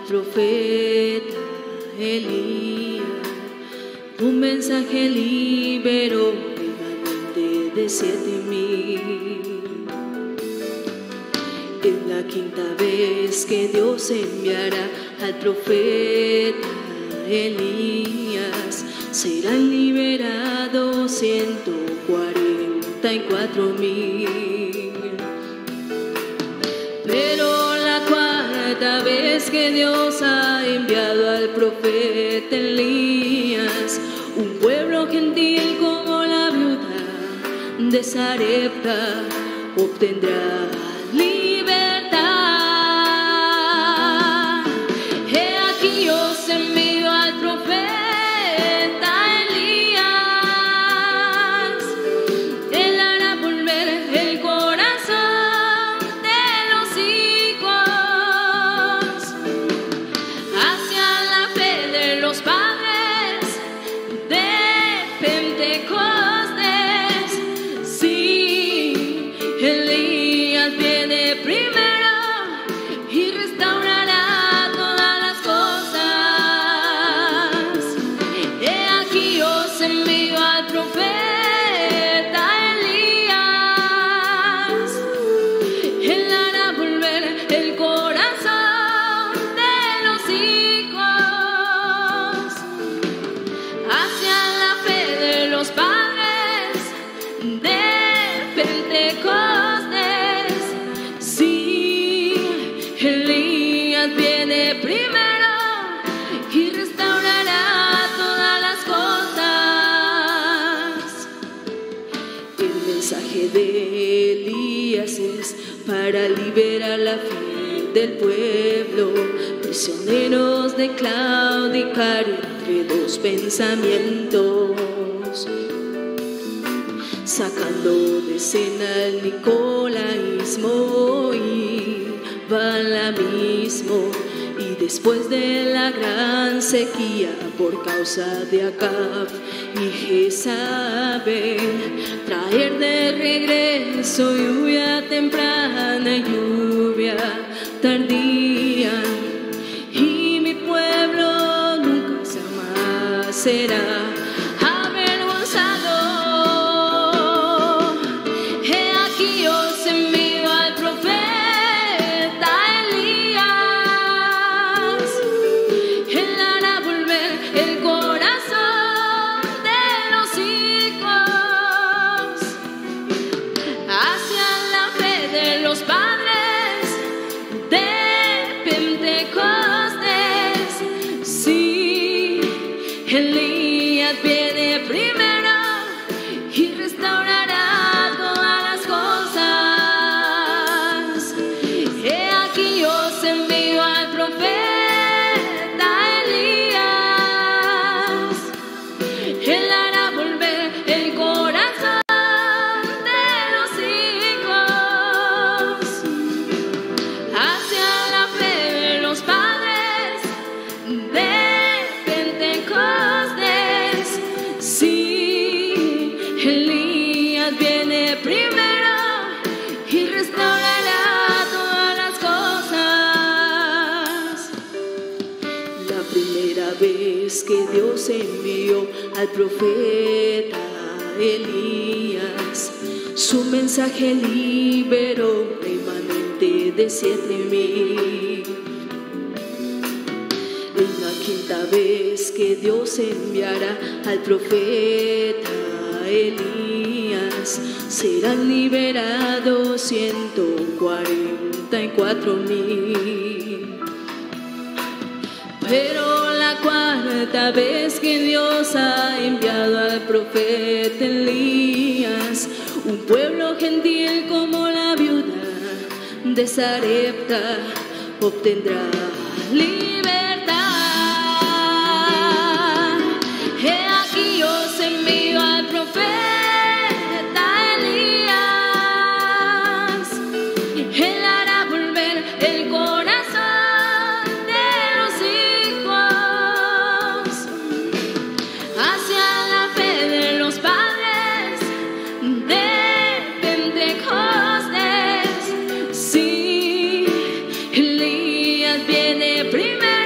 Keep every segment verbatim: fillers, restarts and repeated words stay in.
profeta Elías. Un mensaje liberó remanente de siete mil. Es la quinta vez que Dios enviará al profeta Elías. Serán liberados ciento cuarenta y cuatro mil. Pero la cuarta vez que Dios ha enviado al profeta Elías, un pueblo gentil como la viuda de Sarepta obtendrá libertad. He aquí yo os envío al profeta Elías. Él hará volver el corazón de los hijos hacia la fe de los padres de Pentecostés. Sí, Elías viene primero y restaurará todas las cosas. He aquí os envío al profeta Elías. Él hará volver el corazón de los hijos hacia la fe de los padres de Pentecostés. Sí, Elías viene primero y restaurará todas las cosas. El mensaje de Elías es para liberar la fe del pueblo, prisioneros de claudicar entre dos pensamientos, sacando de escena el nicolaísmo y balamismo. Y después de la gran sequía por causa de Acab y Jezabel, traer de regreso lluvia temprana y lluvia tardía, y mi pueblo nunca jamás será avergonzado. He aquí os envío al profeta Elías. Él hará volver el corazón de los hijos hacia la fe de los padres de Pentecostés. Sí, Elías viene primero y restaurará todas las cosas. He aquí os envío al profeta Elías. Él hará volver el corazón de los hijos hacia la fe de los padres de Pentecostés. Sí, Elías viene primero y restaurará todas las cosas. La primera vez que Dios envió al profeta Elías, su mensaje liberó remanente de siete mil. Es la quinta vez que Dios enviará al profeta Elías. Serán liberados ciento cuarenta y cuatro mil. Pero la cuarta vez que Dios ha enviado al profeta Elías, un pueblo gentil como la viuda de Sarepta obtendrá libertad. He aquí os envío al profeta Elías. Él hará volver el corazón de los hijos hacia la fe de los padres de Pentecostés. Sí, Elías viene primero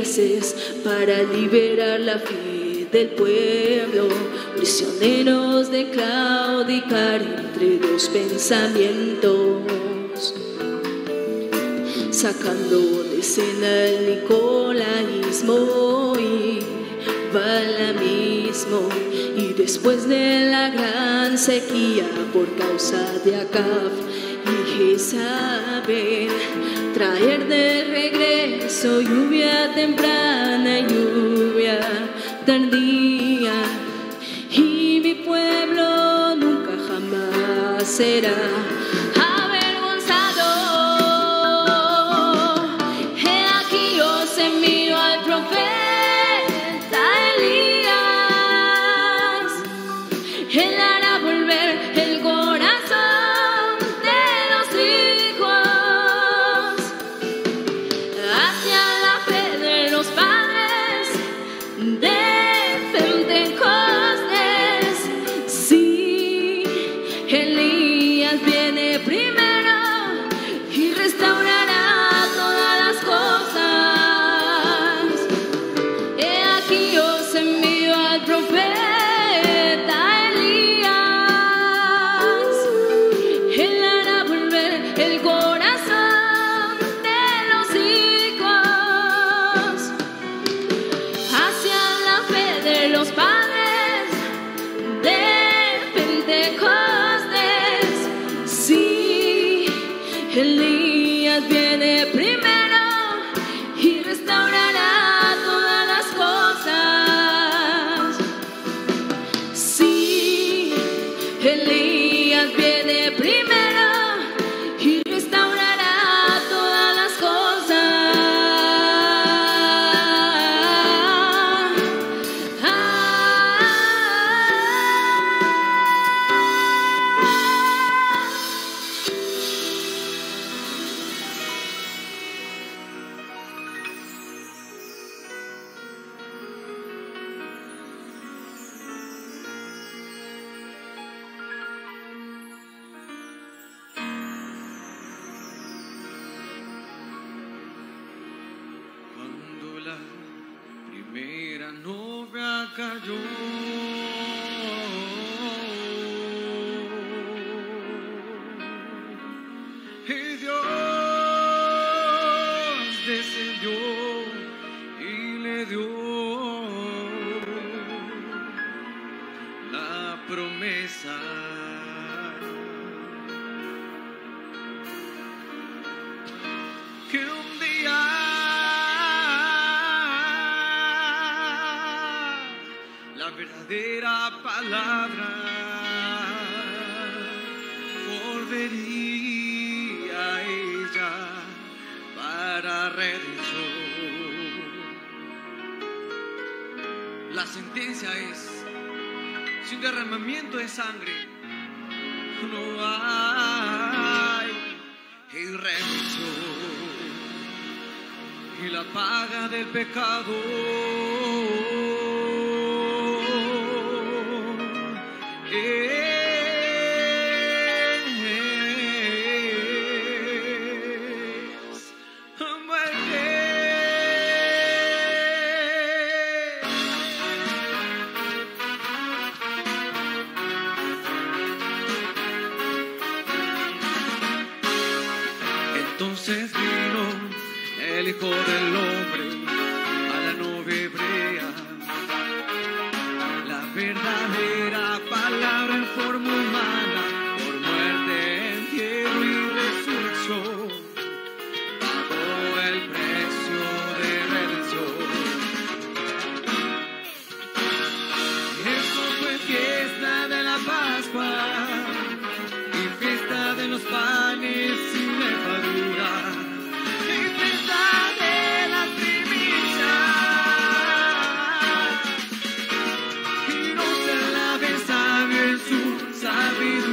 haces para liberar la fe del pueblo, prisioneros de claudicar entre dos pensamientos, sacando de escena el nicolaísmo y balamismo, y después de la gran sequía por causa de Acab y Jezabel, traer de regreso lluvia temprana y lluvia tardía, y mi pueblo nunca jamás será avergonzado. He aquí os envío al profeta Elías, él hará volver el corazón de los hijos hacia la fe de los padres de Pentecostés. Sí, Elías viene primero y restaurará todas las cosas. He aquí os envío al profeta Elías, él hará volver el corazón de los hijos hacia la fe de los padres de Pentecostés. Sí, Elías viene primero y restaurará todas las cosas. Sí, Elías viene primero y restaurará todas las cosas. Ah, Cuando la primera novia cayó, y Dios descendió y le dio la promesa. Que un día la verdadera palabra volvería a ella para redención. La sentencia es: sin derramamiento de sangre no hay redención. Y la paga del pecado es muerte. Entonces vino el Hijo del Hombre a la novia hebrea, la verdadera palabra en forma humana, por muerte, entierro y resurrección, pagó el precio de redención. Eso fue fiesta de la Pascua y fiesta de los panes sin levadura. Sabiduría.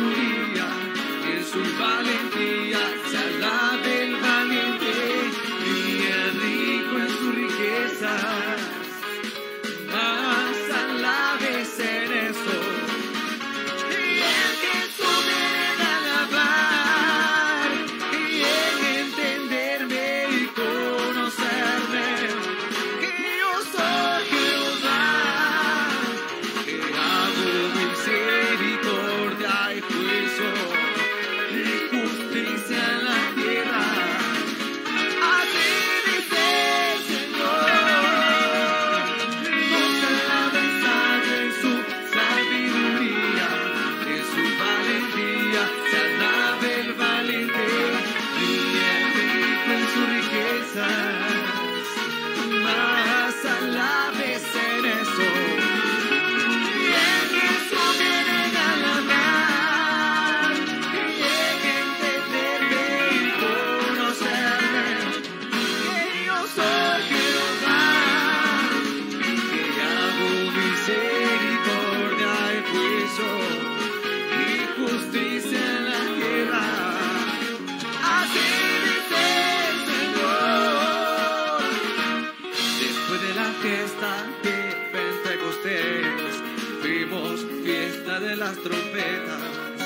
trompetas.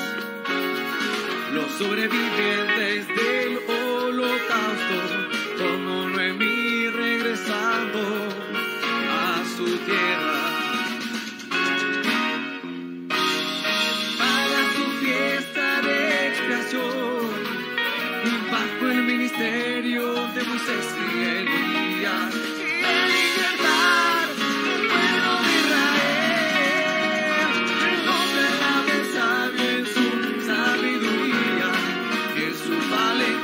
Los sobrevivientes del holocausto, como Noemí regresando a su tierra. Para su fiesta de expiación, y bajo el ministerio de Moisés y Elías, y de libertar el pueblo de Israel. Entonces la sabio en su sabiduría, en su valentía.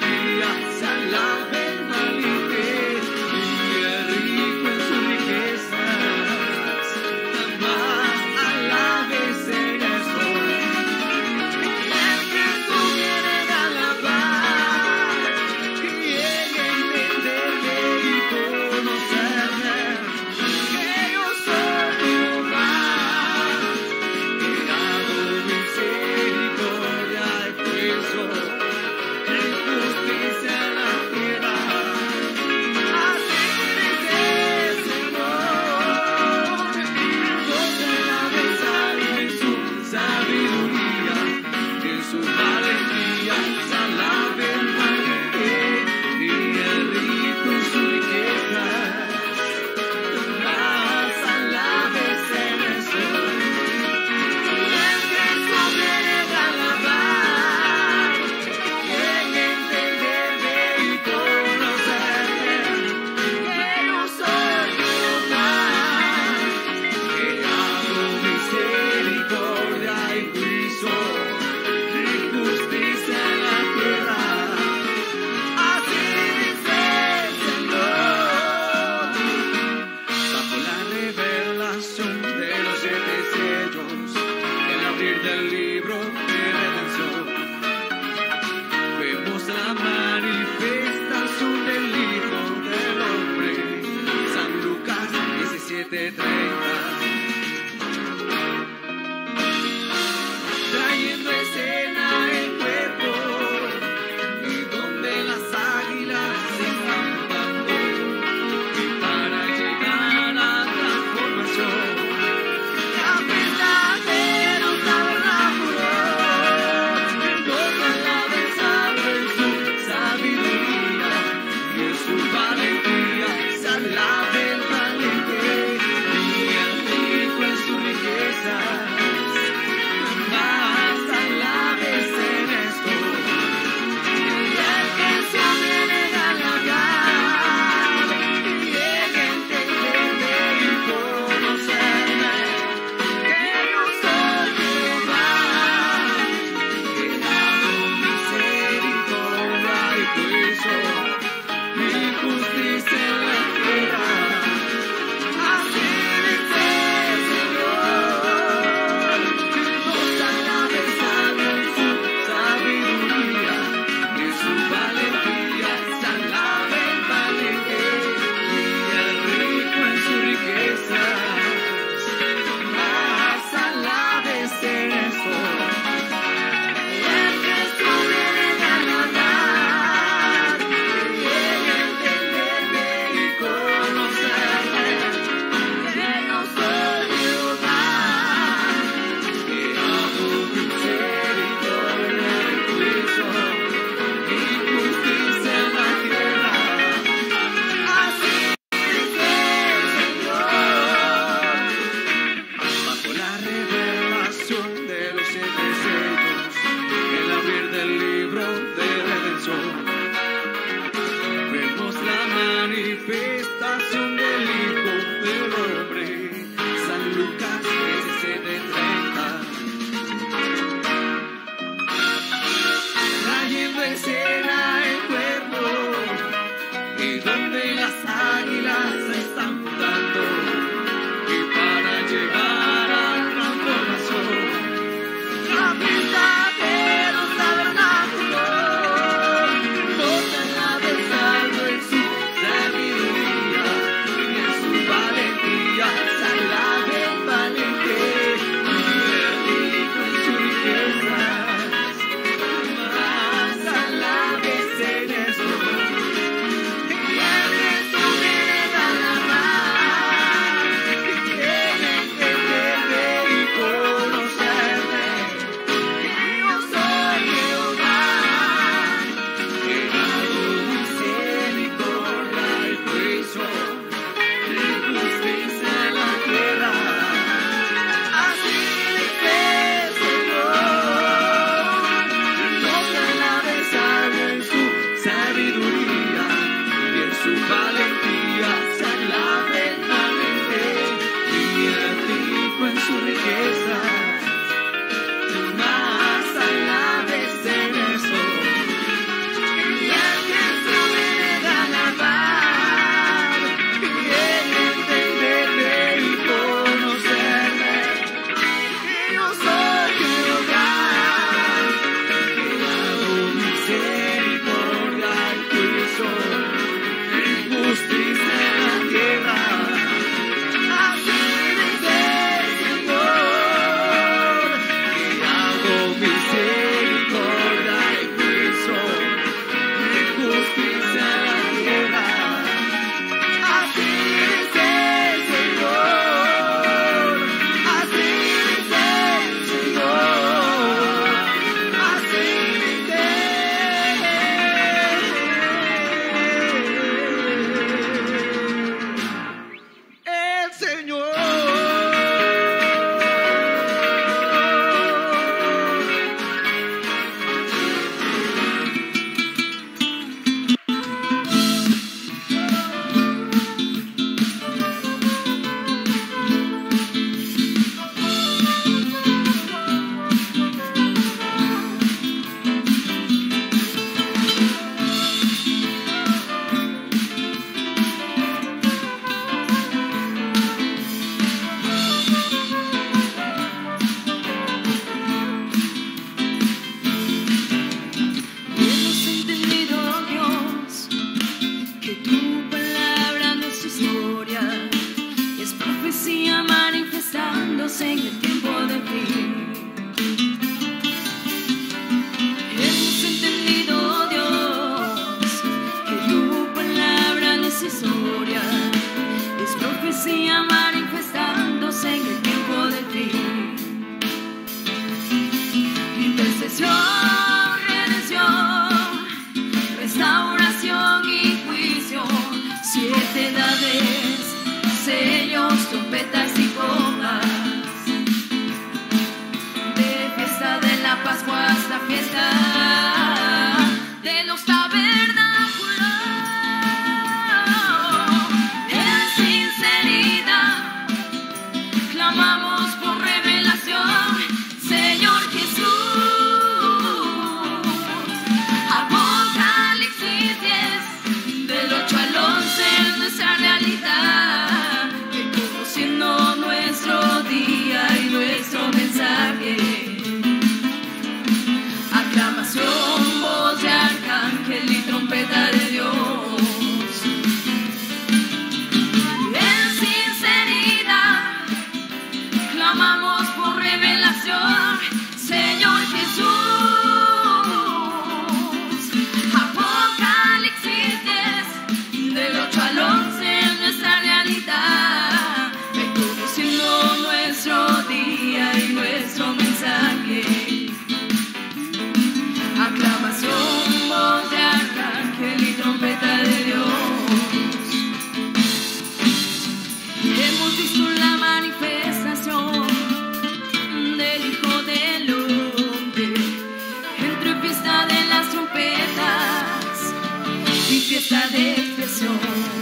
fiesta de las trompetas, mi fiesta de expresión.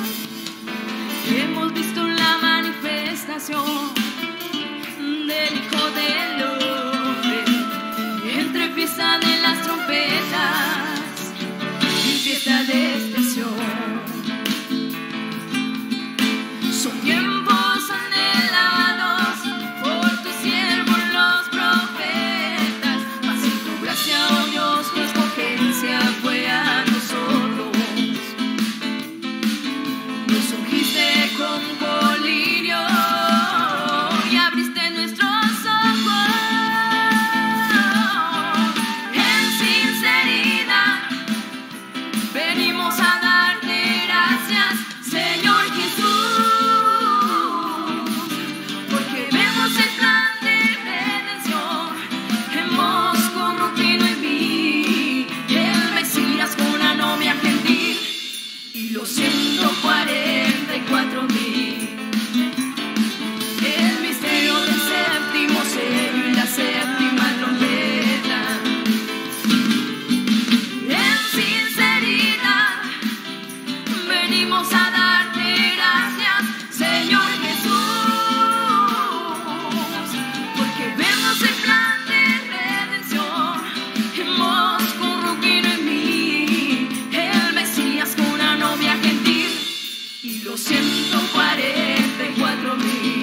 Hemos visto la manifestación del Hijo del Hombre. Entre fiesta de las trompetas, mi fiesta de expresión. Son tiempos anhelados por tus siervos los profetas. Así tu gracia, oh Dios, tu escogencia fue a nosotros. Nos ungiste con colirio y abriste nuestros ojos. En sinceridad venimos a darte gracias, Señor Jesús, porque vemos el plan de redención. Hemos corrompido en mí el Mesías con una novia gentil y los ciento cuarenta y cuatro mil. El misterio del séptimo sello y la séptima trompeta. En sinceridad venimos a darte gracias, Señor Jesús, porque vemos el plan de redención. Hemos corrompido en mí el Mesías con una novia gentil y los ciento cuarenta y cuatro mil.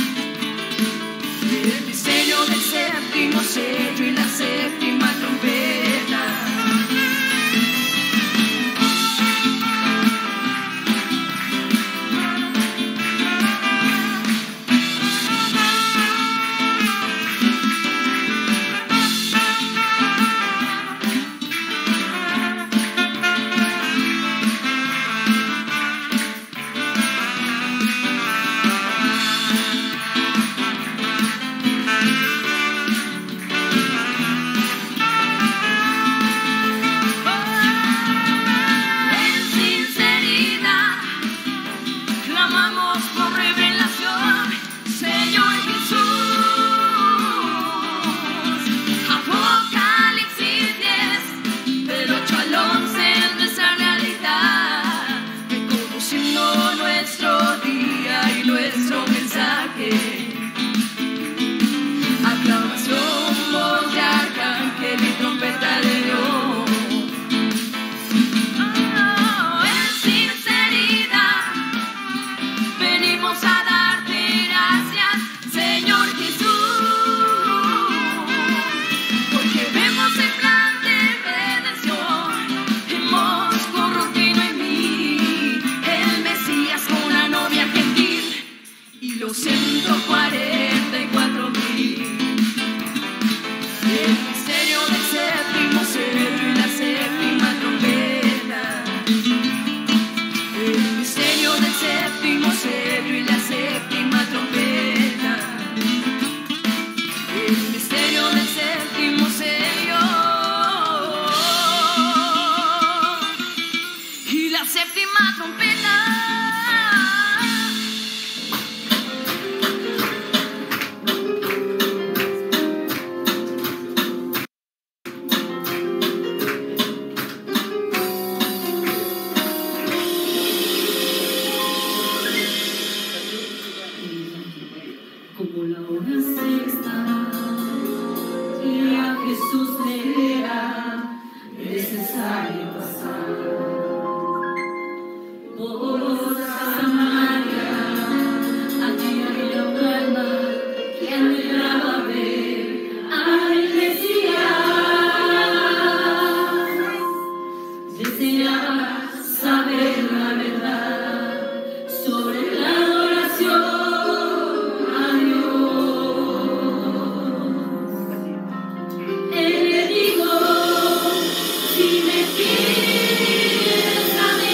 El misterio del séptimo sello y la séptima trompeta. En sinceridad clamamos por revelación, Señor Jesús. Apocalipsis diez, del ocho al once es nuestra realidad, reconociendo nuestro día y nuestro mensaje. Aclamación, voz de arcángel y trompeta de Dios. Oh, en sinceridad venimos a darte gracias, Señor Jesús, porque vemos el plan de redención. Hemos corrompido en mí el Mesías con una novia gentil y los ciento cuarenta y cuatro mil. El misterio del séptimo sello y la séptima trompeta. El misterio del séptimo sello y la séptima trompeta. El misterio del séptimo sello y la séptima trompeta. Como la hora sexta, y a Jesús le era necesario pasar por Samaria. Allí había un alma que anhelaba ver al Mesías, deseaba saber la verdad sobre la adoración a Dios. Él le dijo: si me quieres a mí,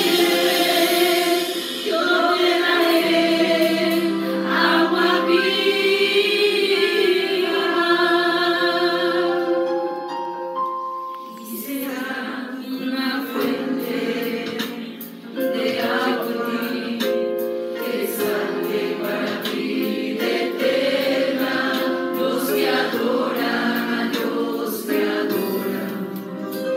yo te daré agua viva y será una fuente de agua que sale para vida eterna. Los que adoran a Dios me adoran.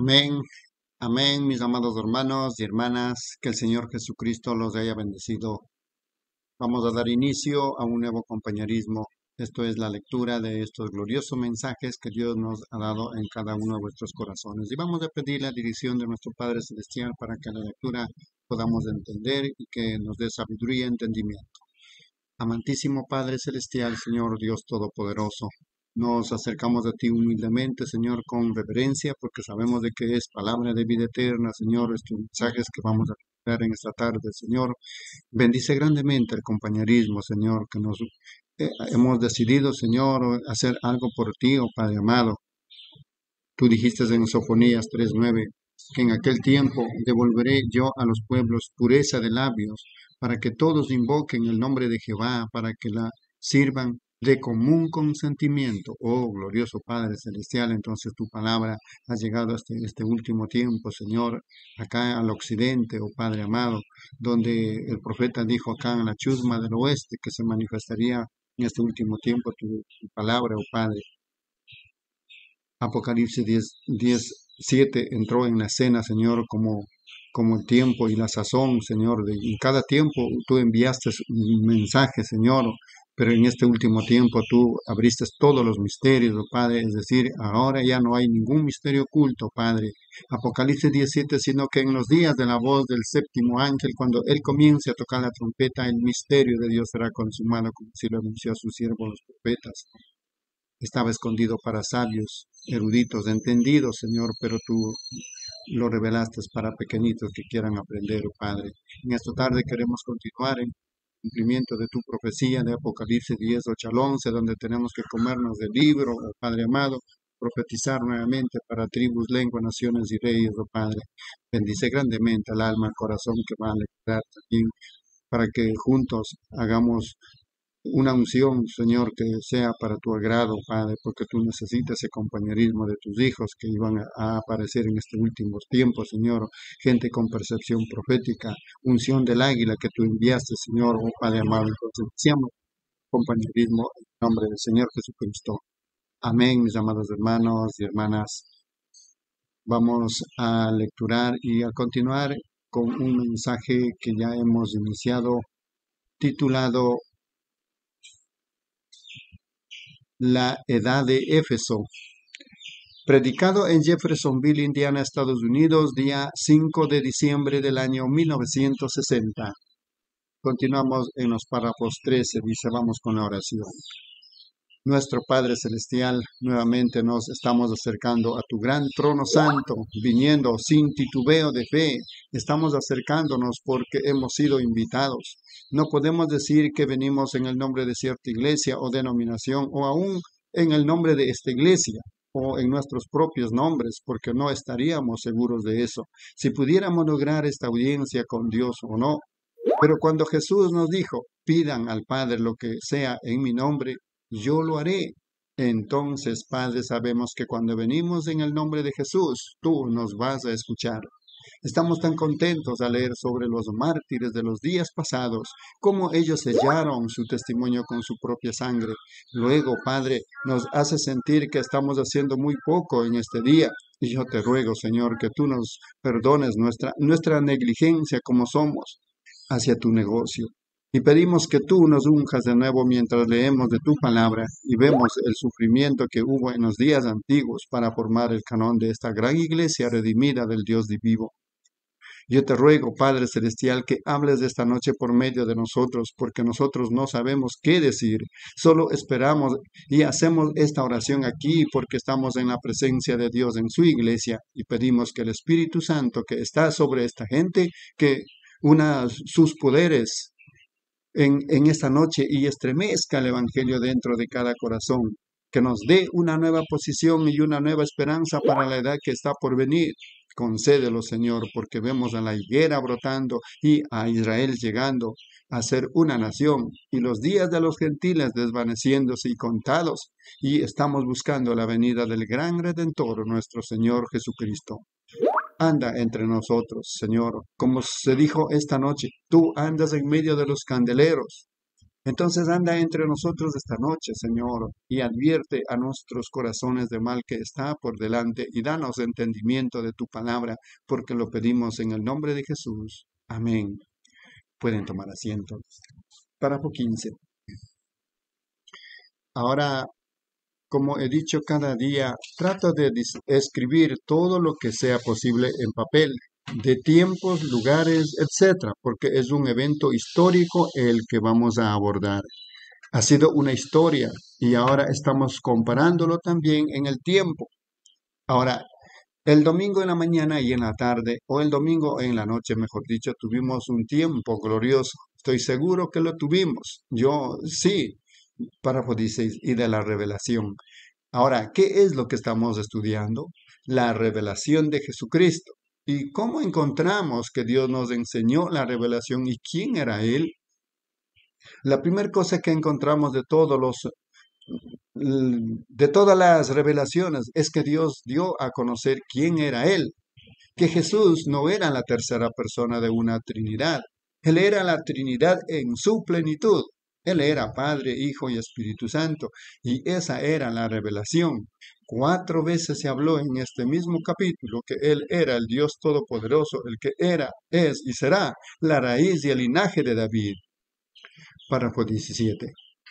Amén, amén, mis amados hermanos y hermanas, que el Señor Jesucristo los haya bendecido. Vamos a dar inicio a un nuevo compañerismo. Esto es la lectura de estos gloriosos mensajes que Dios nos ha dado en cada uno de vuestros corazones. Y vamos a pedir la dirección de nuestro Padre Celestial para que la lectura podamos entender y que nos dé sabiduría y entendimiento. Amantísimo Padre Celestial, Señor Dios Todopoderoso, nos acercamos a ti humildemente, Señor, con reverencia, porque sabemos de que es palabra de vida eterna, Señor, estos mensajes que vamos a ver en esta tarde, Señor. Bendice grandemente el compañerismo, Señor, que nos eh, hemos decidido, Señor, hacer algo por ti, oh Padre amado. Tú dijiste en Sofonías tres nueve, que en aquel tiempo devolveré yo a los pueblos pureza de labios, para que todos invoquen el nombre de Jehová, para que la sirvan de común consentimiento. Oh, glorioso Padre Celestial, entonces tu palabra ha llegado hasta este último tiempo, Señor, acá al occidente, oh Padre amado, donde el profeta dijo acá en la chusma del oeste que se manifestaría en este último tiempo tu, tu palabra, oh Padre. Apocalipsis diez, siete entró en la escena, Señor, como, como el tiempo y la sazón, Señor. De, en cada tiempo tú enviaste un mensaje, Señor, pero en este último tiempo tú abriste todos los misterios, oh Padre, es decir, ahora ya no hay ningún misterio oculto, Padre. Apocalipsis diecisiete, sino que en los días de la voz del séptimo ángel, cuando él comience a tocar la trompeta, el misterio de Dios será consumado, como si lo anunció a sus siervos los profetas. Estaba escondido para sabios, eruditos, entendidos, Señor, pero tú lo revelaste para pequeñitos que quieran aprender, oh Padre. En esta tarde queremos continuar en cumplimiento de tu profecía de Apocalipsis diez, ocho al once, donde tenemos que comernos del libro, oh Padre amado, profetizar nuevamente para tribus, lenguas, naciones y reyes, oh Padre. Bendice grandemente al alma, al corazón que va a lectar también, para que juntos hagamos una unción, Señor, que sea para tu agrado, Padre, porque tú necesitas ese compañerismo de tus hijos que iban a, a aparecer en estos últimos tiempos, Señor, gente con percepción profética, unción del águila que tú enviaste, Señor, oh Padre amado. Entonces, seamos compañerismo en nombre del Señor Jesucristo. Amén, mis amados hermanos y hermanas. Vamos a lecturar y a continuar con un mensaje que ya hemos iniciado, titulado La Edad de Éfeso, predicado en Jeffersonville, Indiana, Estados Unidos, día cinco de diciembre del año mil novecientos sesenta. Continuamos en los párrafos trece, dice, vamos con la oración. Nuestro Padre Celestial, nuevamente nos estamos acercando a tu gran trono santo, viniendo sin titubeo de fe. Estamos acercándonos porque hemos sido invitados. No podemos decir que venimos en el nombre de cierta iglesia o denominación, o aún en el nombre de esta iglesia, o en nuestros propios nombres, porque no estaríamos seguros de eso, si pudiéramos lograr esta audiencia con Dios o no. Pero cuando Jesús nos dijo, pidan al Padre lo que sea en mi nombre, yo lo haré. Entonces, Padre, sabemos que cuando venimos en el nombre de Jesús, tú nos vas a escuchar. Estamos tan contentos al leer sobre los mártires de los días pasados, cómo ellos sellaron su testimonio con su propia sangre. Luego, Padre, nos hace sentir que estamos haciendo muy poco en este día. Y yo te ruego, Señor, que tú nos perdones nuestra, nuestra negligencia como somos hacia tu negocio. Y pedimos que tú nos unjas de nuevo mientras leemos de tu palabra y vemos el sufrimiento que hubo en los días antiguos para formar el canón de esta gran iglesia redimida del Dios vivo. Yo te ruego, Padre Celestial, que hables de esta noche por medio de nosotros, porque nosotros no sabemos qué decir. Solo esperamos y hacemos esta oración aquí porque estamos en la presencia de Dios en su iglesia y pedimos que el Espíritu Santo que está sobre esta gente, que una sus poderes En, en esta noche y estremezca el Evangelio dentro de cada corazón, que nos dé una nueva posición y una nueva esperanza para la edad que está por venir. Concédelo, Señor, porque vemos a la higuera brotando y a Israel llegando a ser una nación y los días de los gentiles desvaneciéndose y contados, y estamos buscando la venida del gran Redentor, nuestro Señor Jesucristo. Anda entre nosotros, Señor, como se dijo esta noche, tú andas en medio de los candeleros. Entonces anda entre nosotros esta noche, Señor, y advierte a nuestros corazones de mal que está por delante y danos entendimiento de tu palabra, porque lo pedimos en el nombre de Jesús. Amén. Pueden tomar asiento. Párrafo quince. Ahora, como he dicho cada día, trato de escribir todo lo que sea posible en papel, de tiempos, lugares, etcétera, porque es un evento histórico el que vamos a abordar. Ha sido una historia y ahora estamos comparándolo también en el tiempo. Ahora, el domingo en la mañana y en la tarde, o el domingo en la noche, mejor dicho, tuvimos un tiempo glorioso. Estoy seguro que lo tuvimos. Yo sí, párrafo dieciséis, y de la revelación. Ahora, ¿qué es lo que estamos estudiando? La revelación de Jesucristo. ¿Y cómo encontramos que Dios nos enseñó la revelación y quién era Él? La primera cosa que encontramos de todos los de todas las revelaciones es que Dios dio a conocer quién era Él, que Jesús no era la tercera persona de una Trinidad. Él era la Trinidad en su plenitud. Él era Padre, Hijo y Espíritu Santo, y esa era la revelación. Cuatro veces se habló en este mismo capítulo que Él era el Dios Todopoderoso, el que era, es y será la raíz y el linaje de David. Párrafo diecisiete.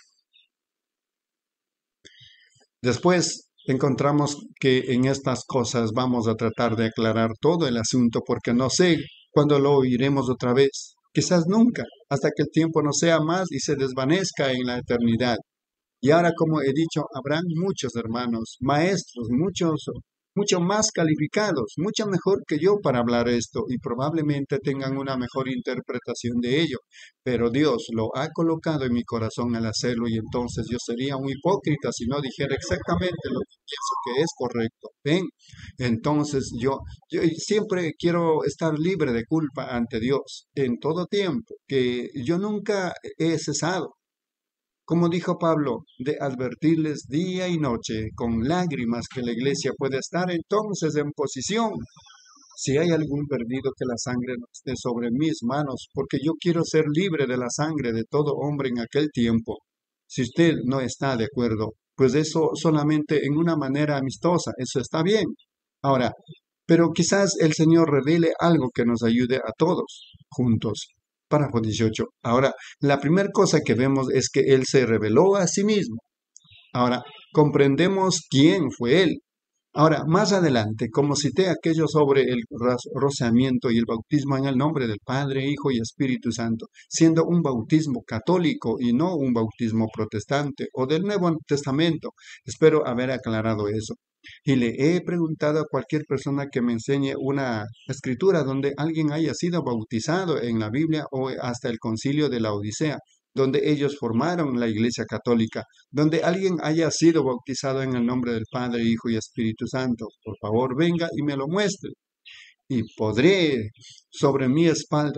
Después encontramos que en estas cosas vamos a tratar de aclarar todo el asunto porque no sé cuándo lo oiremos otra vez. Quizás nunca, hasta que el tiempo no sea más y se desvanezca en la eternidad. Y ahora, como he dicho, habrán muchos hermanos, maestros, muchos, mucho más calificados, mucho mejor que yo para hablar esto y probablemente tengan una mejor interpretación de ello. Pero Dios lo ha colocado en mi corazón al hacerlo y entonces yo sería un hipócrita si no dijera exactamente lo que pienso que es correcto. ¿Ven? Entonces yo, yo siempre quiero estar libre de culpa ante Dios en todo tiempo, que yo nunca he cesado. Como dijo Pablo, de advertirles día y noche con lágrimas que la iglesia puede estar entonces en posición. Si hay algún perdido, que la sangre no esté sobre mis manos, porque yo quiero ser libre de la sangre de todo hombre en aquel tiempo. Si usted no está de acuerdo, pues eso solamente en una manera amistosa, eso está bien. Ahora, pero quizás el Señor revele algo que nos ayude a todos juntos. Párrafo dieciocho. Ahora, la primera cosa que vemos es que Él se reveló a sí mismo. Ahora, comprendemos quién fue Él. Ahora, más adelante, como cité aquello sobre el rociamiento y el bautismo en el nombre del Padre, Hijo y Espíritu Santo, siendo un bautismo católico y no un bautismo protestante o del Nuevo Testamento, espero haber aclarado eso. Y le he preguntado a cualquier persona que me enseñe una escritura donde alguien haya sido bautizado en la Biblia o hasta el concilio de la Odisea, donde ellos formaron la Iglesia Católica, donde alguien haya sido bautizado en el nombre del Padre, Hijo y Espíritu Santo. Por favor, venga y me lo muestre. Y podré sobre mi espalda,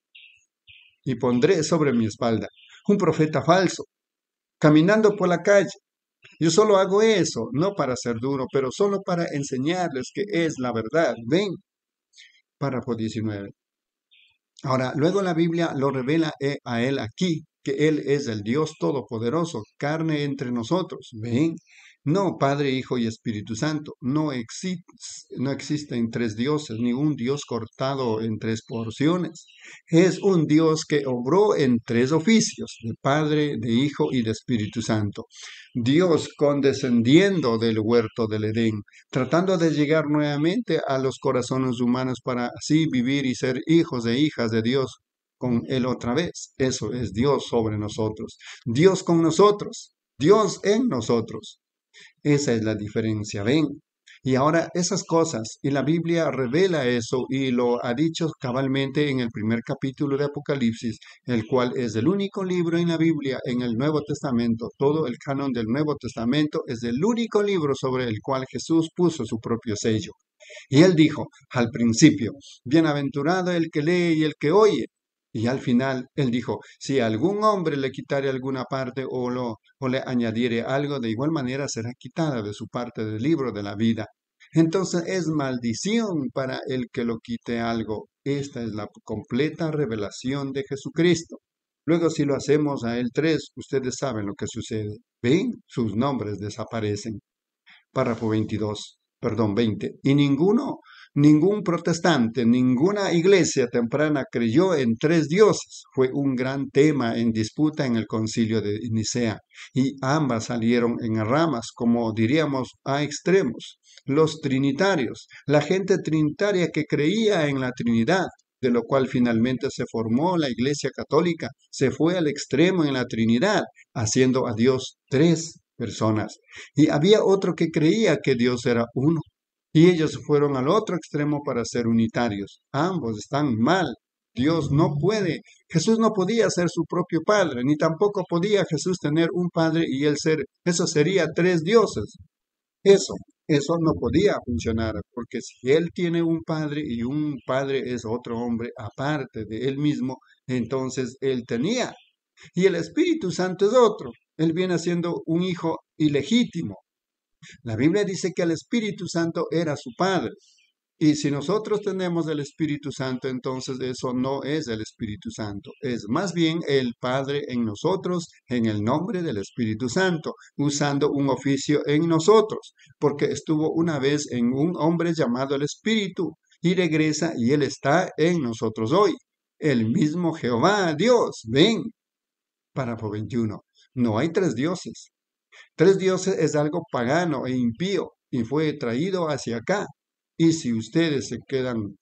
y pondré sobre mi espalda un profeta falso, caminando por la calle. Yo solo hago eso, no para ser duro, pero solo para enseñarles que es la verdad. Ven, párrafo diecinueve. Ahora, luego la Biblia lo revela a él aquí, que Él es el Dios Todopoderoso, carne entre nosotros. ¿Ven? No, Padre, Hijo y Espíritu Santo. No, exi no existen tres dioses, ni un Dios cortado en tres porciones. Es un Dios que obró en tres oficios, de Padre, de Hijo y de Espíritu Santo. Dios condescendiendo del huerto del Edén, tratando de llegar nuevamente a los corazones humanos para así vivir y ser hijos e hijas de Dios con Él otra vez. Eso es Dios sobre nosotros. Dios con nosotros. Dios en nosotros. Esa es la diferencia, ¿ven? Y ahora esas cosas, y la Biblia revela eso y lo ha dicho cabalmente en el primer capítulo de Apocalipsis, el cual es el único libro en la Biblia, en el Nuevo Testamento. Todo el canon del Nuevo Testamento es el único libro sobre el cual Jesús puso su propio sello. Y Él dijo al principio, bienaventurado el que lee y el que oye. Y al final, Él dijo, si algún hombre le quitare alguna parte o, lo, o le añadiere algo, de igual manera será quitada de su parte del libro de la vida. Entonces es maldición para el que lo quite algo. Esta es la completa revelación de Jesucristo. Luego, si lo hacemos a él tres, ustedes saben lo que sucede. ¿Ven? Sus nombres desaparecen. Párrafo veintidós, perdón, veinte. Y ninguno, ningún protestante, ninguna iglesia temprana creyó en tres dioses. Fue un gran tema en disputa en el concilio de Nicea. Y ambas salieron en ramas, como diríamos, a extremos. Los trinitarios, la gente trinitaria que creía en la Trinidad, de lo cual finalmente se formó la Iglesia Católica, se fue al extremo en la Trinidad, haciendo a Dios tres personas. Y había otro que creía que Dios era uno. Y ellos fueron al otro extremo para ser unitarios. Ambos están mal. Dios no puede. Jesús no podía ser su propio padre, ni tampoco podía Jesús tener un padre y él ser. Eso sería tres dioses. Eso, eso no podía funcionar, porque si él tiene un padre y un padre es otro hombre aparte de él mismo, entonces él tenía. Y el Espíritu Santo es otro. Él viene siendo un hijo ilegítimo. La Biblia dice que el Espíritu Santo era su padre. Y si nosotros tenemos el Espíritu Santo, entonces eso no es el Espíritu Santo. Es más bien el Padre en nosotros, en el nombre del Espíritu Santo, usando un oficio en nosotros, porque estuvo una vez en un hombre llamado el Espíritu, y regresa y Él está en nosotros hoy. El mismo Jehová, Dios, ven. Párrafo veintiuno. No hay tres dioses. Tres dioses es algo pagano e impío, y fue traído hacia acá. Y si ustedes se quedan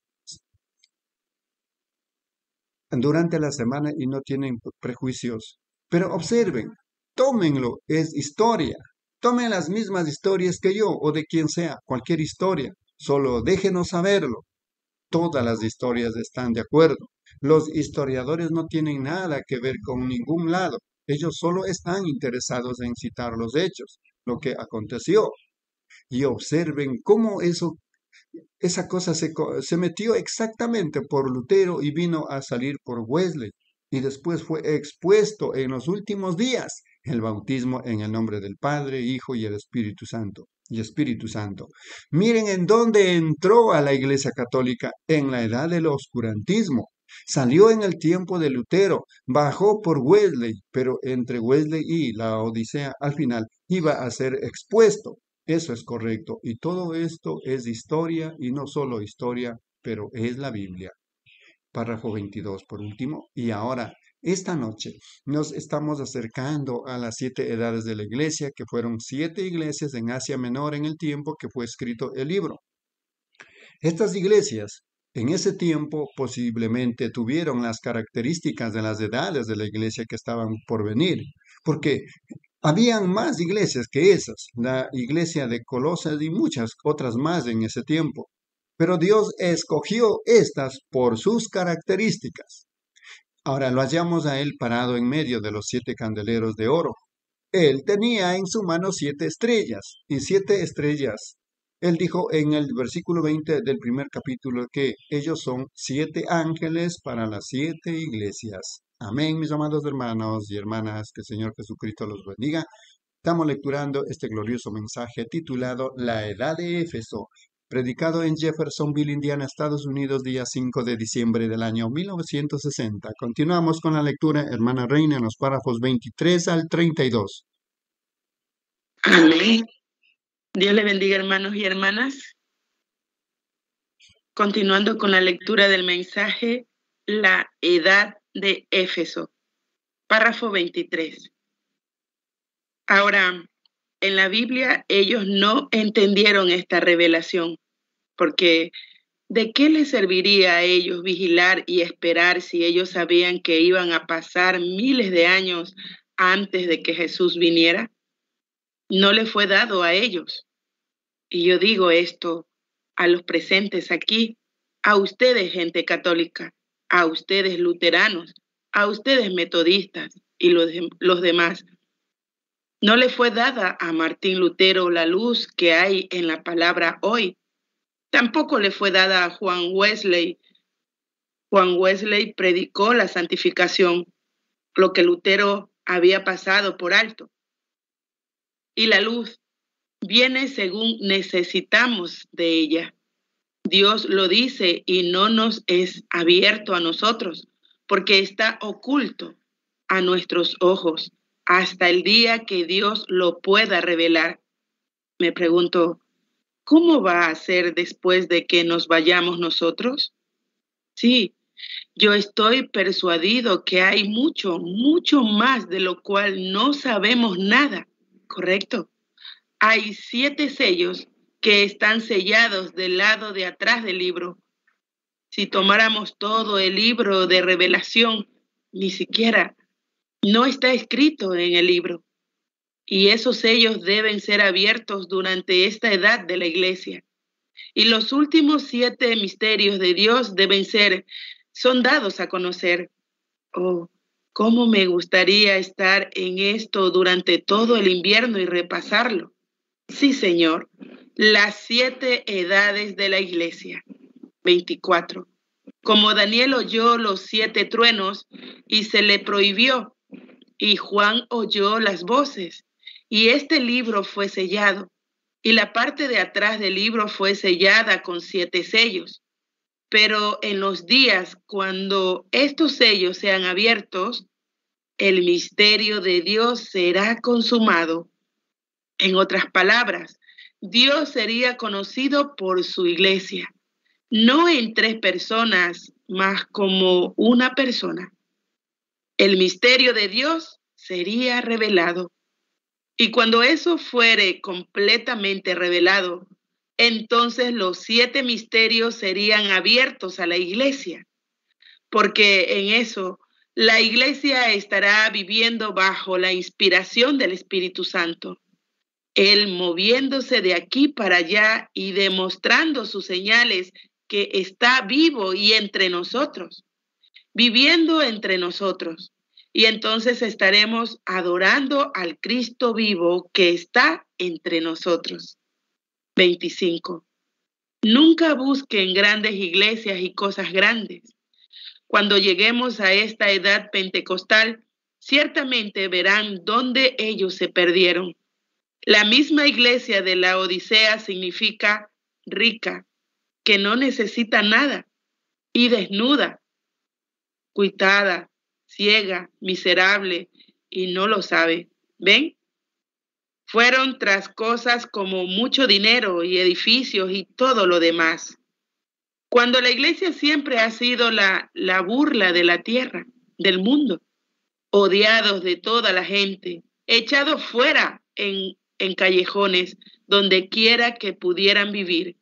durante la semana y no tienen prejuicios, pero observen, tómenlo, es historia. Tomen las mismas historias que yo o de quien sea, cualquier historia. Solo déjenos saberlo. Todas las historias están de acuerdo. Los historiadores no tienen nada que ver con ningún lado. Ellos solo están interesados en citar los hechos, lo que aconteció. Y observen cómo eso Esa cosa se, se metió exactamente por Lutero y vino a salir por Wesley. Y después fue expuesto en los últimos días el bautismo en el nombre del Padre, Hijo y el Espíritu Santo. Y Espíritu Santo. Miren en dónde entró a la Iglesia Católica, en la edad del oscurantismo. Salió en el tiempo de Lutero, bajó por Wesley, pero entre Wesley y la Odisea al final iba a ser expuesto. Eso es correcto. Y todo esto es historia y no solo historia, pero es la Biblia. Párrafo veintidós por último. Y ahora, esta noche, nos estamos acercando a las siete edades de la iglesia, que fueron siete iglesias en Asia Menor en el tiempo que fue escrito el libro. Estas iglesias, en ese tiempo, posiblemente tuvieron las características de las edades de la iglesia que estaban por venir. Porque habían más iglesias que esas, la iglesia de Colosas y muchas otras más en ese tiempo. Pero Dios escogió estas por sus características. Ahora lo hallamos a él parado en medio de los siete candeleros de oro. Él tenía en su mano siete estrellas, y siete estrellas. Él dijo en el versículo veinte del primer capítulo que ellos son siete ángeles para las siete iglesias. Amén, mis amados hermanos y hermanas, que el Señor Jesucristo los bendiga. Estamos lecturando este glorioso mensaje titulado La Edad de Éfeso, predicado en Jeffersonville, Indiana, Estados Unidos, día cinco de diciembre del año mil novecientos sesenta. Continuamos con la lectura, hermana Reina, en los párrafos veintitrés al treinta y dos. Amén. Dios le bendiga, hermanos y hermanas. Continuando con la lectura del mensaje, La Edad de Éfeso, párrafo veintitrés. Ahora, en la Biblia ellos no entendieron esta revelación, porque ¿de qué les serviría a ellos vigilar y esperar si ellos sabían que iban a pasar miles de años antes de que Jesús viniera? No les fue dado a ellos. Y yo digo esto a los presentes aquí, a ustedes, gente católica, a ustedes luteranos, a ustedes metodistas y los, de, los demás. No le fue dada a Martín Lutero la luz que hay en la palabra hoy. Tampoco le fue dada a Juan Wesley. Juan Wesley predicó la santificación, lo que Lutero había pasado por alto. Y la luz viene según necesitamos de ella. Dios lo dice y no nos es abierto a nosotros, porque está oculto. a nuestros ojos hasta el día que Dios lo pueda revelar. Me pregunto, ¿cómo va a ser después de que nos vayamos nosotros? Sí, yo estoy persuadido que hay mucho, mucho más de lo cual no sabemos nada, ¿correcto? Hay siete sellos que están sellados del lado de atrás del libro. Si tomáramos todo el libro de Revelación, ni siquiera no está escrito en el libro. Y esos sellos deben ser abiertos durante esta edad de la iglesia. Y los últimos siete misterios de Dios deben ser, son dados a conocer. Oh, cómo me gustaría estar en esto durante todo el invierno y repasarlo. Sí, Señor, las siete edades de la iglesia. veinticuatro. Como Daniel oyó los siete truenos y se le prohibió, y Juan oyó las voces, y este libro fue sellado, y la parte de atrás del libro fue sellada con siete sellos. Pero en los días cuando estos sellos sean abiertos, el misterio de Dios será consumado. En otras palabras, Dios sería conocido por su iglesia, no en tres personas, más como una persona. El misterio de Dios sería revelado. Y cuando eso fuere completamente revelado, entonces los siete misterios serían abiertos a la iglesia, porque en eso la iglesia estará viviendo bajo la inspiración del Espíritu Santo, Él moviéndose de aquí para allá y demostrando sus señales que está vivo y entre nosotros, viviendo entre nosotros. Y entonces estaremos adorando al Cristo vivo que está entre nosotros. veinticinco. Nunca busquen grandes iglesias y cosas grandes. Cuando lleguemos a esta edad pentecostal, ciertamente verán dónde ellos se perdieron. La misma iglesia de la Odisea significa rica, que no necesita nada, y desnuda, cuitada, ciega, miserable, y no lo sabe. ¿Ven? Fueron tras cosas como mucho dinero y edificios y todo lo demás. Cuando la iglesia siempre ha sido la, la burla de la tierra, del mundo, odiados de toda la gente, echados fuera en, en callejones, donde quiera que pudieran vivir.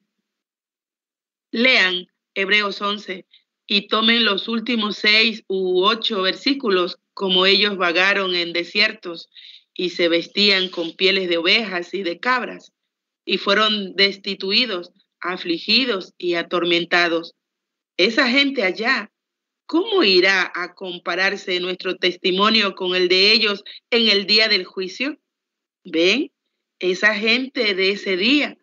Lean Hebreos once y tomen los últimos seis u ocho versículos, como ellos vagaron en desiertos y se vestían con pieles de ovejas y de cabras, y fueron destituidos, afligidos y atormentados. Esa gente allá, ¿cómo irá a compararse nuestro testimonio con el de ellos en el día del juicio? ¿Ven? Esa gente de ese día.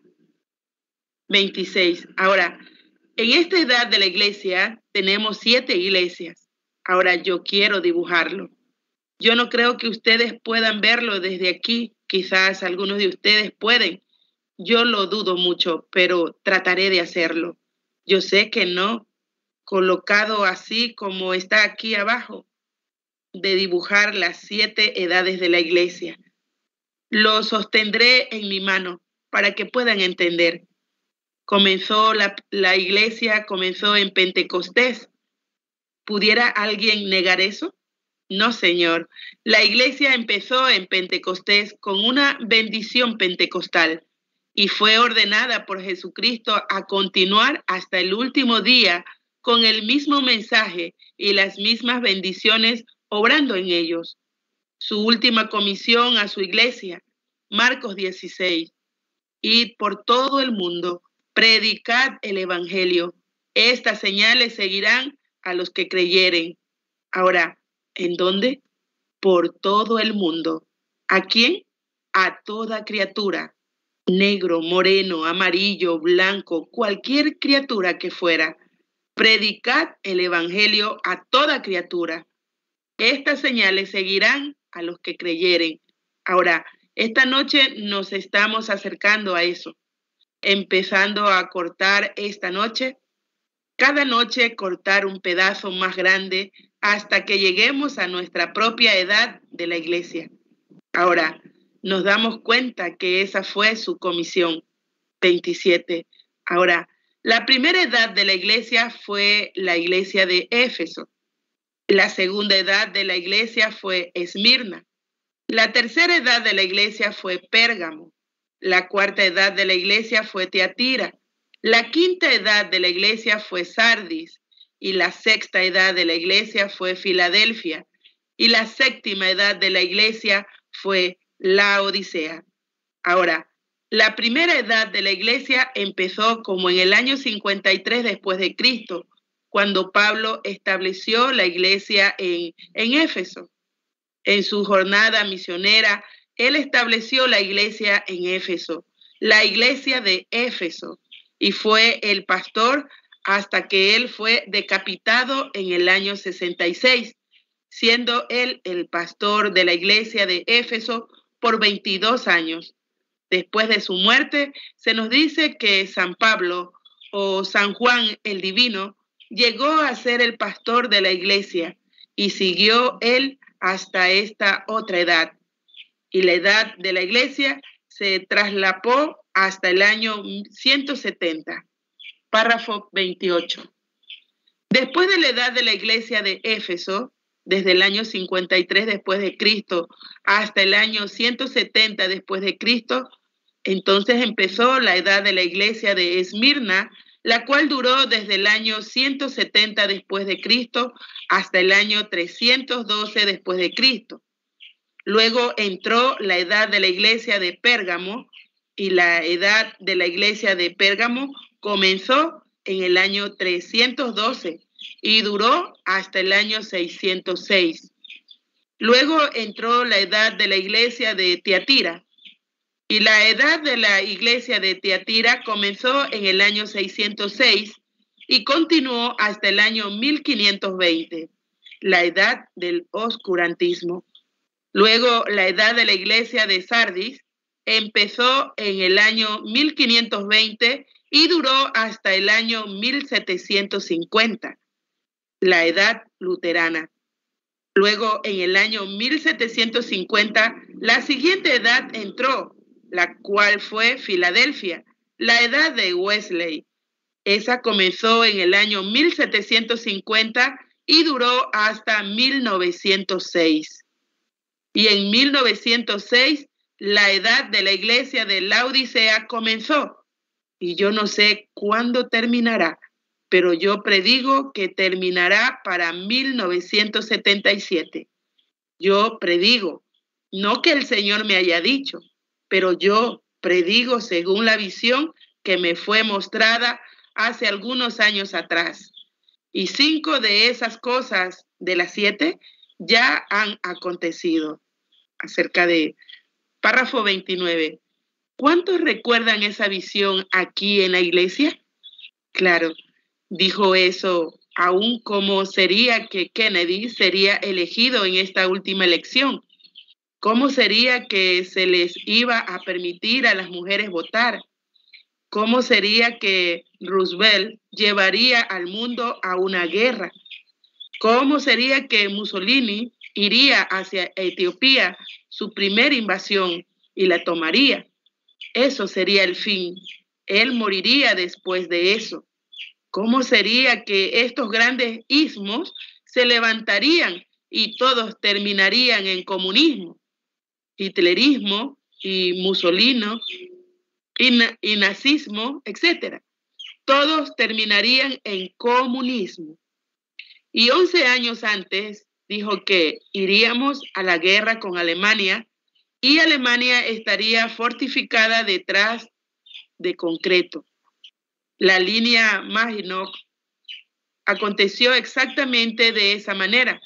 veintiséis. Ahora, en esta edad de la iglesia tenemos siete iglesias. Ahora yo quiero dibujarlo. Yo no creo que ustedes puedan verlo desde aquí. Quizás algunos de ustedes pueden. Yo lo dudo mucho, pero trataré de hacerlo. Yo sé que no, colocado así como está aquí abajo, de dibujar las siete edades de la iglesia. Lo sostendré en mi mano para que puedan entender. Comenzó la, la iglesia, comenzó en Pentecostés. ¿Pudiera alguien negar eso? No, Señor. La iglesia empezó en Pentecostés con una bendición pentecostal y fue ordenada por Jesucristo a continuar hasta el último día con el mismo mensaje y las mismas bendiciones obrando en ellos. Su última comisión a su iglesia, Marcos dieciséis, id por todo el mundo, predicad el evangelio. Estas señales seguirán a los que creyeren. Ahora, ¿en dónde? Por todo el mundo. ¿A quién? A toda criatura. Negro, moreno, amarillo, blanco, cualquier criatura que fuera. Predicad el evangelio a toda criatura. Estas señales seguirán a los que creyeren. Ahora, esta noche nos estamos acercando a eso. Empezando a cortar esta noche, cada noche cortar un pedazo más grande hasta que lleguemos a nuestra propia edad de la iglesia. Ahora, nos damos cuenta que esa fue su comisión. veintisiete. Ahora, la primera edad de la iglesia fue la iglesia de Éfeso. La segunda edad de la iglesia fue Esmirna. La tercera edad de la iglesia fue Pérgamo. La cuarta edad de la iglesia fue Tiatira. La quinta edad de la iglesia fue Sardis. Y la sexta edad de la iglesia fue Filadelfia. Y la séptima edad de la iglesia fue Laodicea. Ahora, la primera edad de la iglesia empezó como en el año cincuenta y tres después de Cristo, cuando Pablo estableció la iglesia en, en Éfeso. En su jornada misionera, él estableció la iglesia en Éfeso, la iglesia de Éfeso, y fue el pastor hasta que él fue decapitado en el año sesenta y seis, siendo él el pastor de la iglesia de Éfeso por veintidós años. Después de su muerte, se nos dice que San Pablo o San Juan el Divino llegó a ser el pastor de la iglesia y siguió él hasta esta otra edad. Y la edad de la iglesia se traslapó hasta el año ciento setenta. Párrafo veintiocho. Después de la edad de la iglesia de Éfeso, desde el año cincuenta y tres después de Cristo hasta el año ciento setenta después de Cristo, entonces empezó la edad de la iglesia de Esmirna, la cual duró desde el año ciento setenta después de Cristo hasta el año trescientos doce después de Cristo. Luego entró la edad de la iglesia de Pérgamo, y la edad de la iglesia de Pérgamo comenzó en el año trescientos doce y duró hasta el año seiscientos seis. Luego entró la edad de la iglesia de Tiatira, y la edad de la iglesia de Tiatira comenzó en el año seiscientos seis y continuó hasta el año mil quinientos veinte, la edad del oscurantismo. Luego la edad de la iglesia de Sardis empezó en el año mil quinientos veinte y duró hasta el año mil setecientos cincuenta, la edad luterana. Luego, en el año mil setecientos cincuenta, la siguiente edad entró, la cual fue Filadelfia, la edad de Wesley. Esa comenzó en el año mil setecientos cincuenta y duró hasta mil novecientos seis. Y en mil novecientos seis, la edad de la iglesia de Laodicea comenzó. Y yo no sé cuándo terminará, pero yo predigo que terminará para mil novecientos setenta y siete. Yo predigo, no que el Señor me haya dicho, pero yo predigo según la visión que me fue mostrada hace algunos años atrás. Y cinco de esas cosas de las siete ya han acontecido. Acerca de párrafo veintinueve. ¿Cuántos recuerdan esa visión aquí en la iglesia? Claro, dijo eso aún como sería que Kennedy sería elegido en esta última elección. ¿Cómo sería que se les iba a permitir a las mujeres votar? ¿Cómo sería que Roosevelt llevaría al mundo a una guerra? ¿Cómo sería que Mussolini iría hacia Etiopía, su primera invasión, y la tomaría? Eso sería el fin. Él moriría después de eso. ¿Cómo sería que estos grandes ismos se levantarían y todos terminarían en comunismo, hitlerismo y Mussolini y, na- y nazismo, etcétera? Todos terminarían en comunismo. Y once años antes dijo que iríamos a la guerra con Alemania y Alemania estaría fortificada detrás de concreto. La línea Maginot aconteció exactamente de esa manera.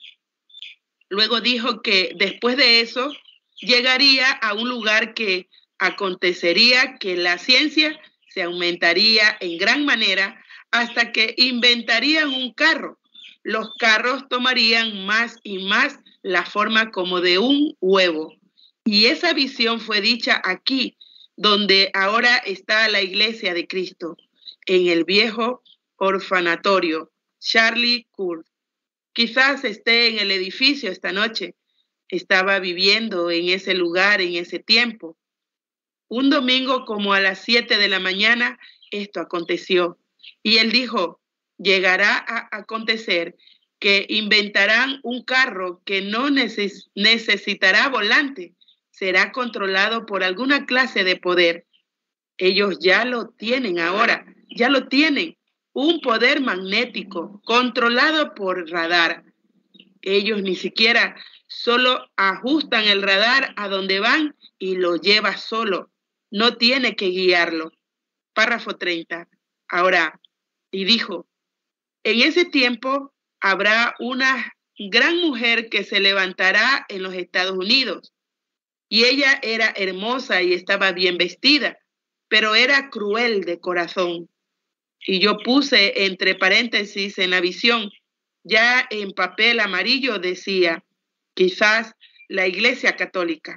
Luego dijo que después de eso llegaría a un lugar que acontecería que la ciencia se aumentaría en gran manera hasta que inventarían un carro. Los carros tomarían más y más la forma como de un huevo. Y esa visión fue dicha aquí, donde ahora está la iglesia de Cristo, en el viejo orfanatorio, Charlie Kirk. Quizás esté en el edificio esta noche. Estaba viviendo en ese lugar en ese tiempo. Un domingo como a las siete de la mañana, esto aconteció. Y él dijo, llegará a acontecer que inventarán un carro que no neces- necesitará volante. Será controlado por alguna clase de poder. Ellos ya lo tienen ahora, ya lo tienen. Un poder magnético controlado por radar. Ellos ni siquiera solo ajustan el radar a donde van y lo lleva solo. No tiene que guiarlo. Párrafo treinta. Ahora, y dijo, en ese tiempo habrá una gran mujer que se levantará en los Estados Unidos. Y ella era hermosa y estaba bien vestida, pero era cruel de corazón. Y yo puse entre paréntesis en la visión, ya en papel amarillo decía, quizás la Iglesia Católica.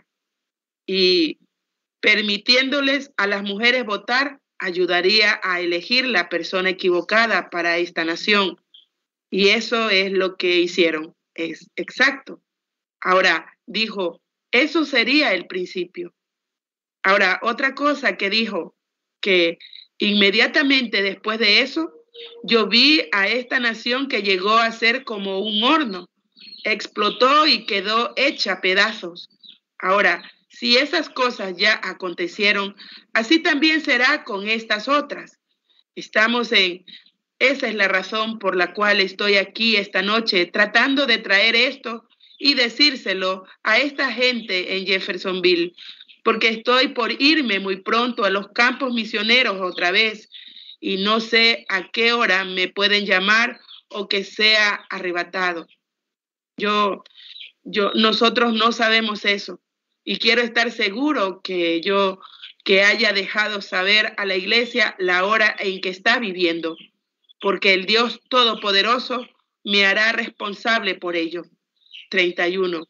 Y permitiéndoles a las mujeres votar, ayudaría a elegir la persona equivocada para esta nación. Y eso es lo que hicieron. Es exacto. Ahora, dijo, eso sería el principio. Ahora, otra cosa que dijo, que inmediatamente después de eso, yo vi a esta nación que llegó a ser como un horno. Explotó y quedó hecha pedazos. Ahora, si esas cosas ya acontecieron, así también será con estas otras. Estamos en... Esa es la razón por la cual estoy aquí esta noche tratando de traer esto y decírselo a esta gente en Jeffersonville, porque estoy por irme muy pronto a los campos misioneros otra vez y no sé a qué hora me pueden llamar o que sea arrebatado. Yo, yo, nosotros no sabemos eso y quiero estar seguro que yo, que haya dejado saber a la iglesia la hora en que está viviendo, porque el Dios Todopoderoso me hará responsable por ello. treinta y uno.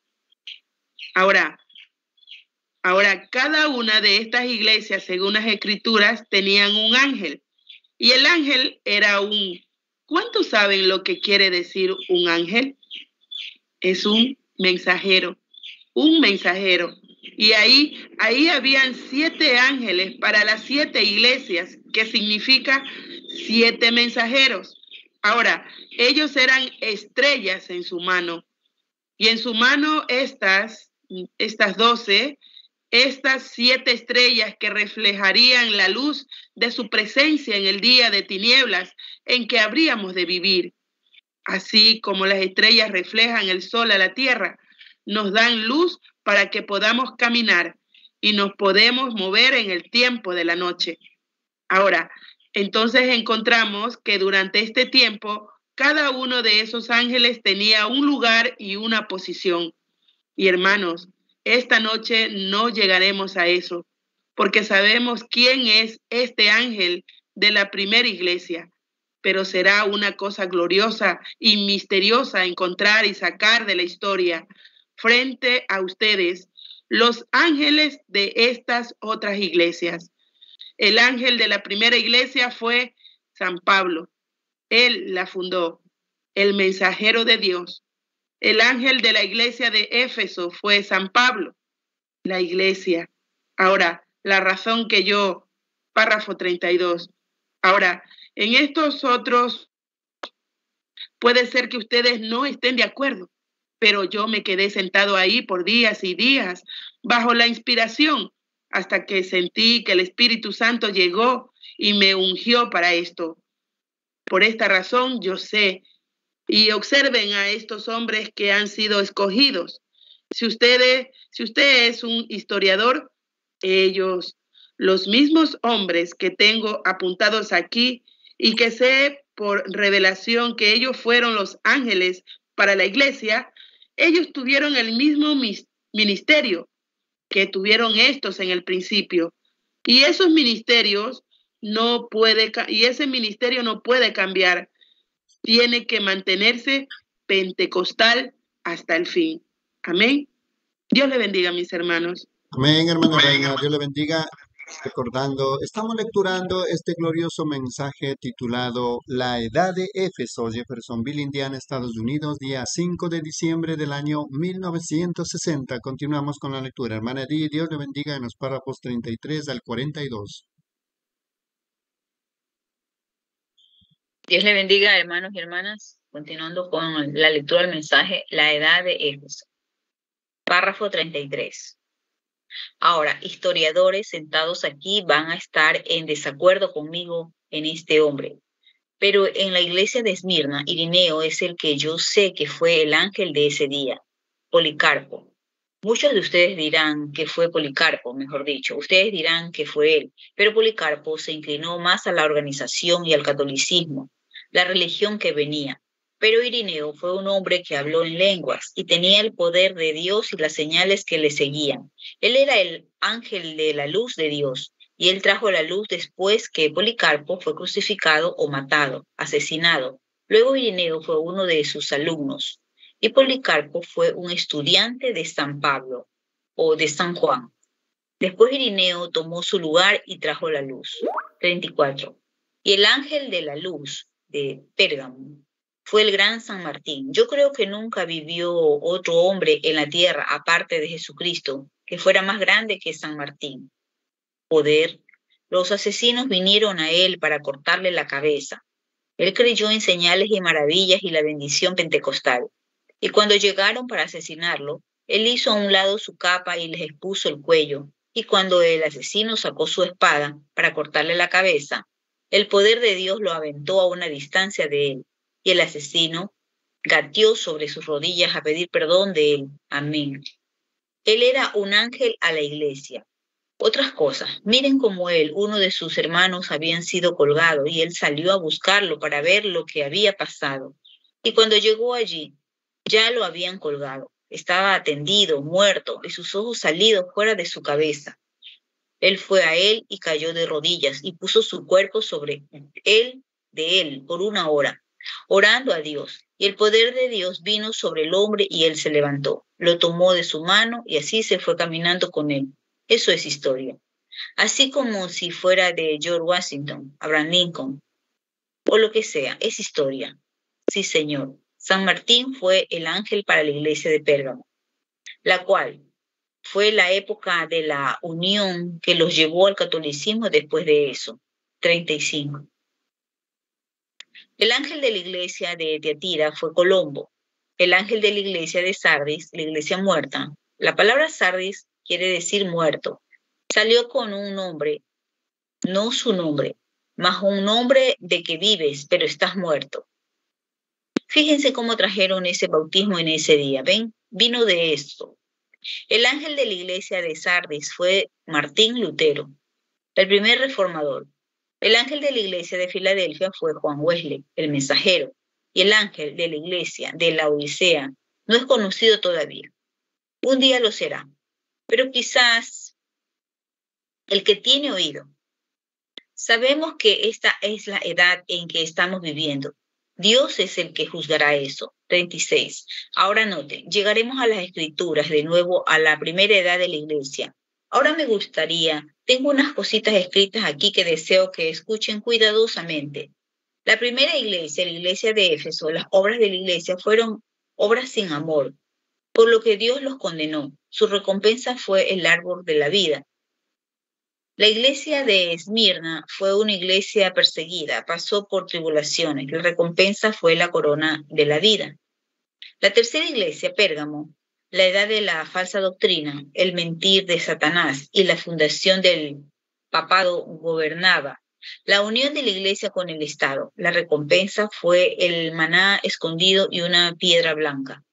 Ahora, ahora, cada una de estas iglesias, según las escrituras, tenían un ángel. Y el ángel era un... ¿Cuántos saben lo que quiere decir un ángel? Es un mensajero, un mensajero. Y ahí, ahí habían siete ángeles para las siete iglesias, que significa siete mensajeros. Ahora, ellos eran estrellas en su mano. Y en su mano estas, estas doce, estas siete estrellas que reflejarían la luz de su presencia en el día de tinieblas en que habríamos de vivir. Así como las estrellas reflejan el sol a la tierra, nos dan luz para que podamos caminar y nos podemos mover en el tiempo de la noche. Ahora, entonces encontramos que durante este tiempo, cada uno de esos ángeles tenía un lugar y una posición. Y hermanos, esta noche no llegaremos a eso, porque sabemos quién es este ángel de la primera iglesia, pero será una cosa gloriosa y misteriosa encontrar y sacar de la historia frente a ustedes los ángeles de estas otras iglesias. El ángel de la primera iglesia fue San Pablo. Él la fundó, el mensajero de Dios. El ángel de la iglesia de Éfeso fue San Pablo, la iglesia. Ahora, la razón que yo, párrafo treinta y dos. Ahora, en estos otros, puede ser que ustedes no estén de acuerdo, pero yo me quedé sentado ahí por días y días, bajo la inspiración, hasta que sentí que el Espíritu Santo llegó y me ungió para esto. Por esta razón yo sé, y observen a estos hombres que han sido escogidos. Si ustedes, si usted es un historiador, ellos, los mismos hombres que tengo apuntados aquí y que sé por revelación que ellos fueron los ángeles para la iglesia, ellos tuvieron el mismo ministerio que tuvieron estos en el principio. Y esos ministerios no puede, y ese ministerio no puede cambiar. Tiene que mantenerse pentecostal hasta el fin. Amén. Dios le bendiga, mis hermanos. Amén, hermana Reina. Dios le bendiga. Recordando, estamos lecturando este glorioso mensaje titulado La Edad de Éfeso, Jeffersonville, Indiana, Estados Unidos, día cinco de diciembre del año mil novecientos sesenta. Continuamos con la lectura. Hermana Di, Dios le bendiga en los párrafos treinta y tres al cuarenta y dos. Dios le bendiga, hermanos y hermanas. Continuando con la lectura del mensaje, La Edad de Éfeso. Párrafo treinta y tres. Ahora, historiadores sentados aquí van a estar en desacuerdo conmigo en este hombre. Pero en la iglesia de Esmirna, Irineo es el que yo sé que fue el ángel de ese día, Policarpo. Muchos de ustedes dirán que fue Policarpo, mejor dicho. Ustedes dirán que fue él. Pero Policarpo se inclinó más a la organización y al catolicismo, la religión que venía. Pero Irineo fue un hombre que habló en lenguas y tenía el poder de Dios y las señales que le seguían. Él era el ángel de la luz de Dios y él trajo la luz después que Policarpo fue crucificado o matado, asesinado. Luego Irineo fue uno de sus alumnos y Policarpo fue un estudiante de San Pablo o de San Juan. Después Irineo tomó su lugar y trajo la luz. treinta y cuatro. Y el ángel de la luz de Pérgamo fue el gran San Martín. Yo creo que nunca vivió otro hombre en la tierra, aparte de Jesucristo, que fuera más grande que San Martín. Poder. Los asesinos vinieron a él para cortarle la cabeza. Él creyó en señales y maravillas y la bendición pentecostal. Y cuando llegaron para asesinarlo, él hizo a un lado su capa y les expuso el cuello. Y cuando el asesino sacó su espada para cortarle la cabeza, el poder de Dios lo aventó a una distancia de él. Y el asesino gateó sobre sus rodillas a pedir perdón de él. Amén. Él era un ángel a la iglesia. Otras cosas, miren cómo él, uno de sus hermanos, habían sido colgado y él salió a buscarlo para ver lo que había pasado. Y cuando llegó allí, ya lo habían colgado. Estaba tendido, muerto, y sus ojos salidos fuera de su cabeza. Él fue a él y cayó de rodillas y puso su cuerpo sobre él, de él, por una hora, orando a Dios. Y el poder de Dios vino sobre el hombre y él se levantó. Lo tomó de su mano y así se fue caminando con él. Eso es historia. Así como si fuera de George Washington, Abraham Lincoln, o lo que sea, es historia. Sí, señor. San Martín fue el ángel para la iglesia de Pérgamo, la cual fue la época de la unión que los llevó al catolicismo después de eso. treinta y cinco. El ángel de la iglesia de Tiatira fue Colombo. El ángel de la iglesia de Sardis, la iglesia muerta. La palabra Sardis quiere decir muerto. Salió con un nombre, no su nombre, mas un nombre de que vives, pero estás muerto. Fíjense cómo trajeron ese bautismo en ese día. ¿Ven? Vino de esto. El ángel de la iglesia de Sardis fue Martín Lutero, el primer reformador. El ángel de la iglesia de Filadelfia fue Juan Wesley, el mensajero. Y el ángel de la iglesia de la Odisea no es conocido todavía. Un día lo será. Pero quizás el que tiene oído. Sabemos que esta es la edad en que estamos viviendo. Dios es el que juzgará eso. treinta y seis. Ahora noten, llegaremos a las escrituras de nuevo a la primera edad de la iglesia. Ahora me gustaría, tengo unas cositas escritas aquí que deseo que escuchen cuidadosamente. La primera iglesia, la iglesia de Éfeso, las obras de la iglesia fueron obras sin amor, por lo que Dios los condenó. Su recompensa fue el árbol de la vida. La iglesia de Esmirna fue una iglesia perseguida, pasó por tribulaciones. La recompensa fue la corona de la vida. La tercera iglesia, Pérgamo, la edad de la falsa doctrina, el mentir de Satanás y la fundación del papado gobernaba. La unión de la iglesia con el Estado. La recompensa fue el maná escondido y una piedra blanca.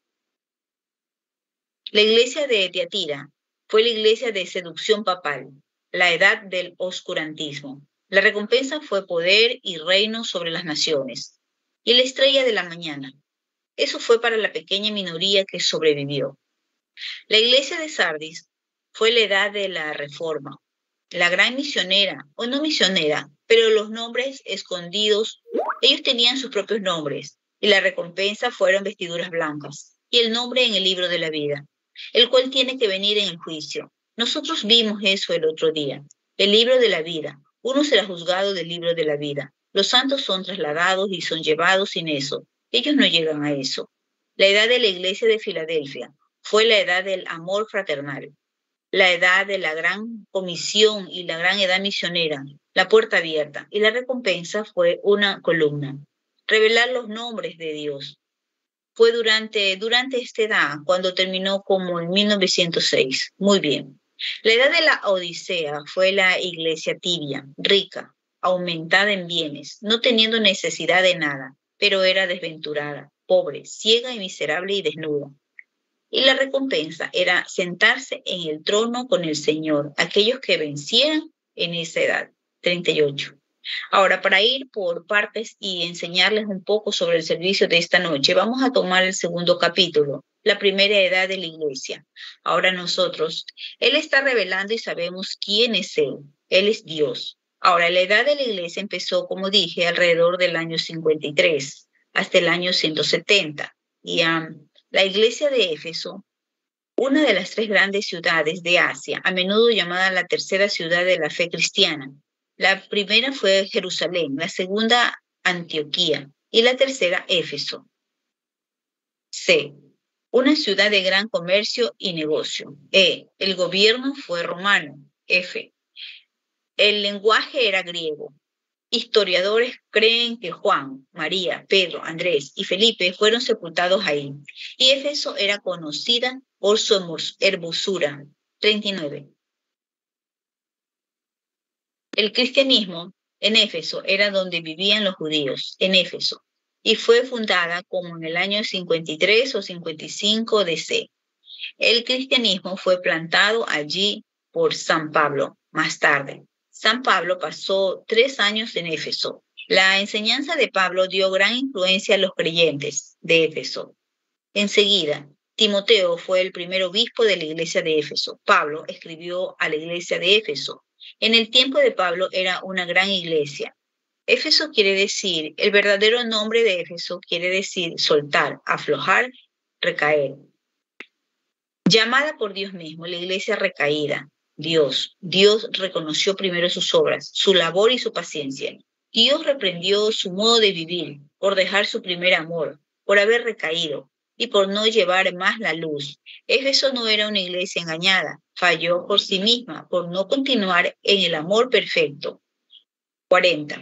La iglesia de Tiatira fue la iglesia de seducción papal, la edad del oscurantismo. La recompensa fue poder y reino sobre las naciones. Y la estrella de la mañana. Eso fue para la pequeña minoría que sobrevivió. La iglesia de Sardis fue la edad de la reforma. La gran misionera, o no misionera, pero los nombres escondidos, ellos tenían sus propios nombres, y la recompensa fueron vestiduras blancas, y el nombre en el libro de la vida, el cual tiene que venir en el juicio. Nosotros vimos eso el otro día. el libro de la vida. Uno será juzgado del libro de la vida. Los santos son trasladados y son llevados sin eso. Ellos no llegan a eso. La edad de la iglesia de Filadelfia fue la edad del amor fraternal, la edad de la gran comisión y la gran edad misionera, la puerta abierta, y la recompensa fue una columna. Revelar los nombres de Dios. Fue durante, durante esta edad cuando terminó como en mil novecientos seis. Muy bien. La edad de la Odisea fue la iglesia tibia, rica, aumentada en bienes, no teniendo necesidad de nada, pero era desventurada, pobre, ciega y miserable y desnuda. Y la recompensa era sentarse en el trono con el Señor, aquellos que vencieran en esa edad. treinta y ocho. Ahora, para ir por partes y enseñarles un poco sobre el servicio de esta noche, vamos a tomar el segundo capítulo, la primera edad de la iglesia. Ahora nosotros, Él está revelando y sabemos quién es Él. Él es Dios. Ahora, la edad de la iglesia empezó, como dije, alrededor del año cincuenta y tres, hasta el año ciento setenta. Y um, la iglesia de Éfeso, una de las tres grandes ciudades de Asia, a menudo llamada la tercera ciudad de la fe cristiana. La primera fue Jerusalén, la segunda Antioquía y la tercera Éfeso. C. Una ciudad de gran comercio y negocio. E. El gobierno fue romano. F. El lenguaje era griego. Historiadores creen que Juan, María, Pedro, Andrés y Felipe fueron sepultados ahí. Y Éfeso era conocida por su hermosura. treinta y nueve. El cristianismo en Éfeso era donde vivían los judíos, en Éfeso, y fue fundada como en el año cincuenta y tres o cincuenta y cinco D C. El cristianismo fue plantado allí por San Pablo más tarde. San Pablo pasó tres años en Éfeso. La enseñanza de Pablo dio gran influencia a los creyentes de Éfeso. Enseguida, Timoteo fue el primer obispo de la iglesia de Éfeso. Pablo escribió a la iglesia de Éfeso. En el tiempo de Pablo era una gran iglesia. Éfeso quiere decir, el verdadero nombre de Éfeso quiere decir soltar, aflojar, recaer. Llamada por Dios mismo, la iglesia recaída. Dios, Dios reconoció primero sus obras, su labor y su paciencia. Dios reprendió su modo de vivir por dejar su primer amor, por haber recaído y por no llevar más la luz. Éfeso no era una iglesia engañada, falló por sí misma, por no continuar en el amor perfecto. cuarenta.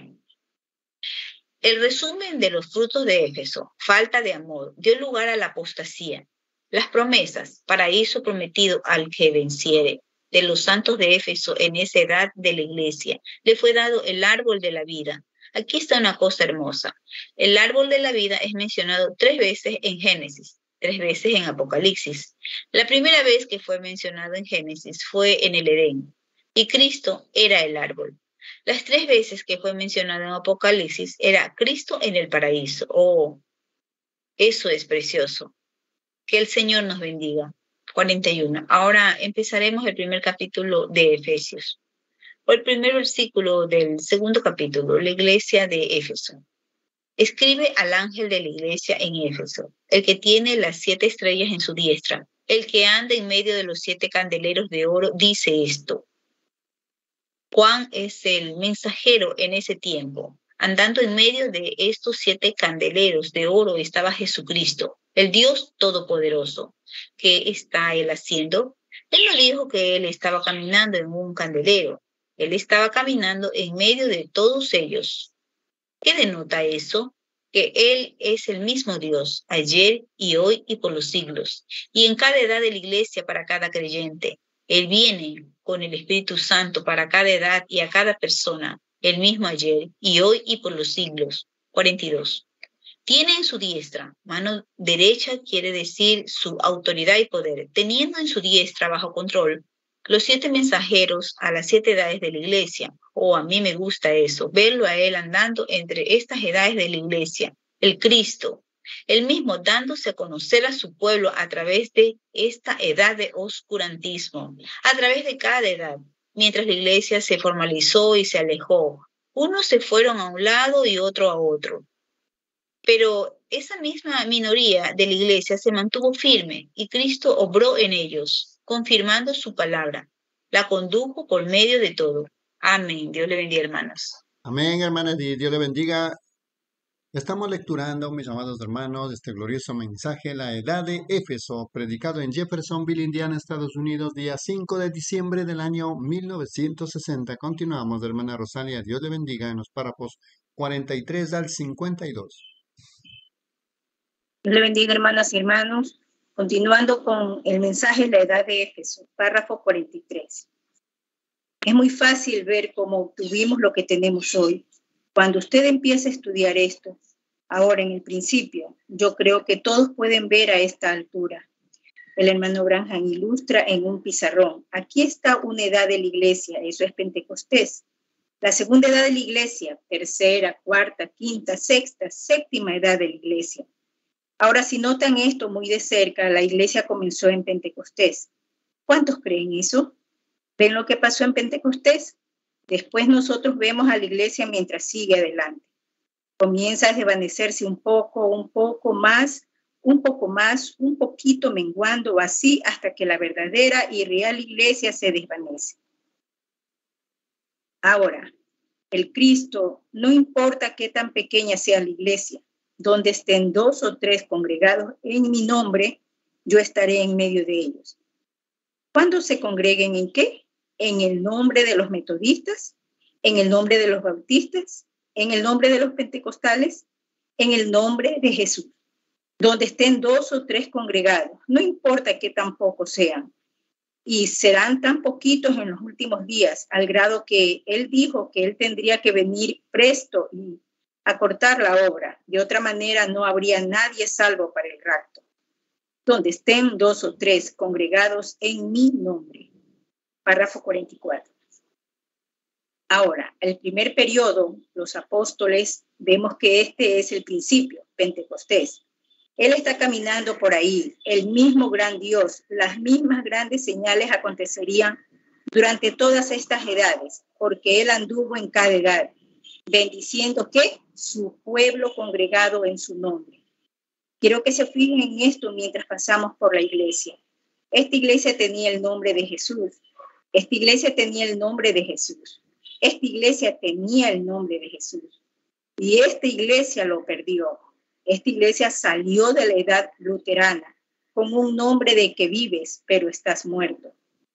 El resumen de los frutos de Éfeso, falta de amor, dio lugar a la apostasía. Las promesas, paraíso prometido al que venciere, de los santos de Éfeso en esa edad de la iglesia, le fue dado el árbol de la vida. Aquí está una cosa hermosa. El árbol de la vida es mencionado tres veces en Génesis, tres veces en Apocalipsis. La primera vez que fue mencionado en Génesis fue en el Edén, y Cristo era el árbol. Las tres veces que fue mencionado en Apocalipsis era Cristo en el paraíso. Oh, eso es precioso. Que el Señor nos bendiga. cuarenta y uno. Ahora empezaremos el primer capítulo de Efesios. O el primer versículo del segundo capítulo, la iglesia de Éfeso. Escribe al ángel de la iglesia en Éfeso, el que tiene las siete estrellas en su diestra, el que anda en medio de los siete candeleros de oro, dice esto. Juan es el mensajero en ese tiempo. Andando en medio de estos siete candeleros de oro estaba Jesucristo, el Dios Todopoderoso. ¿Qué está él haciendo? Él no dijo que él estaba caminando en un candelero. Él estaba caminando en medio de todos ellos. ¿Qué denota eso? Que Él es el mismo Dios, ayer y hoy y por los siglos. Y en cada edad de la iglesia para cada creyente. Él viene con el Espíritu Santo para cada edad y a cada persona. El mismo ayer y hoy y por los siglos. cuarenta y dos. Tiene en su diestra, mano derecha quiere decir su autoridad y poder, teniendo en su diestra bajo control los siete mensajeros a las siete edades de la iglesia. Oh, a mí me gusta eso, verlo a él andando entre estas edades de la iglesia, el Cristo, él mismo dándose a conocer a su pueblo a través de esta edad de oscurantismo, a través de cada edad, mientras la iglesia se formalizó y se alejó. Unos se fueron a un lado y otro a otro. Pero esa misma minoría de la iglesia se mantuvo firme y Cristo obró en ellos, confirmando su palabra. La condujo por medio de todo. Amén. Dios le bendiga, hermanos. Amén, hermanas, y Dios le bendiga. Estamos lecturando, mis amados hermanos, este glorioso mensaje, la edad de Éfeso, predicado en Jeffersonville, Indiana, Estados Unidos, día cinco de diciembre del año mil novecientos sesenta. Continuamos, hermana Rosalia, Dios le bendiga, en los párrafos cuarenta y tres al cincuenta y dos. Dios le bendiga, hermanas y hermanos. Continuando con el mensaje, la edad de Éfeso, párrafo cuarenta y tres. Es muy fácil ver cómo obtuvimos lo que tenemos hoy. Cuando usted empieza a estudiar esto, ahora en el principio, yo creo que todos pueden ver a esta altura. El hermano Branham ilustra en un pizarrón. Aquí está una edad de la iglesia, eso es Pentecostés. La segunda edad de la iglesia, tercera, cuarta, quinta, sexta, séptima edad de la iglesia. Ahora, si notan esto muy de cerca, la iglesia comenzó en Pentecostés. ¿Cuántos creen eso? ¿Ven lo que pasó en Pentecostés? Después nosotros vemos a la iglesia mientras sigue adelante. Comienza a desvanecerse un poco, un poco más, un poco más, un poquito menguando así hasta que la verdadera y real iglesia se desvanece. Ahora, el Cristo, no importa qué tan pequeña sea la iglesia, donde estén dos o tres congregados en mi nombre, yo estaré en medio de ellos. ¿Cuándo se congreguen en qué? En el nombre de los metodistas, en el nombre de los bautistas, en el nombre de los pentecostales, en el nombre de Jesús. Donde estén dos o tres congregados, no importa que tan pocos sean. Y serán tan poquitos en los últimos días, al grado que él dijo que él tendría que venir presto y acortar la obra. De otra manera no habría nadie salvo para el rapto. Donde estén dos o tres congregados en mi nombre. Párrafo cuarenta y cuatro. Ahora, el primer periodo, los apóstoles, vemos que este es el principio, Pentecostés. Él está caminando por ahí, el mismo gran Dios, las mismas grandes señales acontecerían durante todas estas edades, porque él anduvo en cada edad, bendiciendo ¿qué? Su pueblo congregado en su nombre. Quiero que se fijen en esto mientras pasamos por la iglesia. Esta iglesia tenía el nombre de Jesús. Esta iglesia tenía el nombre de Jesús. Esta iglesia tenía el nombre de Jesús. Y esta iglesia lo perdió. Esta iglesia salió de la edad luterana con un nombre de que vives, pero estás muerto.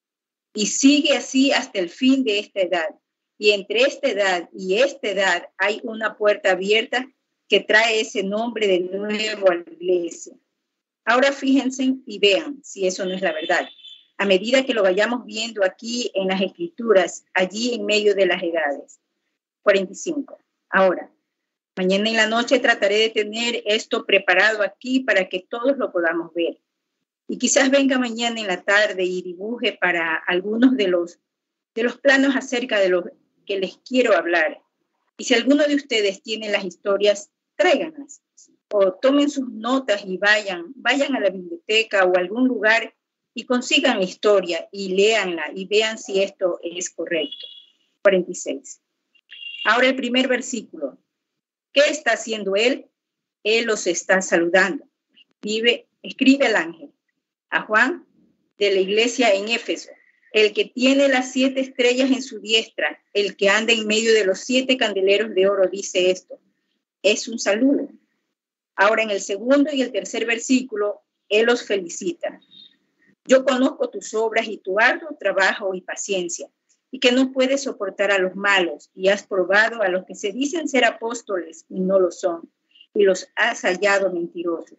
Y sigue así hasta el fin de esta edad. Y entre esta edad y esta edad hay una puerta abierta que trae ese nombre de nuevo a la iglesia. Ahora fíjense y vean si eso no es la verdad. A medida que lo vayamos viendo aquí en las escrituras, allí en medio de las edades. cuarenta y cinco. Ahora, mañana en la noche trataré de tener esto preparado aquí para que todos lo podamos ver. Y quizás venga mañana en la tarde y dibuje para algunos de los, de los planos acerca de lo que les quiero hablar. Y si alguno de ustedes tiene las historias, tráiganlas. O tomen sus notas y vayan, vayan a la biblioteca o a algún lugar y consigan la historia y léanla y vean si esto es correcto. cuarenta y seis. Ahora el primer versículo. ¿Qué está haciendo él? Él los está saludando. Escribe, escribe el ángel a Juan de la iglesia en Éfeso, el que tiene las siete estrellas en su diestra, el que anda en medio de los siete candeleros de oro, dice esto. Es un saludo. Ahora en el segundo y el tercer versículo, él los felicita. Yo conozco tus obras y tu arduo trabajo y paciencia, y que no puedes soportar a los malos, y has probado a los que se dicen ser apóstoles y no lo son, y los has hallado mentirosos.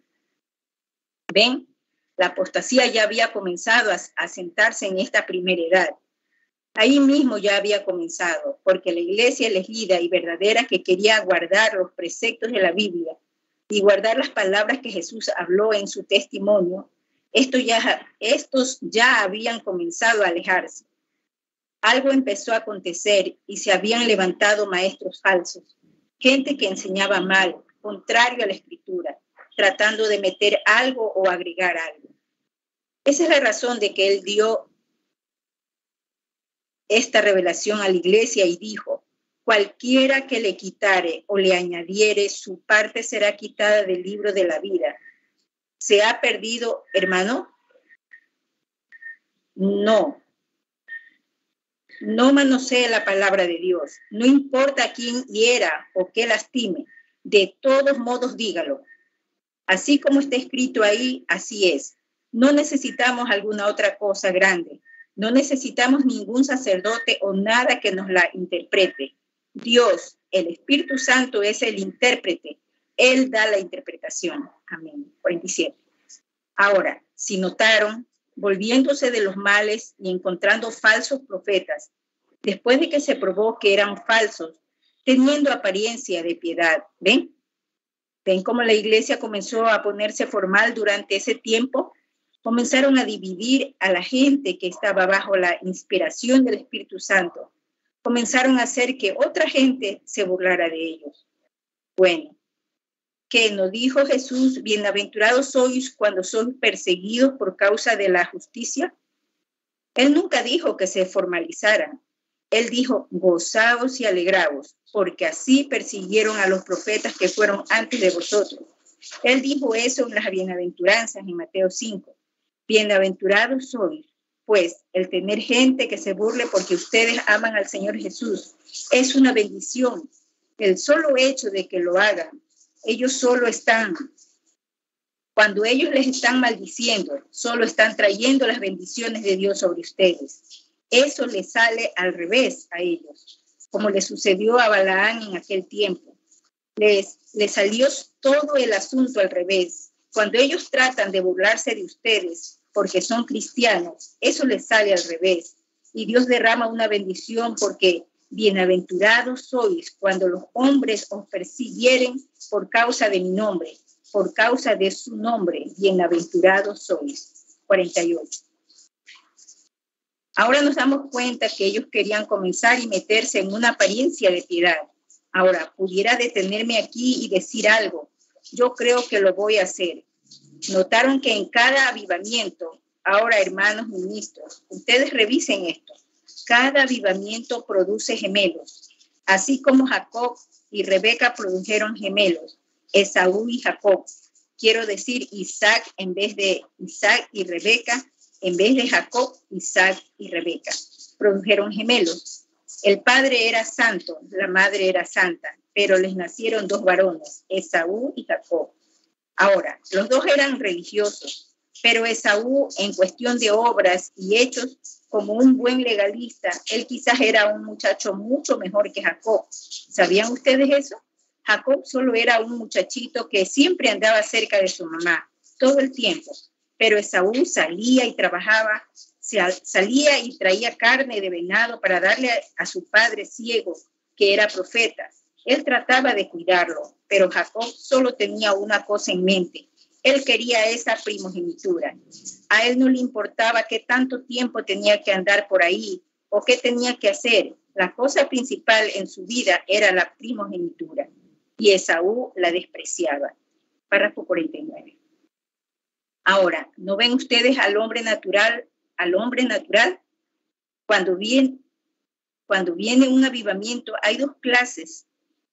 ¿Ven? La apostasía ya había comenzado a, a sentarse en esta primera edad. Ahí mismo ya había comenzado, porque la iglesia elegida y verdadera que quería guardar los preceptos de la Biblia y guardar las palabras que Jesús habló en su testimonio, esto ya, estos ya habían comenzado a alejarse. Algo empezó a acontecer y se habían levantado maestros falsos, gente que enseñaba mal, contrario a la escritura, tratando de meter algo o agregar algo. Esa es la razón de que él dio esta revelación a la iglesia y dijo, cualquiera que le quitare o le añadiere, su parte será quitada del libro de la vida. ¿Se ha perdido, hermano? No. no manosee la palabra de Dios. No importa a quién hiera o qué lastime, de todos modos dígalo. Así como está escrito ahí, así es. No necesitamos alguna otra cosa grande. No necesitamos ningún sacerdote o nada que nos la interprete. Dios, el Espíritu Santo, es el intérprete. Él da la interpretación. Amén. cuarenta y siete. Ahora, si notaron, volviéndose de los males y encontrando falsos profetas, después de que se probó que eran falsos, teniendo apariencia de piedad. ¿Ven? ¿Ven cómo la iglesia comenzó a ponerse formal durante ese tiempo? Comenzaron a dividir a la gente que estaba bajo la inspiración del Espíritu Santo. Comenzaron a hacer que otra gente se burlara de ellos. Bueno, ¿qué nos dijo Jesús? Bienaventurados sois cuando sois perseguidos por causa de la justicia. Él nunca dijo que se formalizaran. Él dijo, gozaos y alegraos, porque así persiguieron a los profetas que fueron antes de vosotros. Él dijo eso en las bienaventuranzas en Mateo cinco. Bienaventurados sois, pues el tener gente que se burle porque ustedes aman al Señor Jesús es una bendición. El solo hecho de que lo hagan, ellos solo están, cuando ellos les están maldiciendo, solo están trayendo las bendiciones de Dios sobre ustedes. Eso les sale al revés a ellos, como le sucedió a Balaán en aquel tiempo. Les, les salió todo el asunto al revés. Cuando ellos tratan de burlarse de ustedes porque son cristianos, eso les sale al revés. Y Dios derrama una bendición porque bienaventurados sois cuando los hombres os persiguieren por causa de mi nombre, por causa de su nombre, bienaventurados sois. cuarenta y ocho. Ahora nos damos cuenta que ellos querían comenzar y meterse en una apariencia de piedad. Ahora, pudiera detenerme aquí y decir algo. Yo creo que lo voy a hacer. Notaron que en cada avivamiento, ahora hermanos ministros, ustedes revisen esto. Cada avivamiento produce gemelos. Así como Jacob y Rebeca produjeron gemelos, Esaú y Jacob. Quiero decir Isaac en vez de Isaac y Rebeca, en vez de Jacob, Isaac y Rebeca. Produjeron gemelos. El padre era santo, la madre era santa, pero les nacieron dos varones, Esaú y Jacob. Ahora, los dos eran religiosos, pero Esaú, en cuestión de obras y hechos, como un buen legalista, él quizás era un muchacho mucho mejor que Jacob. ¿Sabían ustedes eso? Jacob solo era un muchachito que siempre andaba cerca de su mamá, todo el tiempo. Pero Esaú salía y trabajaba, salía y traía carne de venado para darle a, a su padre ciego, que era profeta. Él trataba de cuidarlo, pero Jacob solo tenía una cosa en mente. Él quería esa primogenitura. A él no le importaba qué tanto tiempo tenía que andar por ahí o qué tenía que hacer. La cosa principal en su vida era la primogenitura. Y Esaú la despreciaba. Párrafo cuarenta y nueve. Ahora, ¿no ven ustedes al hombre natural, al hombre natural? Cuando viene, cuando viene un avivamiento, hay dos clases.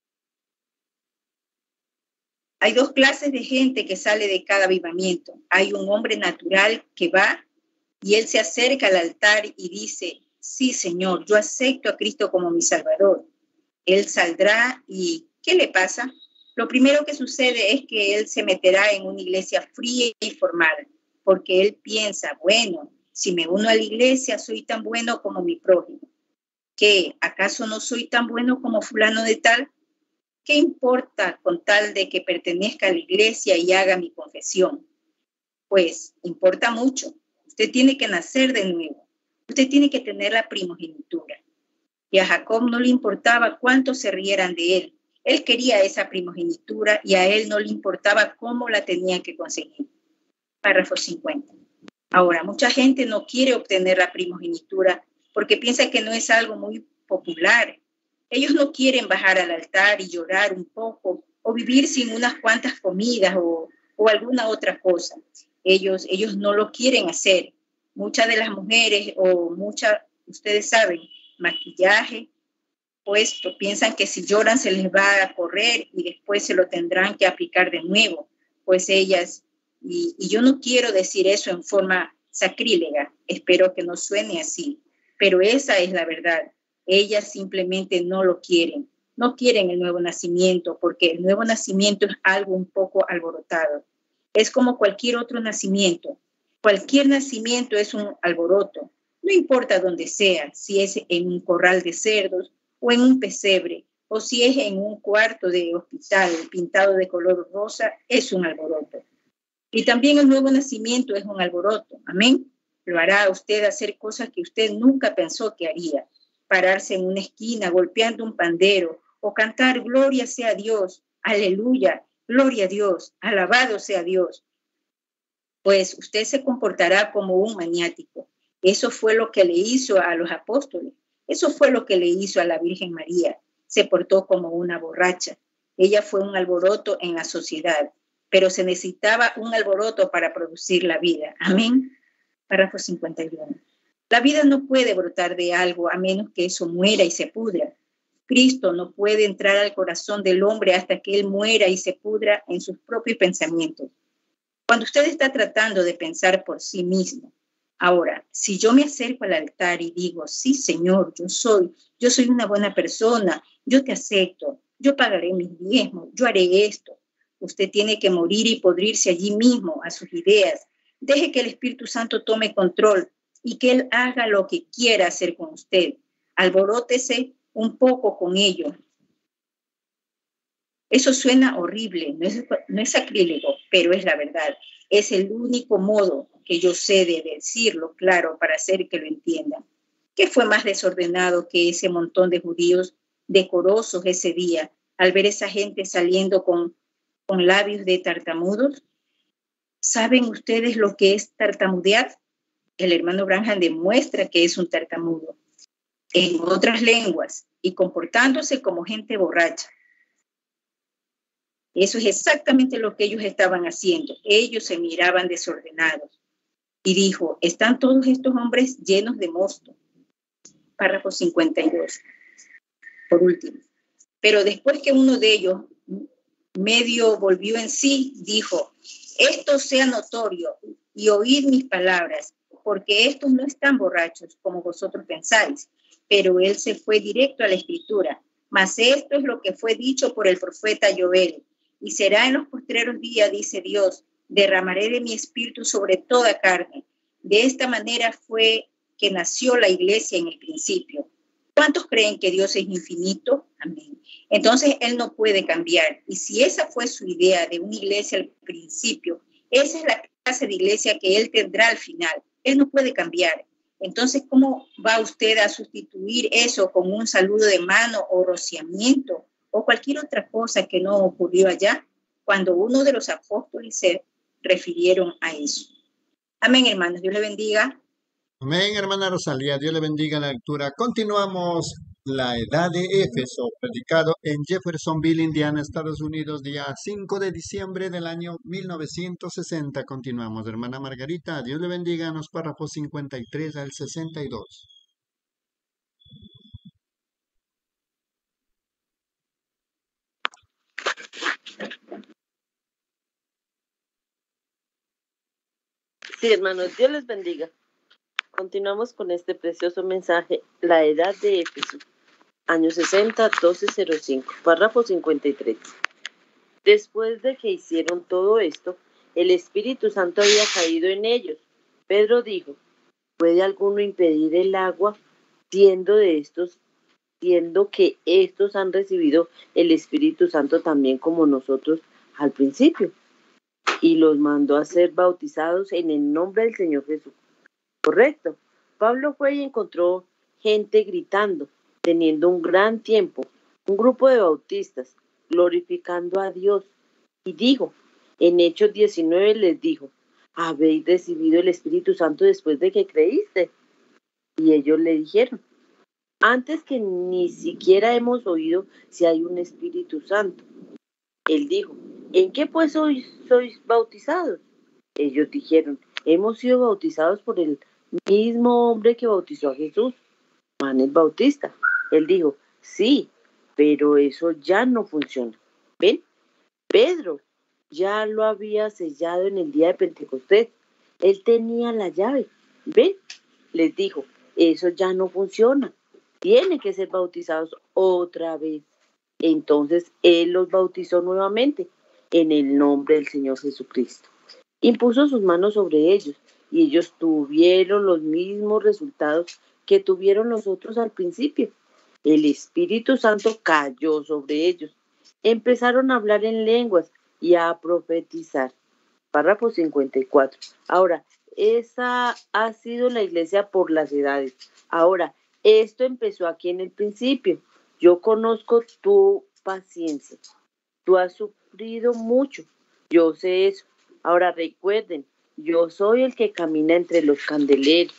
Hay dos clases de gente que sale de cada avivamiento. Hay un hombre natural que va y él se acerca al altar y dice, sí, Señor, yo acepto a Cristo como mi Salvador. Él saldrá y ¿qué le pasa? Lo primero que sucede es que él se meterá en una iglesia fría y formal, porque él piensa, bueno, si me uno a la iglesia, soy tan bueno como mi prójimo. ¿Qué? ¿Acaso no soy tan bueno como fulano de tal? ¿Qué importa con tal de que pertenezca a la iglesia y haga mi confesión? Pues importa mucho. Usted tiene que nacer de nuevo. Usted tiene que tener la primogenitura. Y a Jacob no le importaba cuánto se rieran de él. Él quería esa primogenitura y a él no le importaba cómo la tenía que conseguir. Párrafo cincuenta. Ahora, mucha gente no quiere obtener la primogenitura porque piensa que no es algo muy popular. Ellos no quieren bajar al altar y llorar un poco o vivir sin unas cuantas comidas o, o alguna otra cosa. Ellos, ellos no lo quieren hacer. Muchas de las mujeres o muchas, ustedes saben, maquillaje, puesto, piensan que si lloran se les va a correr y después se lo tendrán que aplicar de nuevo. Pues ellas, y, y yo no quiero decir eso en forma sacrílega, espero que no suene así. pero esa es la verdad. Ellas simplemente no lo quieren. No quieren el nuevo nacimiento porque el nuevo nacimiento es algo un poco alborotado. Es como cualquier otro nacimiento. Cualquier nacimiento es un alboroto. No importa dónde sea, si es en un corral de cerdos o en un pesebre, o si es en un cuarto de hospital pintado de color rosa, es un alboroto. Y también el nuevo nacimiento es un alboroto. Amén. Lo hará a usted hacer cosas que usted nunca pensó que haría. Pararse en una esquina golpeando un pandero o cantar gloria sea Dios, aleluya, gloria a Dios, alabado sea Dios. Pues usted se comportará como un maniático. Eso fue lo que le hizo a los apóstoles. Eso fue lo que le hizo a la Virgen María. Se portó como una borracha. Ella fue un alboroto en la sociedad, pero se necesitaba un alboroto para producir la vida. Amén. Párrafo cincuenta y uno. La vida no puede brotar de algo a menos que eso muera y se pudra. Cristo no puede entrar al corazón del hombre hasta que él muera y se pudra en sus propios pensamientos. Cuando usted está tratando de pensar por sí mismo, ahora, si yo me acerco al altar y digo, sí, Señor, yo soy, yo soy una buena persona, yo te acepto, yo pagaré mis diezmos, yo haré esto. Usted tiene que morir y podrirse allí mismo a sus ideas. Deje que el Espíritu Santo tome control y que Él haga lo que quiera hacer con usted. Alborótese un poco con ello. Eso suena horrible, no es, no es sacrílego, pero es la verdad. Es el único modo que yo sé de decirlo claro para hacer que lo entiendan. ¿Qué fue más desordenado que ese montón de judíos decorosos ese día al ver esa gente saliendo con, con labios de tartamudos? ¿Saben ustedes lo que es tartamudear? El hermano Branham demuestra que es un tartamudo en otras lenguas y comportándose como gente borracha. Eso es exactamente lo que ellos estaban haciendo. Ellos se miraban desordenados. Y dijo, ¿están todos estos hombres llenos de mosto? Párrafo cincuenta y dos. Por último. Pero después que uno de ellos medio volvió en sí, dijo, esto sea notorio y oíd mis palabras, porque estos no están borrachos como vosotros pensáis. Pero él se fue directo a la escritura. Mas esto es lo que fue dicho por el profeta Joel. Y será en los postreros días, dice Dios, derramaré de mi espíritu sobre toda carne. De esta manera fue que nació la iglesia en el principio. ¿Cuántos creen que Dios es infinito? Amén. Entonces Él no puede cambiar. Y si esa fue su idea de una iglesia al principio, esa es la clase de iglesia que Él tendrá al final. Él no puede cambiar. Entonces, ¿cómo va usted a sustituir eso con un saludo de mano o rociamiento o cualquier otra cosa que no ocurrió allá cuando uno de los apóstoles se refirieron a eso? Amén, hermanos. Dios le bendiga. Amén, hermana Rosalía. Dios le bendiga la lectura. Continuamos. La edad de Éfeso, predicado en Jeffersonville, Indiana, Estados Unidos, día cinco de diciembre del año mil novecientos sesenta. Continuamos, hermana Margarita. Dios le bendiga en los párrafos cincuenta y tres al sesenta y dos. Sí, hermanos, Dios les bendiga. Continuamos con este precioso mensaje, la edad de Éfeso, año sesenta, doce cero cinco, párrafo cincuenta y tres. Después de que hicieron todo esto, el Espíritu Santo había caído en ellos. Pedro dijo, ¿puede alguno impedir el agua, siendo de estos, siendo que estos han recibido el Espíritu Santo también como nosotros al principio? Y los mandó a ser bautizados en el nombre del Señor Jesús. Correcto. Pablo fue y encontró gente gritando, teniendo un gran tiempo, un grupo de bautistas, glorificando a Dios. Y dijo, en Hechos diecinueve les dijo, ¿habéis recibido el Espíritu Santo después de que creíste? Y ellos le dijeron, antes que ni siquiera hemos oído si hay un Espíritu Santo. Él dijo, ¿en qué pues sois, sois bautizados? Ellos dijeron, hemos sido bautizados por el mismo hombre que bautizó a Jesús, Juan el Bautista. Él dijo, sí, pero eso ya no funciona. ¿Ven? Pedro ya lo había sellado en el día de Pentecostés. Él tenía la llave. ¿Ven? Les dijo, eso ya no funciona. Tienen que ser bautizados otra vez. Entonces Él los bautizó nuevamente en el nombre del Señor Jesucristo. Impuso sus manos sobre ellos y ellos tuvieron los mismos resultados que tuvieron los otros al principio. El Espíritu Santo cayó sobre ellos. Empezaron a hablar en lenguas y a profetizar. Párrafo cincuenta y cuatro. Ahora, esa ha sido la iglesia por las edades. Ahora, esto empezó aquí en el principio. Yo conozco tu paciencia. Tú has sufrido mucho. Yo sé eso. Ahora recuerden, yo soy el que camina entre los candeleros.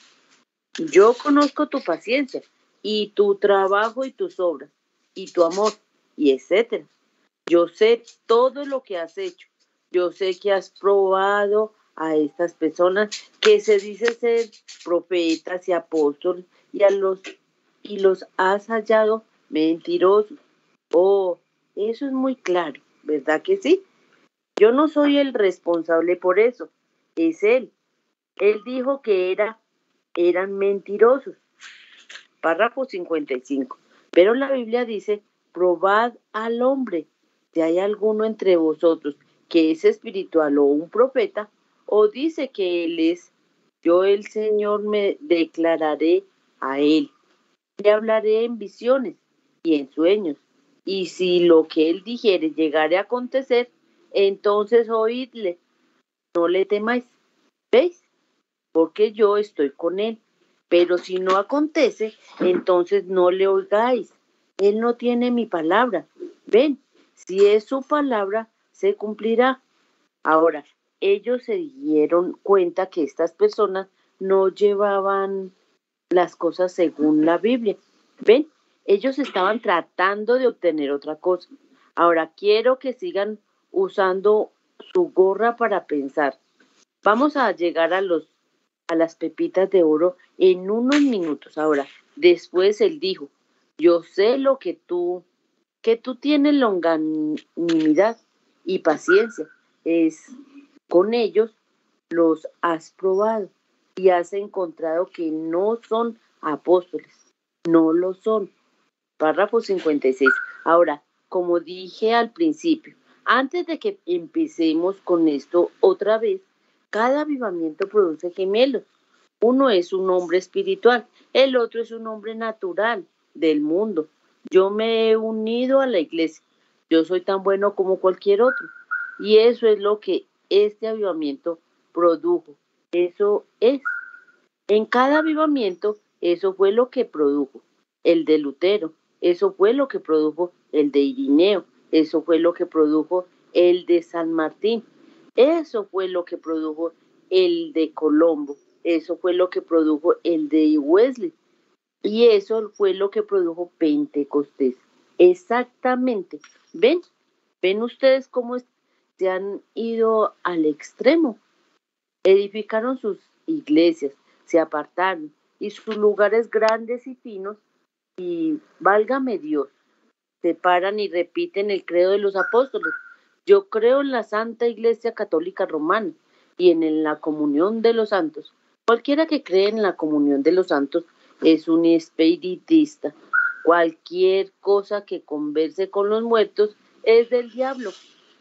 Yo conozco tu paciencia y tu trabajo y tus obras y tu amor y etcétera. Yo sé todo lo que has hecho. Yo sé que has probado a estas personas que se dicen ser profetas y apóstoles y a los y los has hallado mentirosos. Oh, eso es muy claro, ¿verdad que sí? Yo no soy el responsable por eso, es Él. Él dijo que era, eran mentirosos. Párrafo cincuenta y cinco. Pero la Biblia dice, probad al hombre, si hay alguno entre vosotros que es espiritual o un profeta, o dice que Él es, yo el Señor me declararé a Él. Le hablaré en visiones y en sueños. Y si lo que Él dijere llegare a acontecer, entonces oídle, no le temáis. ¿Veis? Porque yo estoy con Él. Pero si no acontece, entonces no le oigáis. Él no tiene mi palabra. Ven, si es su palabra, se cumplirá. Ahora, ellos se dieron cuenta que estas personas no llevaban las cosas según la Biblia. ¿Ven? Ellos estaban tratando de obtener otra cosa. Ahora, quiero que sigan usando su gorra para pensar. Vamos a llegar a los a las pepitas de oro en unos minutos. Ahora, después él dijo, yo sé lo que tú, que tú tienes longanimidad y paciencia. Es con ellos los has probado y has encontrado que no son apóstoles. No lo son. Párrafo cincuenta y seis. Ahora, como dije al principio, antes de que empecemos con esto otra vez, cada avivamiento produce gemelos. Uno es un hombre espiritual, el otro es un hombre natural del mundo. Yo me he unido a la iglesia. Yo soy tan bueno como cualquier otro. Y eso es lo que este avivamiento produjo. Eso es. En cada avivamiento, eso fue lo que produjo. El de Lutero, eso fue lo que produjo el de Irineo, eso fue lo que produjo el de San Martín, eso fue lo que produjo el de Colombo, eso fue lo que produjo el de Wesley, y eso fue lo que produjo Pentecostés. Exactamente. ¿Ven? ¿Ven ustedes cómo se han ido al extremo? Edificaron sus iglesias, se apartaron, y sus lugares grandes y finos, y válgame Dios, se paran y repiten el credo de los apóstoles. Yo creo en la Santa Iglesia Católica Romana y en la comunión de los santos. Cualquiera que cree en la comunión de los santos es un espiritista. Cualquier cosa que converse con los muertos es del diablo.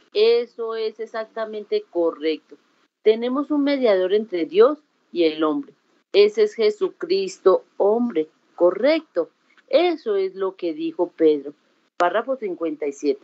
Eso es exactamente correcto. Tenemos un mediador entre Dios y el hombre. Ese es Jesucristo, hombre. Correcto. Eso es lo que dijo Pedro. Párrafo cincuenta y siete.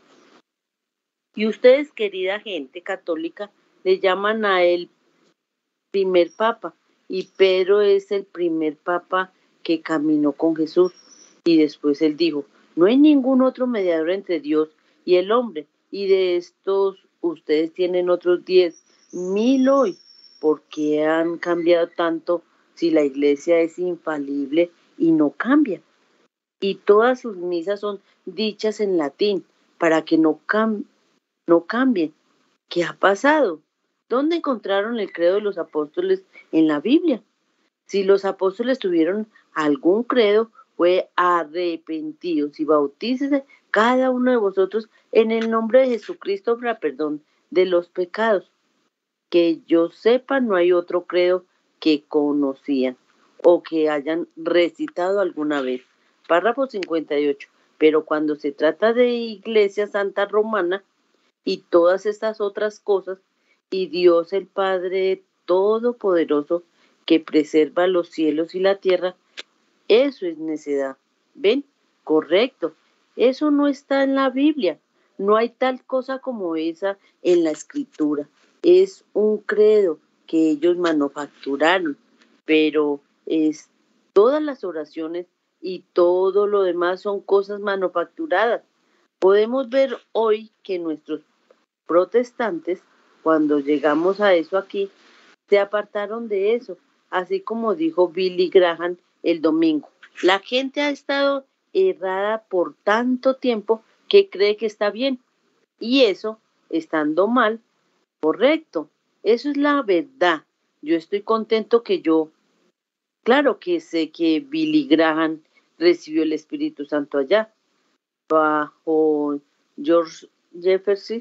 Y ustedes, querida gente católica, le llaman a él primer papa. Y Pedro es el primer papa que caminó con Jesús. Y después él dijo, no hay ningún otro mediador entre Dios y el hombre. Y de estos ustedes tienen otros diez mil hoy. ¿Por qué han cambiado tanto si la iglesia es infalible y no cambia? Y todas sus misas son dichas en latín para que no, cam no cambien. ¿Qué ha pasado? ¿Dónde encontraron el credo de los apóstoles en la Biblia? Si los apóstoles tuvieron algún credo, fue arrepentidos y bautícese cada uno de vosotros en el nombre de Jesucristo para perdón de los pecados. Que yo sepa, no hay otro credo que conocían. o que hayan recitado alguna vez. Párrafo cincuenta y ocho. Pero cuando se trata de Iglesia Santa Romana y todas estas otras cosas, y Dios el Padre Todopoderoso, que preserva los cielos y la tierra, eso es necedad. ¿Ven? Correcto. Eso no está en la Biblia. No hay tal cosa como esa en la Escritura. Es un credo que ellos manufacturaron, pero es todas las oraciones y todo lo demás son cosas manufacturadas. Podemos ver hoy que nuestros protestantes, cuando llegamos a eso aquí, se apartaron de eso, así como dijo Billy Graham el domingo. La gente ha estado errada por tanto tiempo que cree que está bien, y eso, estando mal, correcto. Eso es la verdad. Yo estoy contento que yo, claro que sé que Billy Graham recibió el Espíritu Santo allá, bajo George Jefferson,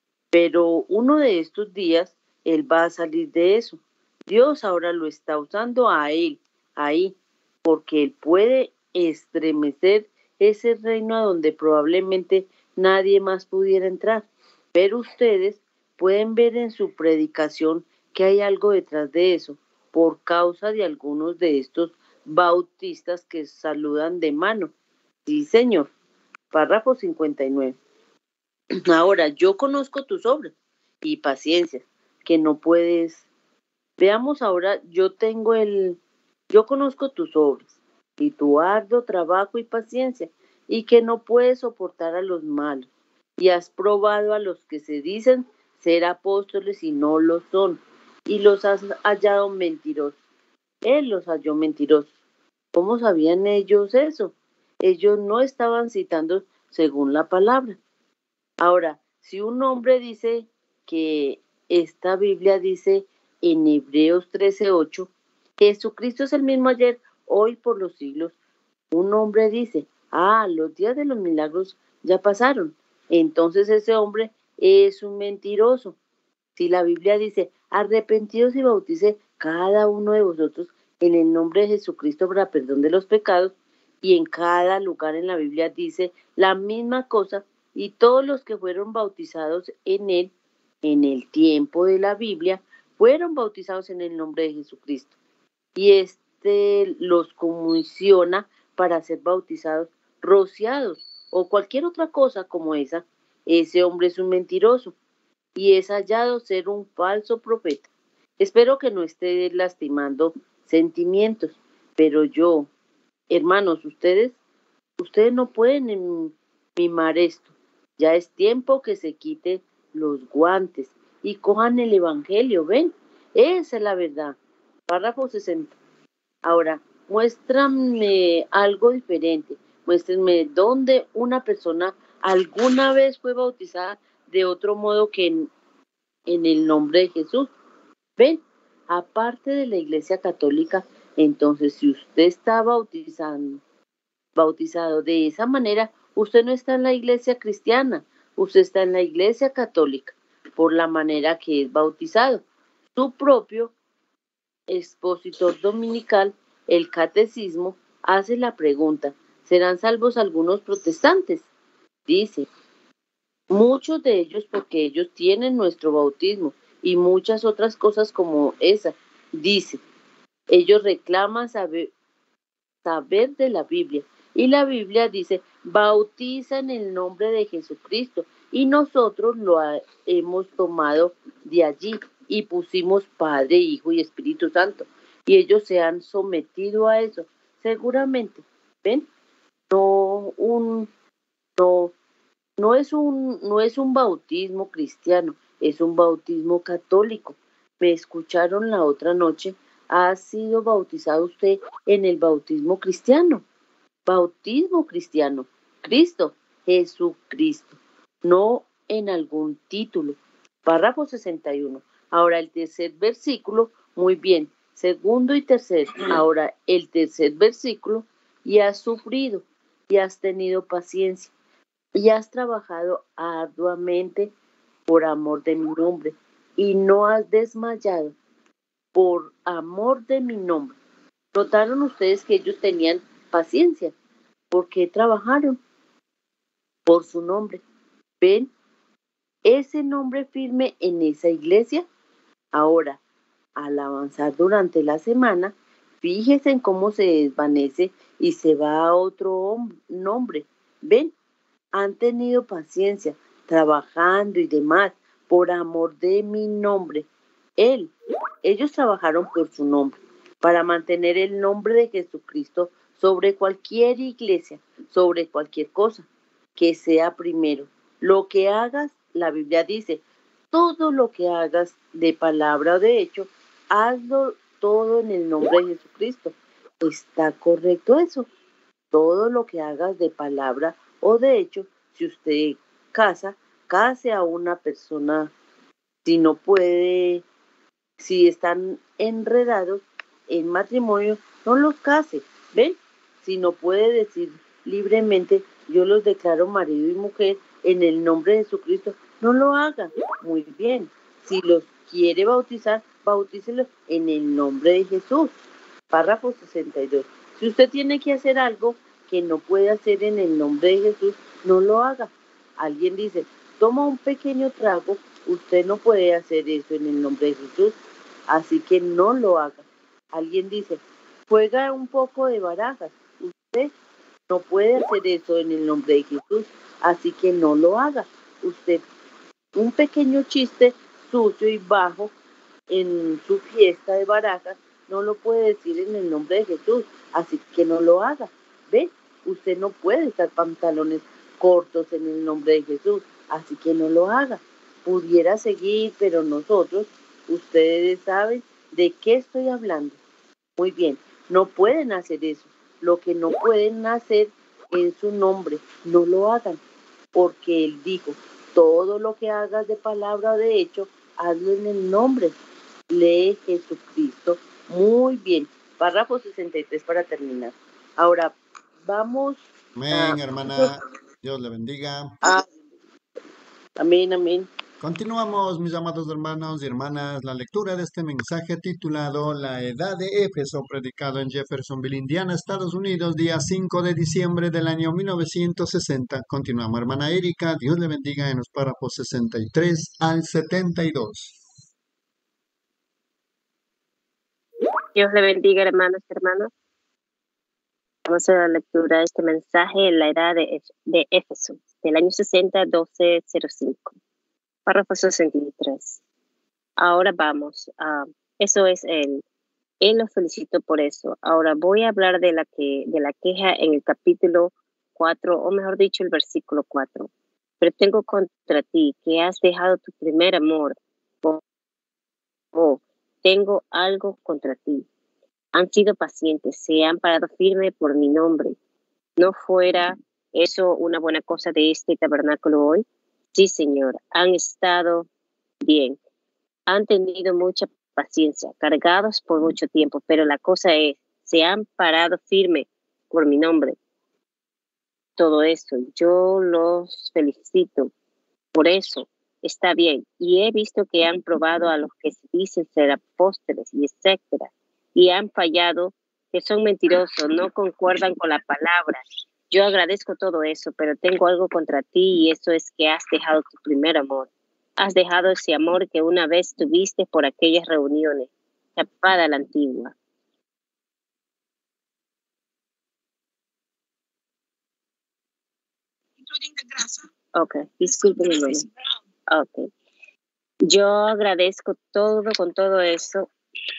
pero uno de estos días él va a salir de eso. Dios ahora lo está usando a él, ahí, porque él puede estremecer ese reino a donde probablemente nadie más pudiera entrar. Pero ustedes pueden ver en su predicación que hay algo detrás de eso, por causa de algunos de estos bautistas que saludan de mano. Sí, señor. Párrafo cincuenta y nueve. Ahora, yo conozco tus obras y paciencia, que no puedes. Veamos ahora, yo tengo el, yo conozco tus obras y tu arduo trabajo y paciencia, y que no puedes soportar a los malos, y has probado a los que se dicen ser apóstoles y no lo son, y los has hallado mentirosos. Él los halló mentirosos. ¿Cómo sabían ellos eso? Ellos no estaban citando según la palabra. Ahora, si un hombre dice que esta Biblia dice en Hebreos trece ocho, Jesucristo es el mismo ayer, hoy, por los siglos, un hombre dice, ah, los días de los milagros ya pasaron, entonces ese hombre es un mentiroso. Si la Biblia dice, arrepentidos y bautice cada uno de vosotros en el nombre de Jesucristo para perdón de los pecados, y en cada lugar en la Biblia dice la misma cosa, y todos los que fueron bautizados en él, en el tiempo de la Biblia, fueron bautizados en el nombre de Jesucristo. Y este los comisiona para ser bautizados, rociados, o cualquier otra cosa como esa. Ese hombre es un mentiroso y es hallado ser un falso profeta. Espero que no esté lastimando sentimientos, pero yo, hermanos, ustedes, ustedes no pueden mimar esto. Ya es tiempo que se quite los guantes y cojan el evangelio, ¿ven? Esa es la verdad. Párrafo sesenta. Ahora, muéstrame algo diferente. Muéstrenme dónde una persona alguna vez fue bautizada de otro modo que en, en el nombre de Jesús. ¿Ven? Aparte de la Iglesia Católica, entonces si usted está bautizando, bautizado de esa manera, usted no está en la Iglesia cristiana, usted está en la Iglesia Católica, por la manera que es bautizado. Su propio expositor dominical, el catecismo, hace la pregunta, ¿serán salvos algunos protestantes? Dice, muchos de ellos porque ellos tienen nuestro bautismo y muchas otras cosas como esa. Dice, ellos reclaman saber, saber de la Biblia, y la Biblia dice, bautiza en el nombre de Jesucristo, y nosotros lo ha, hemos tomado de allí y pusimos Padre, Hijo y Espíritu Santo, y ellos se han sometido a eso, seguramente. ¿Ven? No un no no es un no es un bautismo cristiano, es un bautismo católico. Me escucharon la otra noche, ¿ha sido bautizado usted en el bautismo cristiano? Bautismo cristiano, Cristo, Jesucristo, no en algún título. Párrafo sesenta y uno. Ahora el tercer versículo, muy bien, segundo y tercer. Ahora el tercer versículo, y has sufrido, y has tenido paciencia, y has trabajado arduamente por amor de mi nombre, y no has desmayado por amor de mi nombre. Notaron ustedes que ellos tenían paciencia, porque trabajaron por su nombre. ¿Ven? Ese nombre firme en esa iglesia. Ahora, al avanzar durante la semana, fíjense en cómo se desvanece y se va a otro nombre. ¿Ven? Han tenido paciencia, trabajando y demás, por amor de mi nombre. Él, ellos trabajaron por su nombre, para mantener el nombre de Jesucristo sobre cualquier iglesia, sobre cualquier cosa, que sea primero. Lo que hagas, la Biblia dice, todo lo que hagas de palabra o de hecho, hazlo todo en el nombre de Jesucristo. ¿Está correcto eso? Todo lo que hagas de palabra o de hecho, si usted casa, case a una persona, si no puede, si están enredados en matrimonio, no los case, ¿ven? Si no puede decir libremente, yo los declaro marido y mujer en el nombre de Jesucristo, no lo haga. Muy bien. Si los quiere bautizar, bautícelos en el nombre de Jesús. Párrafo sesenta y dos. Si usted tiene que hacer algo que no puede hacer en el nombre de Jesús, no lo haga. Alguien dice, toma un pequeño trago, usted no puede hacer eso en el nombre de Jesús, así que no lo haga. Alguien dice, juega un poco de barajas, usted no puede hacer eso en el nombre de Jesús, así que no lo haga. Usted, un pequeño chiste sucio y bajo en su fiesta de barajas, no lo puede decir en el nombre de Jesús, así que no lo haga. ¿Ve? Usted no puede usar pantalones cortos en el nombre de Jesús, así que no lo haga. Pudiera seguir, pero nosotros, ustedes saben de qué estoy hablando. Muy bien, no pueden hacer eso. Lo que no pueden hacer en su nombre, no lo hagan, porque Él dijo, todo lo que hagas de palabra o de hecho, hazlo en el nombre de Jesucristo. Muy bien, párrafo sesenta y tres para terminar. Ahora, vamos Amén, a... hermana. Dios le bendiga. a- Amén, amén. Continuamos, mis amados hermanos y hermanas, la lectura de este mensaje titulado La Edad de Éfeso, predicado en Jeffersonville, Indiana, Estados Unidos, día cinco de diciembre del año mil novecientos sesenta. Continuamos, hermana Erika. Dios le bendiga en los párrafos sesenta y tres al setenta y dos. Dios le bendiga, hermanos y hermanas. Vamos a la lectura de este mensaje en la edad de, de Éfeso, del año sesenta, doce cero cinco. Párrafo sesenta y tres. Ahora vamos, uh, eso es él. Él lo felicito por eso. Ahora voy a hablar de la, que, de la queja en el capítulo cuatro, o mejor dicho, el versículo cuatro. Pero tengo contra ti que has dejado tu primer amor. Oh, oh, tengo algo contra ti. Han sido pacientes, se han parado firme por mi nombre. ¿No fuera eso una buena cosa de este tabernáculo hoy? Sí, Señor, han estado bien. Han tenido mucha paciencia, cargados por mucho tiempo, pero la cosa es, se han parado firme por mi nombre. Todo eso, yo los felicito por eso. Está bien. Y he visto que han probado a los que se dicen ser apóstoles y etcétera. Y han fallado, que son mentirosos, no concuerdan con la palabra. Yo agradezco todo eso, pero tengo algo contra ti y eso es que has dejado tu primer amor. Has dejado ese amor que una vez tuviste por aquellas reuniones. Chapada la antigua. Ok, disculpen. Ok. Yo agradezco todo con todo eso.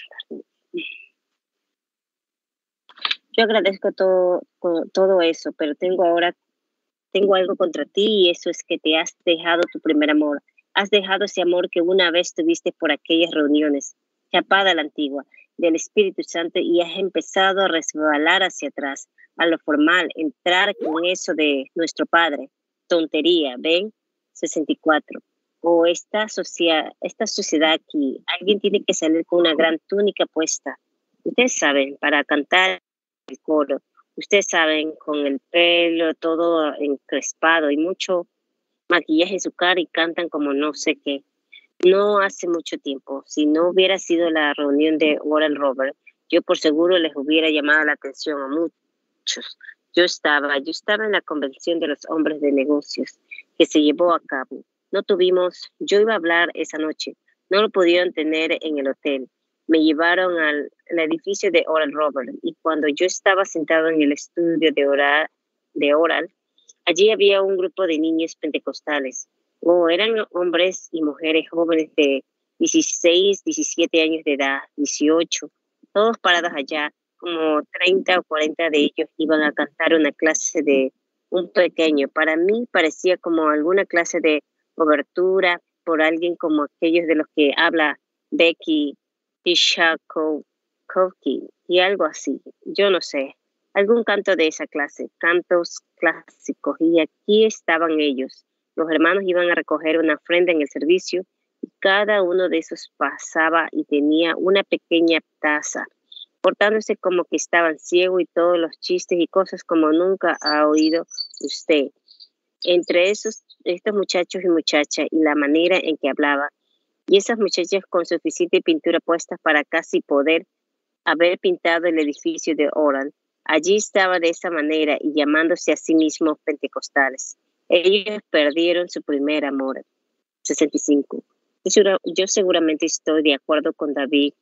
Yo agradezco todo, todo eso, pero tengo ahora, tengo algo contra ti y eso es que te has dejado tu primer amor. Has dejado ese amor que una vez tuviste por aquellas reuniones, chapada la antigua, del Espíritu Santo y has empezado a resbalar hacia atrás, a lo formal, entrar con eso de nuestro Padre. Tontería, ¿ven? sesenta y cuatro. O esta, socia, esta sociedad aquí, alguien tiene que salir con una gran túnica puesta. Ustedes saben, para cantar el coro. Ustedes saben, con el pelo todo encrespado y mucho maquillaje en su cara y cantan como no sé qué. No hace mucho tiempo, si no hubiera sido la reunión de Warren Robert, Yo por seguro les hubiera llamado la atención a muchos. Yo estaba, yo estaba en la convención de los hombres de negocios que se llevó a cabo. No tuvimos, yo iba a hablar esa noche, no lo pudieron tener en el hotel. Me llevaron al, al edificio de Oral Roberts y cuando yo estaba sentado en el estudio de Oral, de Oral, allí había un grupo de niños pentecostales. Oh, eran hombres y mujeres jóvenes de dieciséis, diecisiete años de edad, dieciocho, todos parados allá, como treinta o cuarenta de ellos iban a cantar una clase de un pequeño. Para mí parecía como alguna clase de obertura por alguien como aquellos de los que habla Becky Tishakovsky y algo así. Yo no sé, algún canto de esa clase, cantos clásicos. Y aquí estaban ellos. Los hermanos iban a recoger una ofrenda en el servicio y cada uno de esos pasaba y tenía una pequeña taza, portándose como que estaban ciegos y todos los chistes y cosas como nunca ha oído usted. Entre esos, estos muchachos y muchachas y la manera en que hablaba, y esas muchachas con suficiente pintura puesta para casi poder haber pintado el edificio de Oral, allí estaba de esa manera y llamándose a sí mismos pentecostales. Ellos perdieron su primer amor. sesenta y cinco. Yo, yo seguramente estoy de acuerdo con David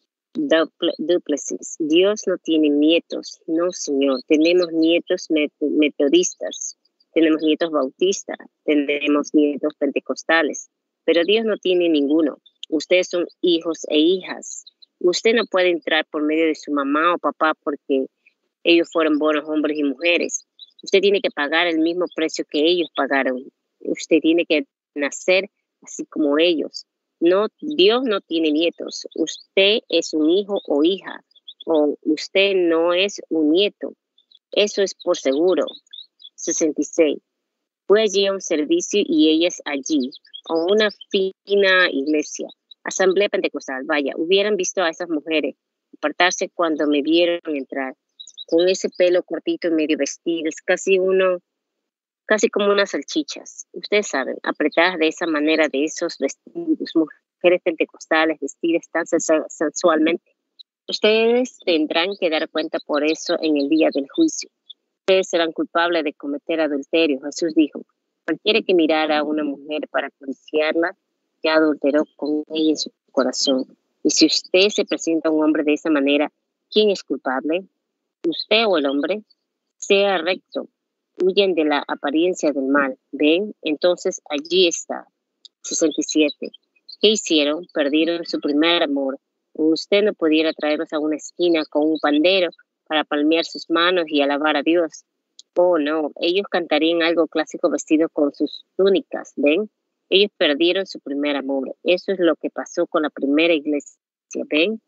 Duplessis. Dios no tiene nietos. No, señor. Tenemos nietos metodistas, tenemos nietos bautistas, tenemos nietos pentecostales, pero Dios no tiene ninguno. Ustedes son hijos e hijas. Usted no puede entrar por medio de su mamá o papá porque ellos fueron buenos hombres y mujeres. Usted tiene que pagar el mismo precio que ellos pagaron. Usted tiene que nacer así como ellos. No, Dios no tiene nietos. Usted es un hijo o hija, o usted no es un nieto. Eso es por seguro. sesenta y seis. Fue allí a un servicio y ellas allí, a una fina iglesia, asamblea pentecostal. Vaya, hubieran visto a esas mujeres apartarse cuando me vieron entrar, con ese pelo cortito y medio vestidas, casi uno, casi como unas salchichas. Ustedes saben, apretadas de esa manera, de esos vestidos, mujeres pentecostales vestidas tan sensualmente. Ustedes tendrán que dar cuenta por eso en el día del juicio. Ustedes serán culpables de cometer adulterio. Jesús dijo, cualquiera que mirara a una mujer para codiciarla, ya adulteró con ella en su corazón. Y si usted se presenta a un hombre de esa manera, ¿quién es culpable? ¿Usted o el hombre? Sea recto. Huyen de la apariencia del mal. ¿Ven? Entonces allí está. sesenta y siete. ¿Qué hicieron? Perdieron su primer amor. Usted no pudiera traerlos a una esquina con un pandero para palmear sus manos y alabar a Dios. Oh, no, ellos cantarían algo clásico vestido con sus túnicas, ¿ven? Ellos perdieron su primer amor. Eso es lo que pasó con la primera iglesia, ¿ven?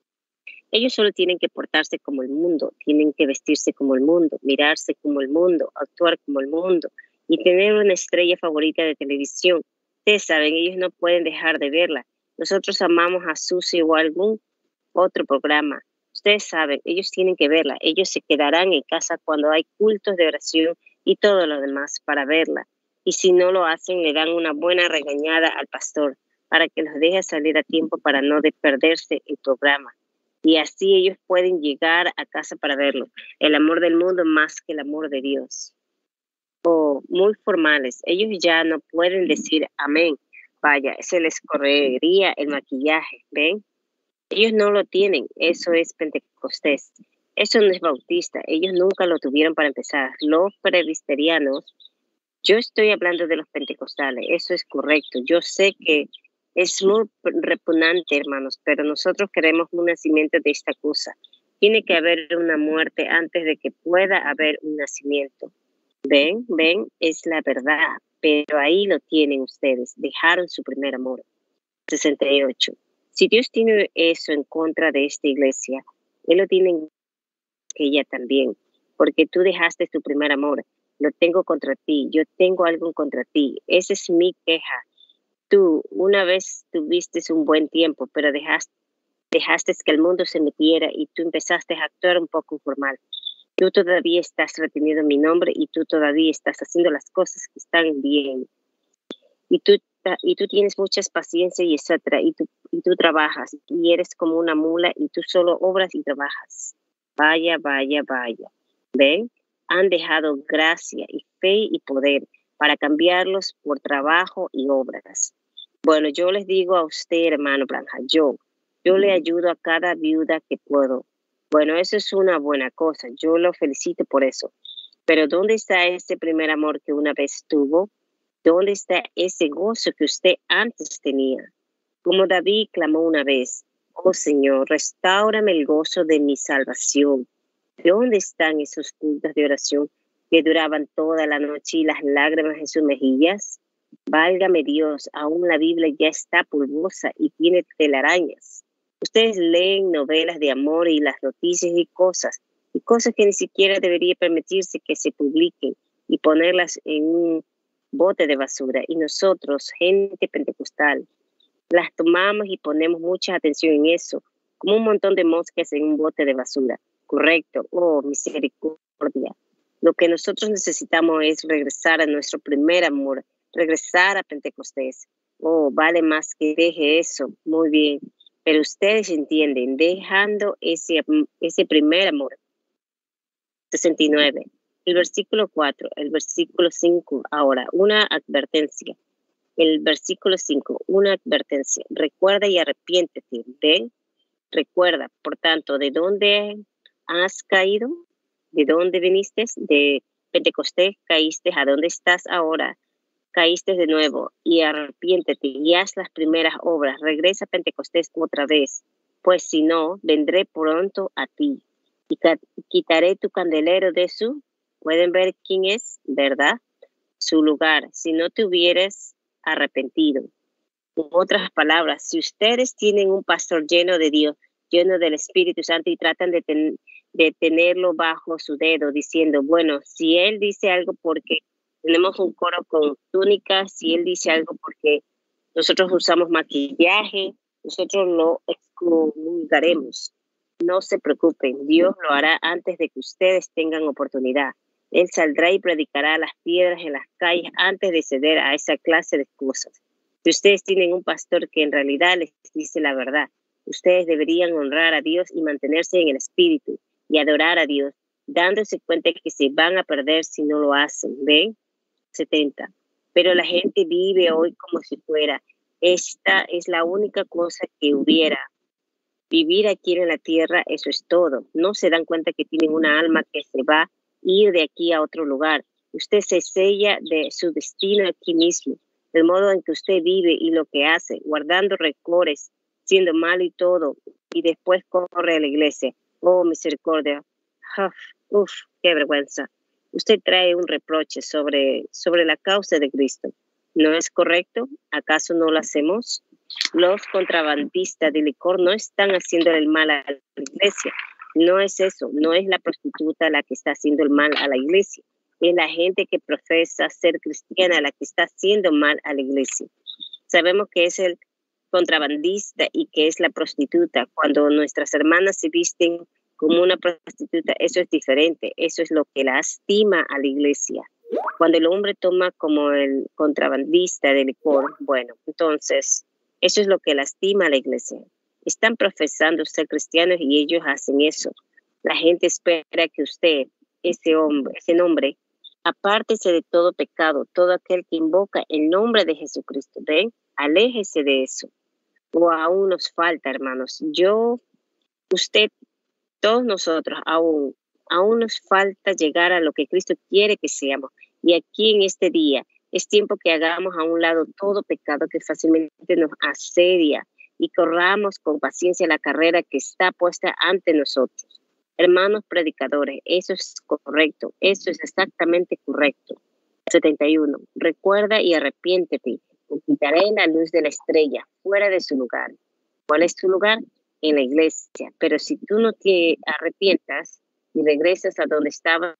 Ellos solo tienen que portarse como el mundo, tienen que vestirse como el mundo, mirarse como el mundo, actuar como el mundo y tener una estrella favorita de televisión. Ustedes saben, ellos no pueden dejar de verla. Nosotros amamos a Susie o a algún otro programa. Ustedes saben, ellos tienen que verla. Ellos se quedarán en casa cuando hay cultos de oración y todo lo demás para verla. Y si no lo hacen, le dan una buena regañada al pastor para que los deje salir a tiempo para no de perderse el programa. Y así ellos pueden llegar a casa para verlo. El amor del mundo más que el amor de Dios. Oh, muy formales. Ellos ya no pueden decir amén. Vaya, se les correría el maquillaje, ¿ven? Ellos no lo tienen, eso es pentecostés. Eso no es bautista, ellos nunca lo tuvieron para empezar. Los presbiterianos, yo estoy hablando de los pentecostales, eso es correcto. Yo sé que es muy repugnante, hermanos, pero nosotros queremos un nacimiento de esta cosa. Tiene que haber una muerte antes de que pueda haber un nacimiento. Ven, ven, es la verdad, pero ahí lo tienen ustedes, dejaron su primer amor. sesenta y ocho. Si Dios tiene eso en contra de esta iglesia, Él lo tiene en ella también, porque tú dejaste tu primer amor. Lo tengo contra ti, yo tengo algo contra ti. Esa es mi queja. Tú una vez tuviste un buen tiempo, pero dejaste, dejaste que el mundo se metiera y tú empezaste a actuar un poco informal. Tú todavía estás reteniendo mi nombre y tú todavía estás haciendo las cosas que están bien. Y tú Y tú tienes mucha paciencia y etcétera, y tú, y tú trabajas, y eres como una mula y tú solo obras y trabajas. Vaya, vaya, vaya. ¿Ven? Han dejado gracia y fe y poder para cambiarlos por trabajo y obras. Bueno, yo les digo a usted, hermano Branja, yo, yo le ayudo a cada viuda que puedo. Bueno, eso es una buena cosa, yo lo felicito por eso. Pero ¿dónde está ese primer amor que una vez tuvo? ¿Dónde está ese gozo que usted antes tenía? Como David clamó una vez, oh Señor, restáurame el gozo de mi salvación. ¿Dónde están esos cultos de oración que duraban toda la noche y las lágrimas en sus mejillas? Válgame Dios, aún la Biblia ya está pulvosa y tiene telarañas. Ustedes leen novelas de amor y las noticias y cosas, y cosas que ni siquiera debería permitirse que se publiquen y ponerlas en un bote de basura. Y nosotros, gente pentecostal, las tomamos y ponemos mucha atención en eso, como un montón de moscas en un bote de basura. Correcto. Oh, misericordia. Lo que nosotros necesitamos es regresar a nuestro primer amor, regresar a Pentecostés. Oh, vale más que deje eso. Muy bien. Pero ustedes entienden, dejando ese, ese primer amor. sesenta y nueve. El versículo cuatro, el versículo cinco. Ahora, una advertencia. El versículo cinco, una advertencia. Recuerda y arrepiéntete. ¿Ven? Recuerda, por tanto, ¿de dónde has caído? ¿De dónde viniste? De Pentecostés caíste. ¿A dónde estás ahora? Caíste de nuevo y arrepiéntete y haz las primeras obras. Regresa a Pentecostés otra vez, pues si no, vendré pronto a ti y quitaré tu candelero de su, pueden ver quién es, ¿verdad? Su lugar, si no te hubieras arrepentido. En otras palabras, si ustedes tienen un pastor lleno de Dios, lleno del Espíritu Santo y tratan de, ten, de tenerlo bajo su dedo, diciendo, bueno, si él dice algo porque tenemos un coro con túnicas, si él dice algo porque nosotros usamos maquillaje, nosotros lo excomulgaremos. No se preocupen, Dios lo hará antes de que ustedes tengan oportunidad. Él saldrá y predicará a las piedras en las calles antes de ceder a esa clase de cosas. Si ustedes tienen un pastor que en realidad les dice la verdad, ustedes deberían honrar a Dios y mantenerse en el espíritu y adorar a Dios, dándose cuenta que se van a perder si no lo hacen. ¿Ven? setenta. Pero la gente vive hoy como si fuera, esta es la única cosa que hubiera. Vivir aquí en la tierra, eso es todo. No se dan cuenta que tienen una alma que se va a ir de aquí a otro lugar. Usted se sella de su destino aquí mismo, del modo en que usted vive y lo que hace, guardando rencores, siendo malo y todo, y después corre a la iglesia. Oh, misericordia. Uf, uf, qué vergüenza. Usted trae un reproche sobre, sobre la causa de Cristo. ¿No es correcto? ¿Acaso no lo hacemos? Los contrabandistas de licor no están haciendo el mal a la iglesia. No es eso. No es la prostituta la que está haciendo el mal a la iglesia. Es la gente que profesa ser cristiana la que está haciendo mal a la iglesia. Sabemos que es el contrabandista y que es la prostituta. Cuando nuestras hermanas se visten como una prostituta, eso es diferente. Eso es lo que lastima a la iglesia. Cuando el hombre toma como el contrabandista de licor, bueno, entonces eso es lo que lastima a la iglesia. Están profesando ser cristianos y ellos hacen eso. La gente espera que usted, ese hombre, ese nombre, apártese de todo pecado, todo aquel que invoca el nombre de Jesucristo. ¿Ven? Aléjese de eso. O aún nos falta, hermanos. Yo, usted, todos nosotros aún, aún nos falta llegar a lo que Cristo quiere que seamos. Y aquí en este día es tiempo que hagamos a un lado todo pecado que fácilmente nos asedia y corramos con paciencia la carrera que está puesta ante nosotros. Hermanos predicadores, eso es correcto, eso es exactamente correcto. setenta y uno. Recuerda y arrepiéntete, y quitaré la luz de la estrella fuera de su lugar. ¿Cuál es tu lugar? En la iglesia. Pero si tú no te arrepientas y regresas a donde estaba,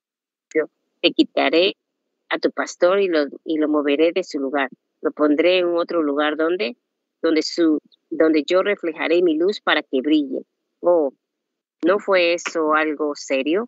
yo te quitaré a tu pastor y lo, y lo moveré de su lugar. Lo pondré en otro lugar donde, donde, su, donde yo reflejaré mi luz para que brille. Oh, ¿no fue eso algo serio?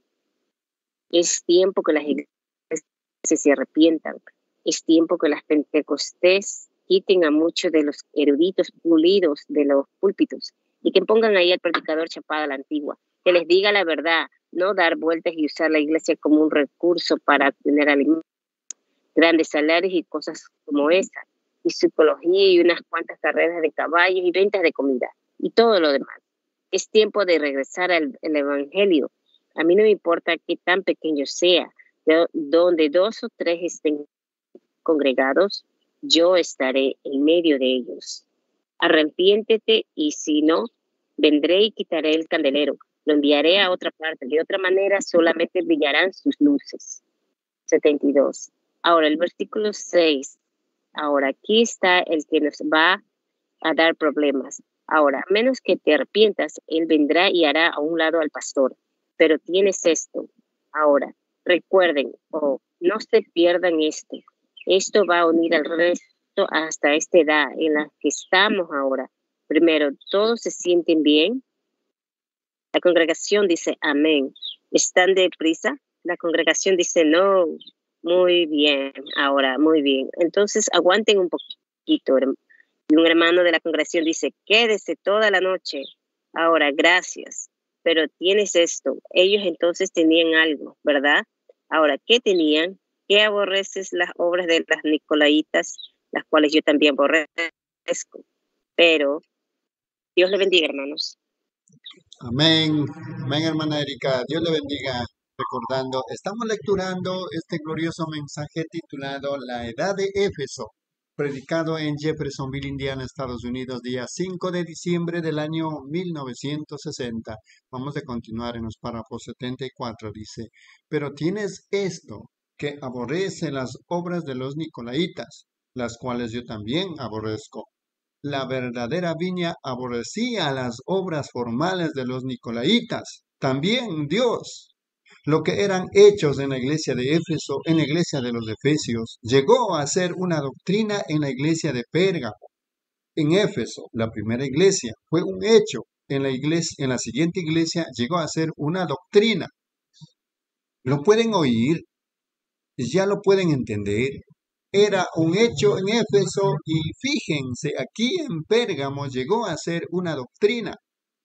Es tiempo que las iglesias se arrepientan. Es tiempo que las Pentecostés quiten a muchos de los eruditos pulidos de los púlpitos y que pongan ahí al predicador chapado a la antigua, que les diga la verdad, no dar vueltas y usar la iglesia como un recurso para obtener alimentos, grandes salarios y cosas como esas, y psicología y unas cuantas carreras de caballos y ventas de comida y todo lo demás. Es tiempo de regresar al, al evangelio. A mí no me importa qué tan pequeño sea, de, donde dos o tres estén congregados, yo estaré en medio de ellos. Arrepiéntete y si no, vendré y quitaré el candelero, lo enviaré a otra parte, de otra manera solamente brillarán sus luces. setenta y dos. Ahora el versículo seis. Ahora aquí está el que nos va a dar problemas. Ahora, a menos que te arrepientas, él vendrá y hará a un lado al pastor. Pero tienes esto. Ahora, recuerden, o oh, no se pierdan esto. Esto va a unir al resto hasta esta edad en la que estamos ahora. Primero, todos se sienten bien. La congregación dice amén. ¿Están deprisa? La congregación dice no. Muy bien, ahora, muy bien. Entonces, aguanten un poquito. Y un hermano de la congregación dice, quédese toda la noche. Ahora, gracias. Pero tienes esto. Ellos entonces tenían algo, ¿verdad? Ahora, ¿qué tenían? ¿Qué aborreces las obras de las Nicolaitas, las cuales yo también aborrezco? Pero Dios le bendiga, hermanos. Amén. Amén, hermana Erika. Dios le bendiga. Recordando, estamos lecturando este glorioso mensaje titulado La Edad de Éfeso, predicado en Jeffersonville, Indiana, Estados Unidos, día cinco de diciembre del año mil novecientos sesenta. Vamos a continuar en los párrafos setenta y cuatro. Dice, pero tienes esto, que aborrece las obras de los Nicolaitas, las cuales yo también aborrezco. La verdadera viña aborrecía las obras formales de los Nicolaitas. También Dios, lo que eran hechos en la iglesia de Éfeso, en la iglesia de los Efesios, llegó a ser una doctrina en la iglesia de Pérgamo. En Éfeso, la primera iglesia, fue un hecho. En la iglesia, en la siguiente iglesia llegó a ser una doctrina. ¿Lo pueden oír? ¿Ya lo pueden entender? Era un hecho en Éfeso y fíjense, aquí en Pérgamo llegó a ser una doctrina.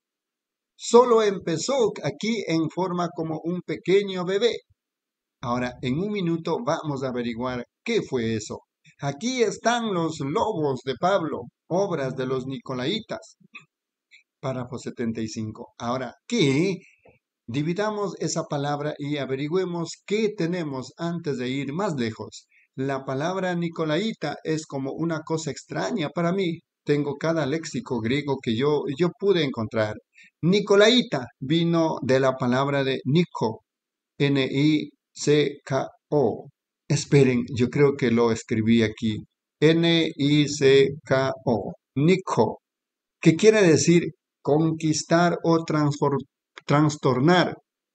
Solo empezó aquí en forma como un pequeño bebé. Ahora, en un minuto vamos a averiguar qué fue eso. Aquí están los lobos de Pablo, obras de los Nicolaitas. Párrafo setenta y cinco. Ahora, ¿qué? Dividamos esa palabra y averigüemos qué tenemos antes de ir más lejos. La palabra Nicolaita es como una cosa extraña para mí. Tengo cada léxico griego que yo, yo pude encontrar. Nicolaita vino de la palabra de Nico, N I C K O. Esperen, yo creo que lo escribí aquí. N I C K O. Nico, que quiere decir conquistar o trastornar.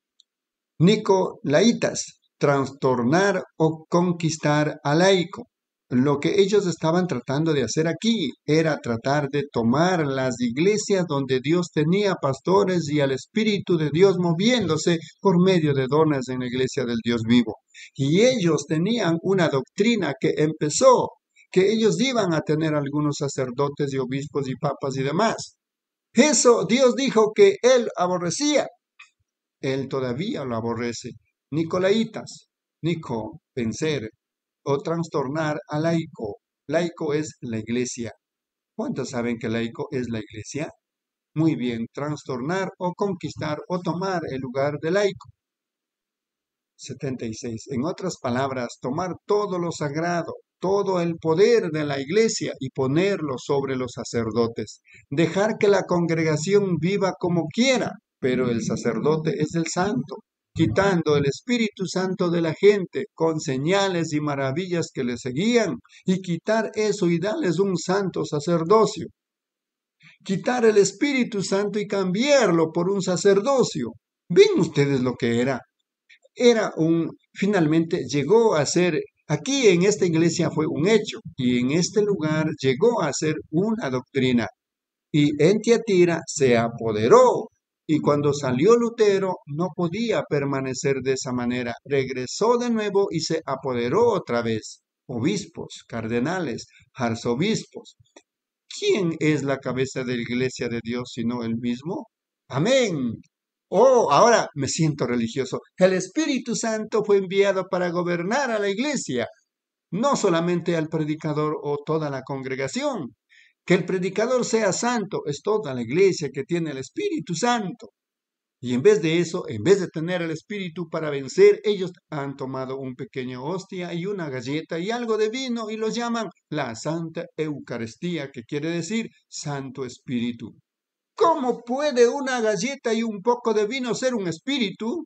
Nicolaitas, trastornar o conquistar al laico. Lo que ellos estaban tratando de hacer aquí era tratar de tomar las iglesias donde Dios tenía pastores y al Espíritu de Dios moviéndose por medio de dones en la iglesia del Dios vivo. Y ellos tenían una doctrina que empezó, que ellos iban a tener algunos sacerdotes y obispos y papas y demás. Eso Dios dijo que Él aborrecía. Él todavía lo aborrece. Nicolaitas, Nico, vencer o trastornar a laico. Laico es la iglesia. ¿Cuántos saben que laico es la iglesia? Muy bien, trastornar o conquistar o tomar el lugar de laico. setenta y seis. En otras palabras, tomar todo lo sagrado, todo el poder de la iglesia y ponerlo sobre los sacerdotes. Dejar que la congregación viva como quiera, pero el sacerdote es el santo, quitando el Espíritu Santo de la gente con señales y maravillas que le seguían, y quitar eso y darles un santo sacerdocio. Quitar el Espíritu Santo y cambiarlo por un sacerdocio. ¿Ven ustedes lo que era? Era un, finalmente llegó a ser, aquí en esta iglesia fue un hecho, y en este lugar llegó a ser una doctrina. Y en Tiatira se apoderó. Y cuando salió Lutero, no podía permanecer de esa manera. Regresó de nuevo y se apoderó otra vez. obispos, cardenales, arzobispos. ¿Quién es la cabeza de la iglesia de Dios sino Él mismo? Amén. Oh, ahora me siento religioso. El Espíritu Santo fue enviado para gobernar a la iglesia, no solamente al predicador o toda la congregación. Que el predicador sea santo es toda la iglesia que tiene el Espíritu Santo. Y en vez de eso, en vez de tener el Espíritu para vencer, ellos han tomado un pequeño hostia y una galleta y algo de vino y los llaman la Santa Eucaristía, que quiere decir Santo Espíritu. ¿Cómo puede una galleta y un poco de vino ser un espíritu?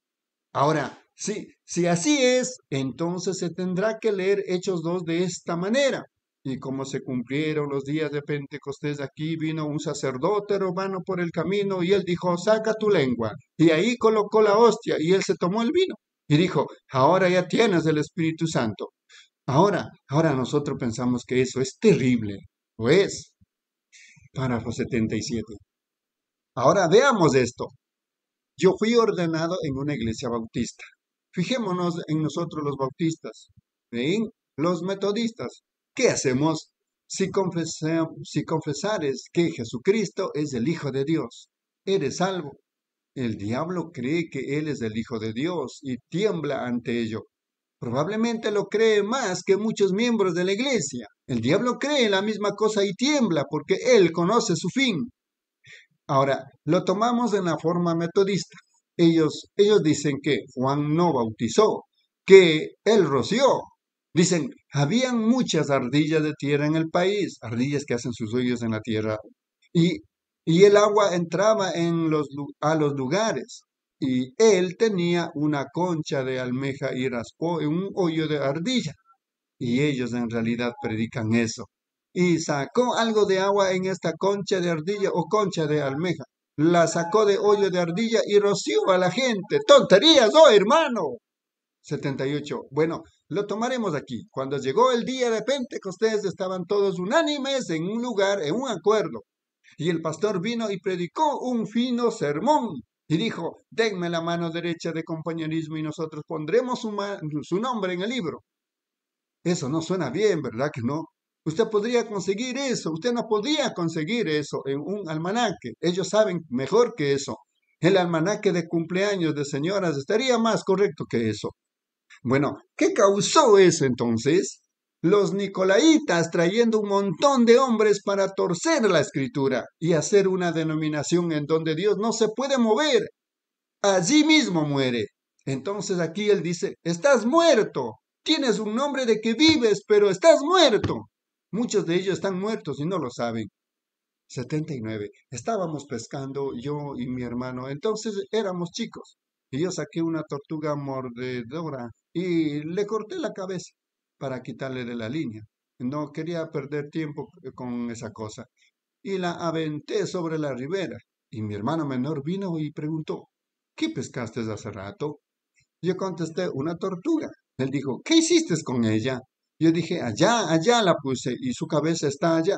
Ahora, si, si así es, entonces se tendrá que leer Hechos dos de esta manera. Y como se cumplieron los días de Pentecostés, aquí vino un sacerdote romano por el camino y él dijo, saca tu lengua. Y ahí colocó la hostia y él se tomó el vino. Y dijo, ahora ya tienes el Espíritu Santo. Ahora, ahora nosotros pensamos que eso es terrible. ¿Lo es? Párrafo setenta y siete. Ahora veamos esto. Yo fui ordenado en una iglesia bautista. Fijémonos en nosotros los bautistas. ¿Ven? Los metodistas. ¿Qué hacemos? Si, confesa, si confesares que Jesucristo es el Hijo de Dios, eres salvo. El diablo cree que Él es el Hijo de Dios y tiembla ante ello. Probablemente lo cree más que muchos miembros de la iglesia. El diablo cree la misma cosa y tiembla porque Él conoce su fin. Ahora, lo tomamos en la forma metodista. Ellos, ellos dicen que Juan no bautizó, que Él roció. Dicen, habían muchas ardillas de tierra en el país, ardillas que hacen sus hoyos en la tierra, y, y el agua entraba en los, a los lugares, y él tenía una concha de almeja y raspó en un hoyo de ardilla, y ellos en realidad predican eso, y sacó algo de agua en esta concha de ardilla o concha de almeja, la sacó de hoyo de ardilla y roció a la gente. ¡Tonterías, oh hermano! setenta y ocho. Bueno, lo tomaremos aquí. Cuando llegó el día de Pentecostés, estaban todos unánimes en un lugar, en un acuerdo. Y el pastor vino y predicó un fino sermón. Y dijo, denme la mano derecha de compañerismo y nosotros pondremos su, su nombre en el libro. Eso no suena bien, ¿verdad que no? Usted podría conseguir eso. Usted no podía conseguir eso en un almanaque. Ellos saben mejor que eso. El almanaque de cumpleaños de señoras estaría más correcto que eso. Bueno, ¿qué causó eso entonces? Los nicolaitas trayendo un montón de hombres para torcer la escritura y hacer una denominación en donde Dios no se puede mover. Allí mismo muere. Entonces aquí él dice, estás muerto. Tienes un nombre de que vives, pero estás muerto. Muchos de ellos están muertos y no lo saben. setenta y nueve. Estábamos pescando yo y mi hermano. Entonces éramos chicos. Y yo saqué una tortuga mordedora y le corté la cabeza para quitarle de la línea. No quería perder tiempo con esa cosa. Y la aventé sobre la ribera. Y mi hermano menor vino y preguntó, ¿qué pescaste hace rato? Yo contesté, una tortuga. Él dijo, ¿qué hiciste con ella? Yo dije, allá, allá la puse y su cabeza está allá.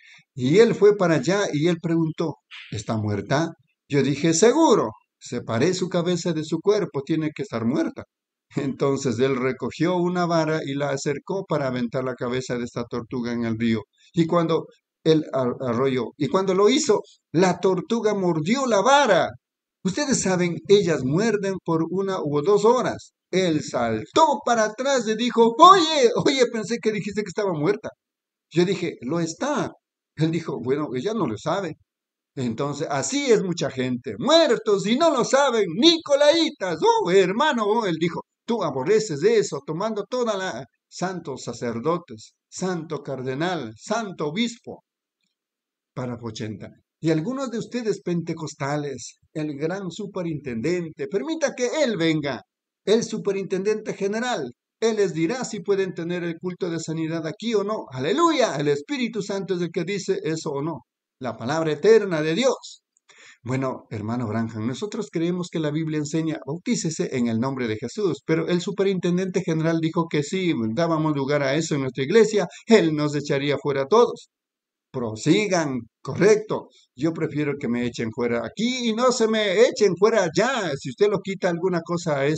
Y él fue para allá y él preguntó, ¿está muerta? Yo dije, seguro. Separé su cabeza de su cuerpo, tiene que estar muerta. Entonces él recogió una vara y la acercó para aventar la cabeza de esta tortuga en el río. Y cuando él arrolló, y cuando lo hizo, la tortuga mordió la vara. Ustedes saben, ellas muerden por una u dos horas. Él saltó para atrás y dijo, oye, oye, pensé que dijiste que estaba muerta. Yo dije, lo está. Él dijo, bueno, ella no lo sabe. Entonces, así es mucha gente, muertos y no lo saben, nicolaitas, oh hermano, oh, él dijo, tú aborreces eso, tomando toda la, santos sacerdotes, santo cardenal, santo obispo. Párrafo ochenta. Y algunos de ustedes pentecostales, el gran superintendente, permita que él venga, el superintendente general, él les dirá si pueden tener el culto de sanidad aquí o no. Aleluya, el Espíritu Santo es el que dice eso o no. La palabra eterna de Dios. Bueno, hermano Branham, nosotros creemos que la Biblia enseña, bautícese en el nombre de Jesús, pero el superintendente general dijo que si dábamos lugar a eso en nuestra iglesia, él nos echaría fuera a todos. Prosigan, correcto. Yo prefiero que me echen fuera aquí y no se me echen fuera allá, si usted lo quita alguna cosa a esto.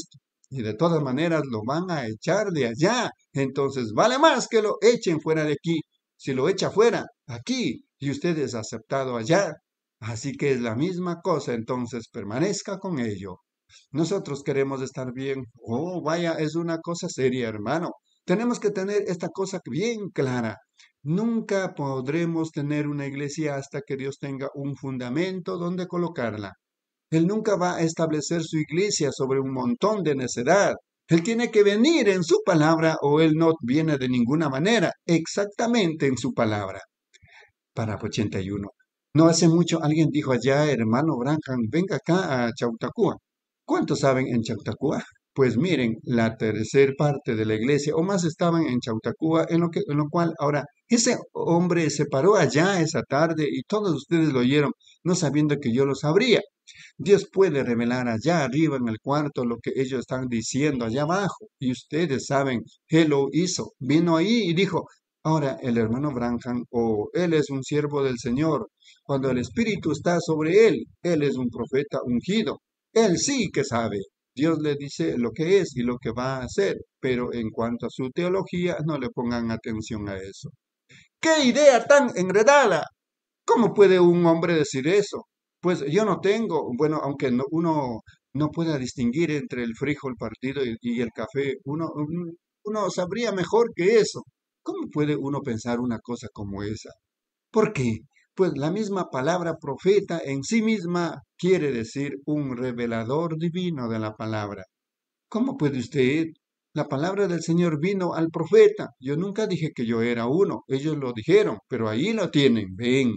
y de todas maneras lo van a echar de allá. Entonces vale más que lo echen fuera de aquí. Si lo echa fuera, aquí, y usted es aceptado allá. Así que es la misma cosa, entonces permanezca con ello. Nosotros queremos estar bien. Oh, vaya, es una cosa seria, hermano. Tenemos que tener esta cosa bien clara. Nunca podremos tener una iglesia hasta que Dios tenga un fundamento donde colocarla. Él nunca va a establecer su iglesia sobre un montón de necedad. Él tiene que venir en su palabra o Él no viene de ninguna manera, exactamente en su palabra. Párrafo ochenta y uno. No hace mucho alguien dijo allá, hermano Branham, venga acá a Chautauqua. ¿Cuántos saben en Chautauqua? Pues miren, la tercera parte de la iglesia o más estaban en Chautauqua, en lo, que, en lo cual ahora ese hombre se paró allá esa tarde y todos ustedes lo oyeron, no sabiendo que yo lo sabría. Dios puede revelar allá arriba en el cuarto lo que ellos están diciendo allá abajo. Y ustedes saben, Él lo hizo. Vino ahí y dijo, ahora el hermano Branham, o oh, él es un siervo del Señor. Cuando el Espíritu está sobre él, él es un profeta ungido. Él sí que sabe. Dios le dice lo que es y lo que va a hacer. Pero en cuanto a su teología, no le pongan atención a eso. ¡Qué idea tan enredada! ¿Cómo puede un hombre decir eso? Pues yo no tengo, bueno, aunque no, uno no pueda distinguir entre el frijol partido y, y el café, uno, uno sabría mejor que eso. ¿Cómo puede uno pensar una cosa como esa? ¿Por qué? Pues la misma palabra profeta en sí misma quiere decir un revelador divino de la palabra. ¿Cómo puede usted? La palabra del Señor vino al profeta. Yo nunca dije que yo era uno, ellos lo dijeron, pero ahí lo tienen, ven.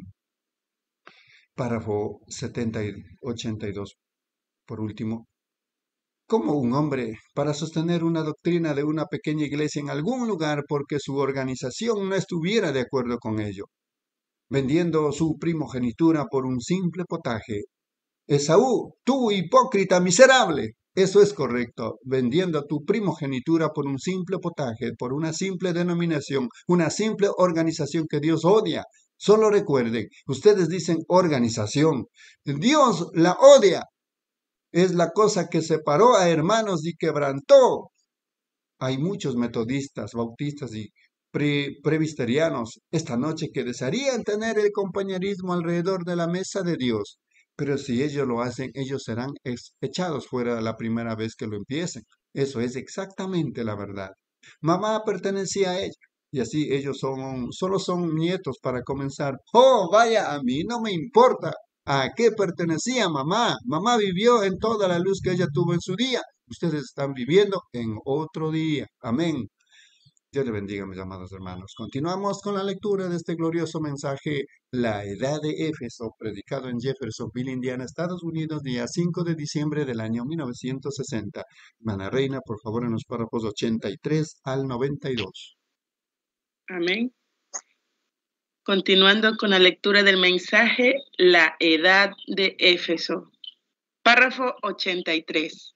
Párrafo setenta y ochenta y dos. Por último, ¿cómo un hombre, para sostener una doctrina de una pequeña iglesia en algún lugar porque su organización no estuviera de acuerdo con ello, vendiendo su primogenitura por un simple potaje? Esaú, tú hipócrita miserable. Eso es correcto, vendiendo tu primogenitura por un simple potaje, por una simple denominación, una simple organización que Dios odia. Solo recuerden, ustedes dicen organización. Dios la odia. Es la cosa que separó a hermanos y quebrantó. Hay muchos metodistas, bautistas y pre presbiterianos esta noche que desearían tener el compañerismo alrededor de la mesa de Dios. Pero si ellos lo hacen, ellos serán echados fuera la primera vez que lo empiecen. Eso es exactamente la verdad. Mamá pertenecía a ella. Y así ellos son, solo son nietos para comenzar. ¡Oh, vaya, a mí no me importa! ¿A qué pertenecía mamá? Mamá vivió en toda la luz que ella tuvo en su día. Ustedes están viviendo en otro día. Amén. Dios le bendiga, mis amados hermanos. Continuamos con la lectura de este glorioso mensaje, La Edad de Éfeso, predicado en Jeffersonville, Indiana, Estados Unidos, día cinco de diciembre del año mil novecientos sesenta. Hermana Reina, por favor, en los párrafos ochenta y tres al noventa y dos. Amén. Continuando con la lectura del mensaje, La Edad de Éfeso. Párrafo ochenta y tres.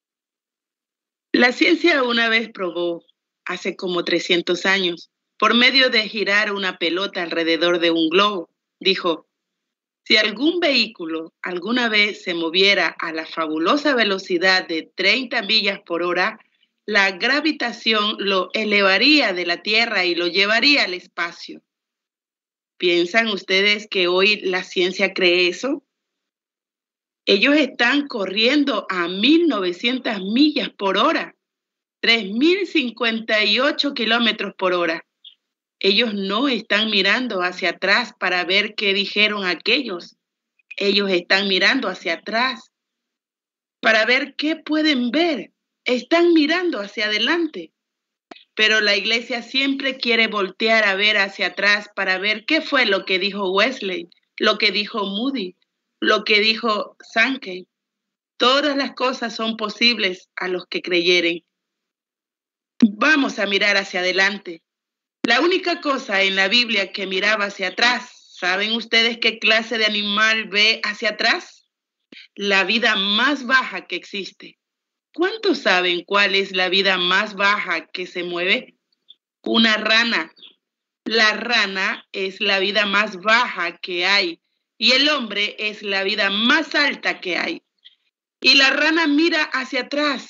La ciencia una vez probó, hace como trescientos años, por medio de girar una pelota alrededor de un globo, dijo, si algún vehículo alguna vez se moviera a la fabulosa velocidad de treinta millas por hora, la gravitación lo elevaría de la Tierra y lo llevaría al espacio. ¿Piensan ustedes que hoy la ciencia cree eso? Ellos están corriendo a mil novecientas millas por hora. tres mil cincuenta y ocho kilómetros por hora. Ellos no están mirando hacia atrás para ver qué dijeron aquellos. Ellos están mirando hacia atrás para ver qué pueden ver. Están mirando hacia adelante. Pero la iglesia siempre quiere voltear a ver hacia atrás para ver qué fue lo que dijo Wesley, lo que dijo Moody, lo que dijo Sankey. Todas las cosas son posibles a los que creyeren. Vamos a mirar hacia adelante. La única cosa en la Biblia que miraba hacia atrás, ¿saben ustedes qué clase de animal ve hacia atrás? La vida más baja que existe. ¿Cuántos saben cuál es la vida más baja que se mueve? Una rana. La rana es la vida más baja que hay y el hombre es la vida más alta que hay. Y la rana mira hacia atrás.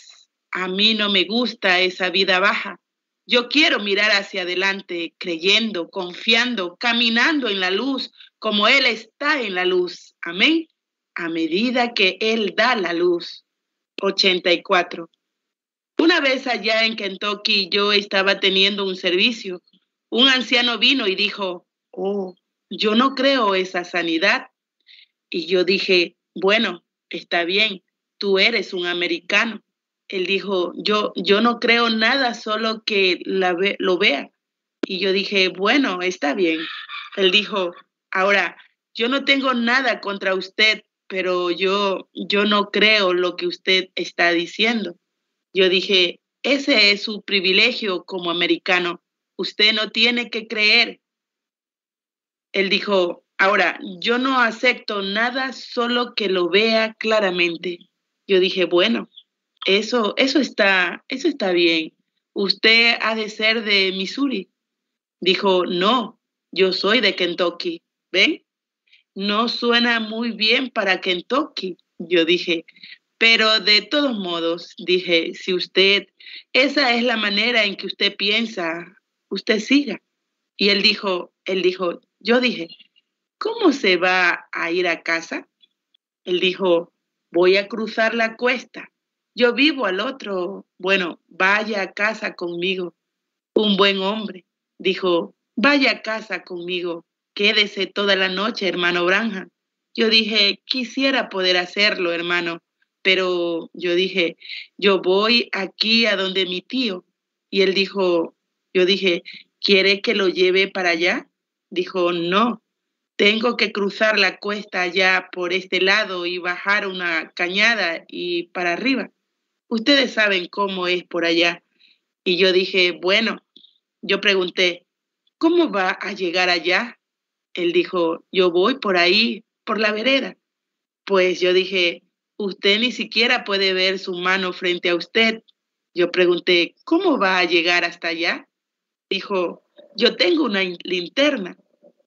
a mí no me gusta esa vida baja. Yo quiero mirar hacia adelante, creyendo, confiando, caminando en la luz, como Él está en la luz. Amén. A medida que Él da la luz. ochenta y cuatro. Una vez allá en Kentucky yo estaba teniendo un servicio. Un anciano vino y dijo, oh, yo no creo esa sanidad. Y yo dije, bueno, está bien, tú eres un americano. Él dijo, yo, yo no creo nada, solo que la ve, lo vea. Y yo dije, bueno, está bien. Él dijo, ahora, yo no tengo nada contra usted, pero yo, yo no creo lo que usted está diciendo. Yo dije, ese es su privilegio como americano. Usted no tiene que creer. Él dijo, ahora, yo no acepto nada, solo que lo vea claramente. Yo dije, bueno, eso, eso está, eso está bien. Usted ha de ser de Missouri. Dijo, no, yo soy de Kentucky. ¿Ven? No suena muy bien para Kentucky. Yo dije, pero de todos modos, dije, si usted, esa es la manera en que usted piensa, usted siga. Y él dijo, él dijo, yo dije, ¿cómo se va a ir a casa? Él dijo, voy a cruzar la cuesta. Yo vivo al otro. Bueno, vaya a casa conmigo. Un buen hombre dijo, vaya a casa conmigo. Quédese toda la noche, hermano Branham. Yo dije, quisiera poder hacerlo, hermano. Pero yo dije, yo voy aquí a donde mi tío. Y él dijo, yo dije, ¿quiere que lo lleve para allá? Dijo, no, tengo que cruzar la cuesta allá por este lado y bajar una cañada y para arriba. Ustedes saben cómo es por allá. Y yo dije, bueno, yo pregunté, ¿cómo va a llegar allá? Él dijo, yo voy por ahí, por la vereda. Pues yo dije, usted ni siquiera puede ver su mano frente a usted. Yo pregunté, ¿cómo va a llegar hasta allá? Dijo, yo tengo una linterna.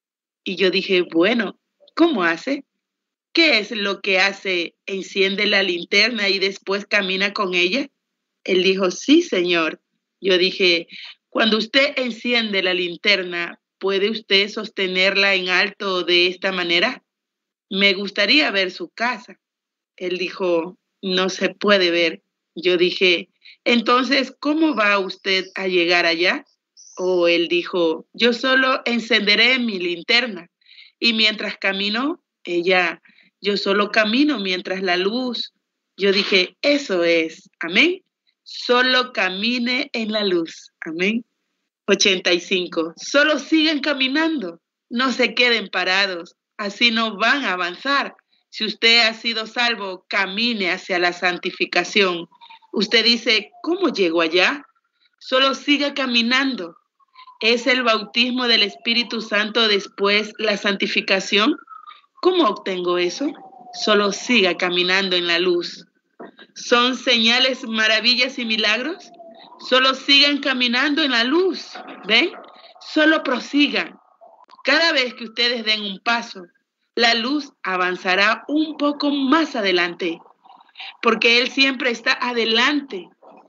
Y yo dije, bueno, ¿cómo hace? ¿Qué es lo que hace? ¿Enciende la linterna y después camina con ella? Él dijo, sí, señor. Yo dije, cuando usted enciende la linterna, ¿puede usted sostenerla en alto de esta manera? Me gustaría ver su casa. Él dijo, no se puede ver. Yo dije, entonces, ¿cómo va usted a llegar allá? O él dijo, yo solo encenderé mi linterna. Y mientras camino, ella, yo solo camino mientras la luz. Yo dije, eso es, amén. Solo camine en la luz, amén. ochenta y cinco, solo sigan caminando, no se queden parados, así no van a avanzar. Si usted ha sido salvo, camine hacia la santificación. Usted dice, ¿cómo llego allá? Solo siga caminando. ¿Es el bautismo del Espíritu Santo después la santificación? ¿Cómo obtengo eso? Solo siga caminando en la luz. ¿Son señales, maravillas y milagros? Solo sigan caminando en la luz. ¿Ven? Solo prosigan. Cada vez que ustedes den un paso, la luz avanzará un poco más adelante, porque Él siempre está adelante.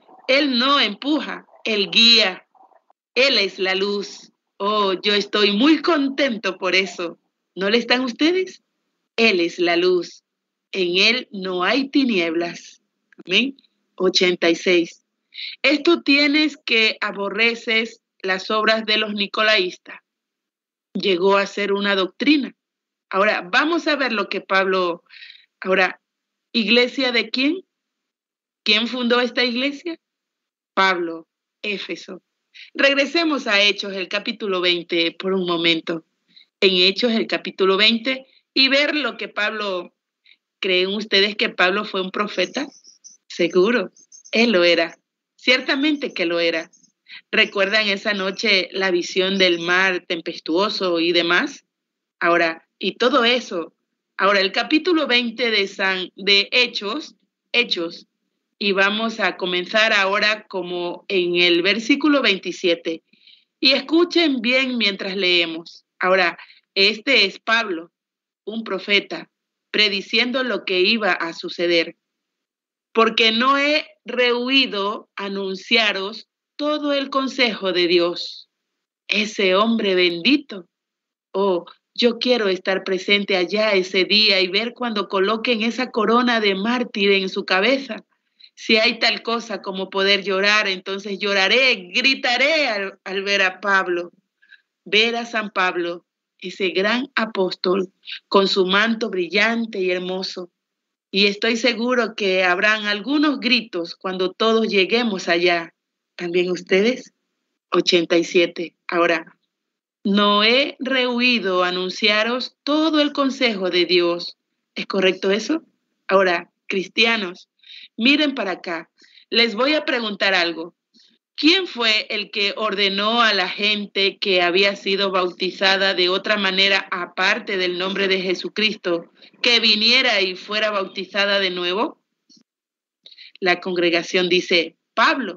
Él no empuja, Él guía. Él es la luz. Oh, yo estoy muy contento por eso. ¿No le están ustedes? Él es la luz. En Él no hay tinieblas. Amén. ochenta y seis. Esto tienes que aborreces las obras de los nicolaístas. Llegó a ser una doctrina. Ahora, vamos a ver lo que Pablo... Ahora, ¿iglesia de quién? ¿Quién fundó esta iglesia? Pablo, Éfeso. Regresemos a Hechos, el capítulo veinte, por un momento. En Hechos, el capítulo veinte, y ver lo que Pablo... ¿Creen ustedes que Pablo fue un profeta? Seguro, él lo era. Ciertamente que lo era. ¿Recuerdan esa noche la visión del mar tempestuoso y demás? Ahora, y todo eso. Ahora, el capítulo veinte de, San, de Hechos, Hechos, y vamos a comenzar ahora como en el versículo veintisiete. Y escuchen bien mientras leemos. Ahora, este es Pablo, un profeta, prediciendo lo que iba a suceder. porque no he rehuido anunciaros todo el consejo de Dios. Ese hombre bendito. Oh, yo quiero estar presente allá ese día y ver cuando coloquen esa corona de mártir en su cabeza. Si hay tal cosa como poder llorar, entonces lloraré, gritaré al, al ver a Pablo. Ver a San Pablo, ese gran apóstol, con su manto brillante y hermoso. Y estoy seguro que habrán algunos gritos cuando todos lleguemos allá. ¿También ustedes? ochenta y siete. Ahora, no he rehuido anunciaros todo el consejo de Dios. ¿Es correcto eso? Ahora, cristianos, miren para acá. Les voy a preguntar algo. ¿Quién fue el que ordenó a la gente que había sido bautizada de otra manera aparte del nombre de Jesucristo que viniera y fuera bautizada de nuevo? La congregación dice, Pablo.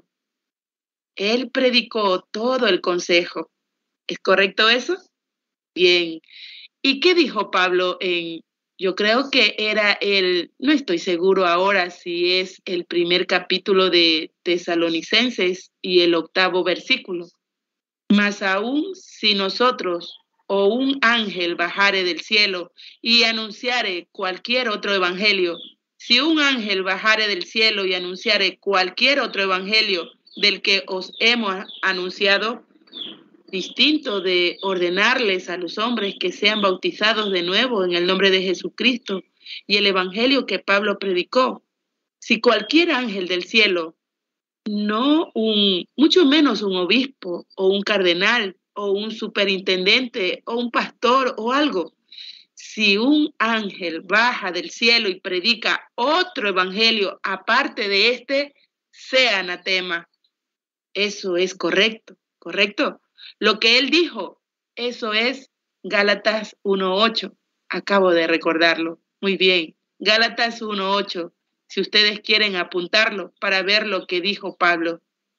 Él predicó todo el consejo. ¿Es correcto eso? Bien. ¿Y qué dijo Pablo en, yo creo que era el, no estoy seguro ahora si es el primer capítulo de Tesalonicenses y el octavo versículo? Mas aún si nosotros o un ángel bajare del cielo y anunciare cualquier otro evangelio, si un ángel bajare del cielo y anunciare cualquier otro evangelio del que os hemos anunciado, distinto de ordenarles a los hombres que sean bautizados de nuevo en el nombre de Jesucristo y el evangelio que Pablo predicó. Si cualquier ángel del cielo, no un, mucho menos un obispo o un cardenal o un superintendente o un pastor o algo, si un ángel baja del cielo y predica otro evangelio aparte de este, sea anatema. Eso es correcto, ¿correcto? Lo que él dijo, eso es Gálatas uno ocho. Acabo de recordarlo. Muy bien, Gálatas uno ocho. Si ustedes quieren apuntarlo para ver lo que dijo Pablo.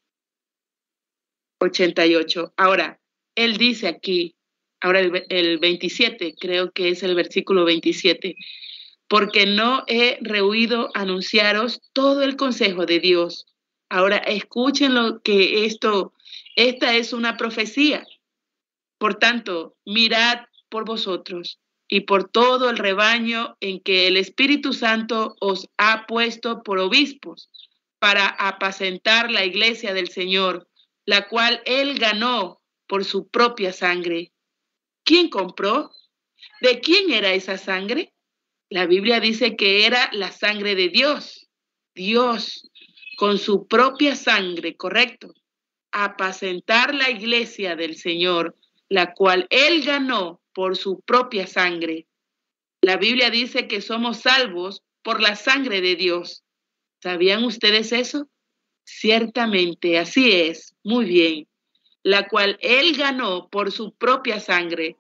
ochenta y ocho. Ahora, él dice aquí, ahora el, el veintisiete, creo que es el versículo veintisiete. Porque no he rehuido anunciaros todo el consejo de Dios. Ahora, escuchen lo que esto, esta es una profecía. Por tanto, mirad por vosotros y por todo el rebaño en que el Espíritu Santo os ha puesto por obispos para apacentar la iglesia del Señor, la cual él ganó por su propia sangre. ¿Quién compró? ¿De quién era esa sangre? La Biblia dice que era la sangre de Dios. Dios, con su propia sangre, correcto, apacentar la iglesia del Señor, la cual él ganó por su propia sangre. La Biblia dice que somos salvos por la sangre de Dios. ¿Sabían ustedes eso? Ciertamente, así es. Muy bien. La cual él ganó por su propia sangre.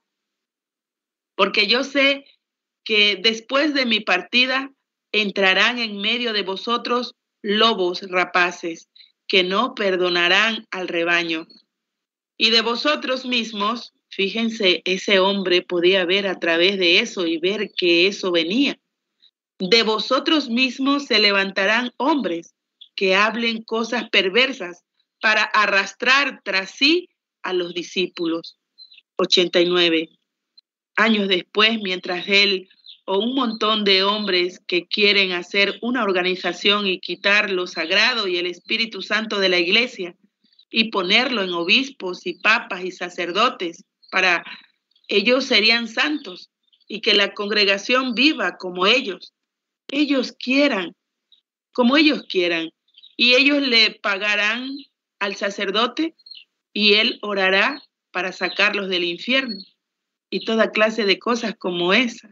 Porque yo sé que después de mi partida entrarán en medio de vosotros lobos rapaces, que no perdonarán al rebaño. Y de vosotros mismos, fíjense, ese hombre podía ver a través de eso y ver que eso venía. De vosotros mismos se levantarán hombres que hablen cosas perversas para arrastrar tras sí a los discípulos. ochenta y nueve. Años después, mientras él o un montón de hombres que quieren hacer una organización y quitar lo sagrado y el Espíritu Santo de la iglesia y ponerlo en obispos y papas y sacerdotes para ellos serían santos y que la congregación viva como ellos, ellos quieran, como ellos quieran, y ellos le pagarán al sacerdote y él orará para sacarlos del infierno y toda clase de cosas como esa.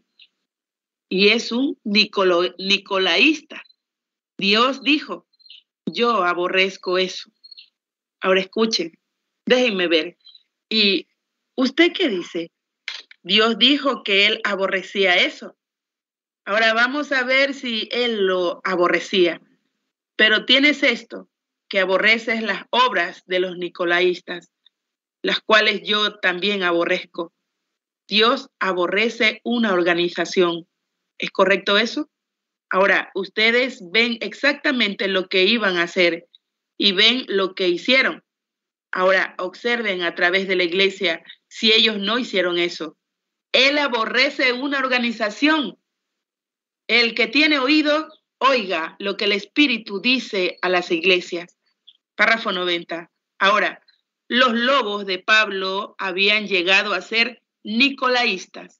Y es un nicolo, nicolaísta. Dios dijo, yo aborrezco eso. Ahora escuchen, déjenme ver. ¿Y usted qué dice? Dios dijo que él aborrecía eso. Ahora vamos a ver si él lo aborrecía. Pero tienes esto, que aborreces las obras de los nicolaístas, las cuales yo también aborrezco. Dios aborrece una organización. ¿Es correcto eso? Ahora, ustedes ven exactamente lo que iban a hacer y ven lo que hicieron. Ahora, observen a través de la iglesia si ellos no hicieron eso. Él aborrece una organización. El que tiene oído, oiga lo que el Espíritu dice a las iglesias. Párrafo noventa. Ahora, los lobos de Pablo habían llegado a ser nicolaístas.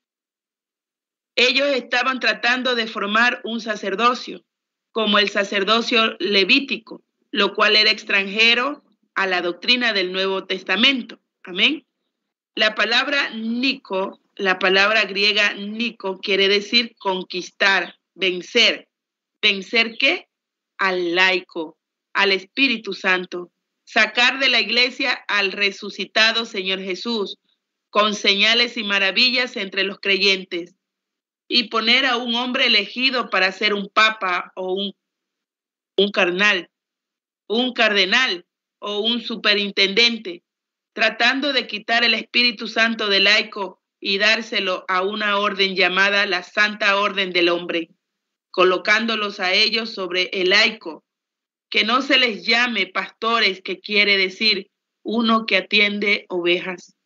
Ellos estaban tratando de formar un sacerdocio, como el sacerdocio levítico, lo cual era extranjero a la doctrina del Nuevo Testamento. Amén. La palabra Nico, la palabra griega Nico, quiere decir conquistar, vencer. ¿Vencer qué? Al laico, al Espíritu Santo. Sacar de la iglesia al resucitado Señor Jesús, con señales y maravillas entre los creyentes. Y poner a un hombre elegido para ser un papa o un, un carnal, un cardenal o un superintendente, tratando de quitar el Espíritu Santo del laico y dárselo a una orden llamada la Santa Orden del Hombre, colocándolos a ellos sobre el laico, que no se les llame pastores, que quiere decir uno que atiende ovejas.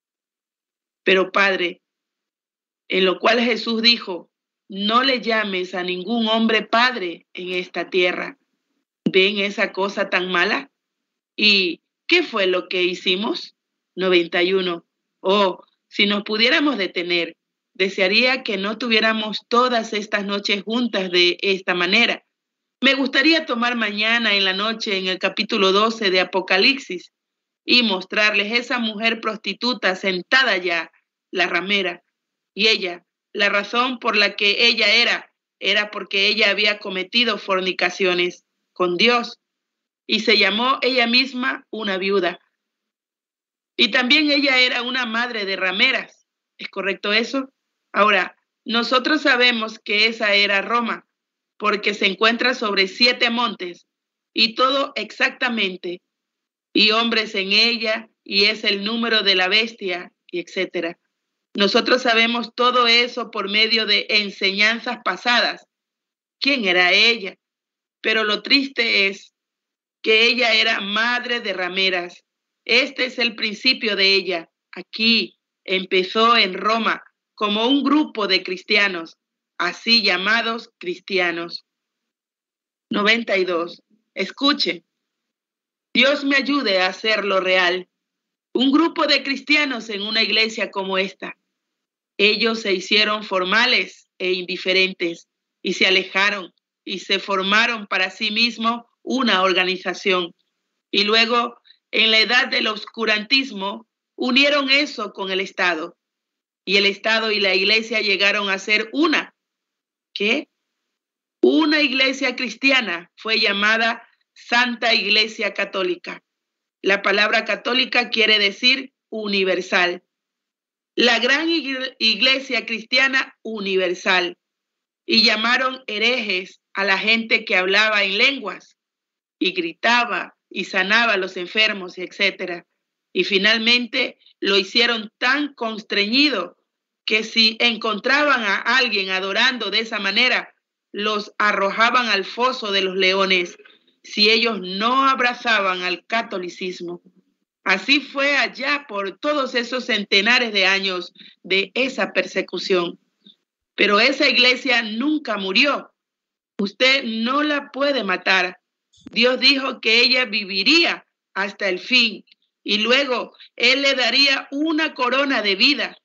Pero Padre, en lo cual Jesús dijo, no le llames a ningún hombre padre en esta tierra. ¿Ven esa cosa tan mala? ¿Y qué fue lo que hicimos? noventa y uno. Oh, si nos pudiéramos detener, desearía que no tuviéramos todas estas noches juntas de esta manera. Me gustaría tomar mañana en la noche en el capítulo doce de Apocalipsis y mostrarles esa mujer prostituta sentada allá, la ramera. Y ella, la razón por la que ella era, era porque ella había cometido fornicaciones con Dios y se llamó ella misma una viuda. Y también ella era una madre de rameras. ¿Es correcto eso? Ahora, nosotros sabemos que esa era Roma, porque se encuentra sobre siete montes y todo exactamente, y hombres en ella, y es el número de la bestia, y etcétera. Nosotros sabemos todo eso por medio de enseñanzas pasadas. ¿Quién era ella? Pero lo triste es que ella era madre de rameras. Este es el principio de ella. Aquí empezó en Roma como un grupo de cristianos, así llamados cristianos. noventa y dos. Escuchen. Dios me ayude a hacerlo real. Un grupo de cristianos en una iglesia como esta. Ellos se hicieron formales e indiferentes y se alejaron y se formaron para sí mismos una organización. Y luego, en la edad del oscurantismo, unieron eso con el Estado. Y el Estado y la iglesia llegaron a ser una. ¿Qué? Una iglesia cristiana fue llamada Santa Iglesia Católica. La palabra católica quiere decir universal. La gran iglesia cristiana universal. Y llamaron herejes a la gente que hablaba en lenguas y gritaba y sanaba a los enfermos, etcétera. Y finalmente lo hicieron tan constreñido que si encontraban a alguien adorando de esa manera, los arrojaban al foso de los leones si ellos no abrazaban al catolicismo. Así fue allá por todos esos centenares de años de esa persecución. Pero esa iglesia nunca murió. Usted no la puede matar. Dios dijo que ella viviría hasta el fin y luego Él le daría una corona de vida.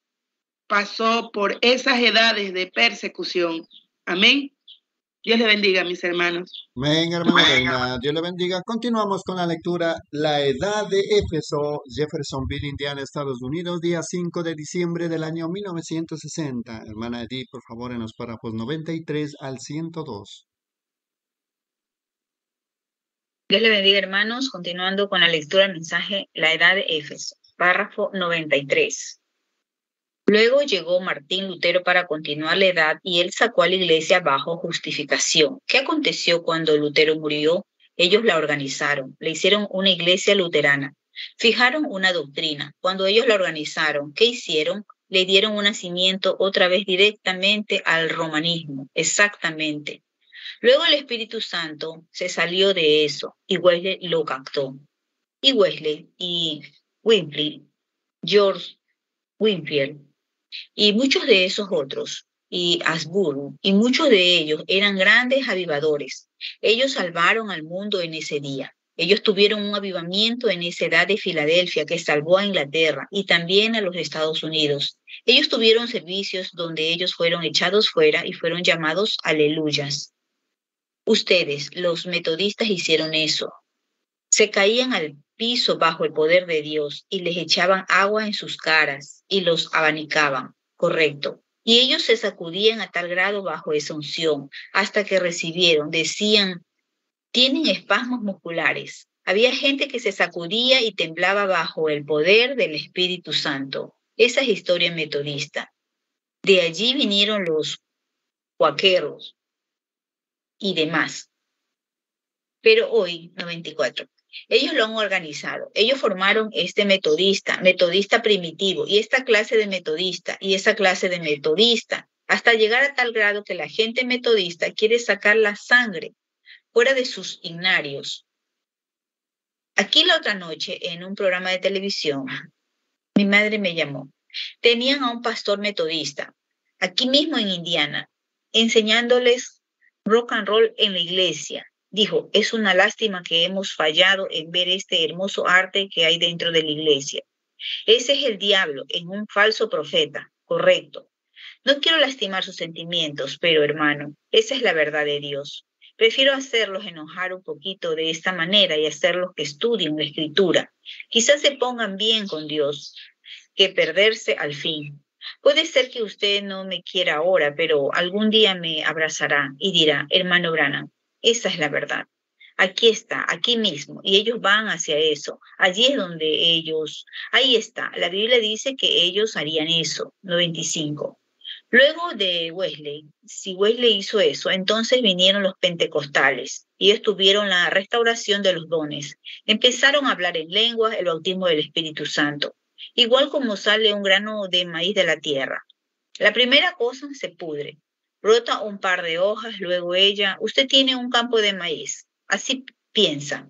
Pasó por esas edades de persecución. Amén. Dios le bendiga, mis hermanos. Amén, hermana Reina. Dios le bendiga. Continuamos con la lectura. La edad de Éfeso, Jeffersonville, Indiana, Estados Unidos, día cinco de diciembre del año mil novecientos sesenta. Hermana Edith, por favor, en los párrafos noventa y tres al ciento dos. Dios le bendiga, hermanos. Continuando con la lectura del mensaje, la edad de Éfeso, párrafo noventa y tres. Luego llegó Martín Lutero para continuar la edad y él sacó a la iglesia bajo justificación. ¿Qué aconteció cuando Lutero murió? Ellos la organizaron, le hicieron una iglesia luterana, fijaron una doctrina. Cuando ellos la organizaron, ¿qué hicieron? Le dieron un nacimiento otra vez directamente al romanismo, exactamente. Luego el Espíritu Santo se salió de eso y Wesley lo captó. Y Wesley y Winfield, George Winfield y muchos de esos otros, y Asbury, y muchos de ellos eran grandes avivadores. Ellos salvaron al mundo en ese día. Ellos tuvieron un avivamiento en esa edad de Filadelfia que salvó a Inglaterra y también a los Estados Unidos. Ellos tuvieron servicios donde ellos fueron echados fuera y fueron llamados aleluyas. Ustedes, los metodistas, hicieron eso. Se caían al piso bajo el poder de Dios y les echaban agua en sus caras y los abanicaban, correcto. Y ellos se sacudían a tal grado bajo esa unción hasta que recibieron, decían, tienen espasmos musculares. Había gente que se sacudía y temblaba bajo el poder del Espíritu Santo. Esa es historia metodista. De allí vinieron los cuáqueros y demás. Pero hoy, noventa y cuatro, ellos lo han organizado. Ellos formaron este metodista, metodista primitivo, y esta clase de metodista, y esa clase de metodista, hasta llegar a tal grado que la gente metodista quiere sacar la sangre fuera de sus ignarios. Aquí la otra noche, en un programa de televisión, mi madre me llamó. Tenían a un pastor metodista, aquí mismo en Indiana, enseñándoles rock and roll en la iglesia. Dijo, es una lástima que hemos fallado en ver este hermoso arte que hay dentro de la iglesia. Ese es el diablo en un falso profeta, correcto. No quiero lastimar sus sentimientos, pero hermano, esa es la verdad de Dios. Prefiero hacerlos enojar un poquito de esta manera y hacerlos que estudien la escritura. Quizás se pongan bien con Dios, que perderse al fin. Puede ser que usted no me quiera ahora, pero algún día me abrazará y dirá, hermano Branham, esa es la verdad. Aquí está, aquí mismo, y ellos van hacia eso. Allí es donde ellos, ahí está. La Biblia dice que ellos harían eso, noventa y cinco. Luego de Wesley, si Wesley hizo eso, entonces vinieron los pentecostales y ellos tuvieron la restauración de los dones. Empezaron a hablar en lenguas, el bautismo del Espíritu Santo. Igual como sale un grano de maíz de la tierra. La primera cosa se pudre. Brota un par de hojas, luego ella, usted tiene un campo de maíz. Así piensa.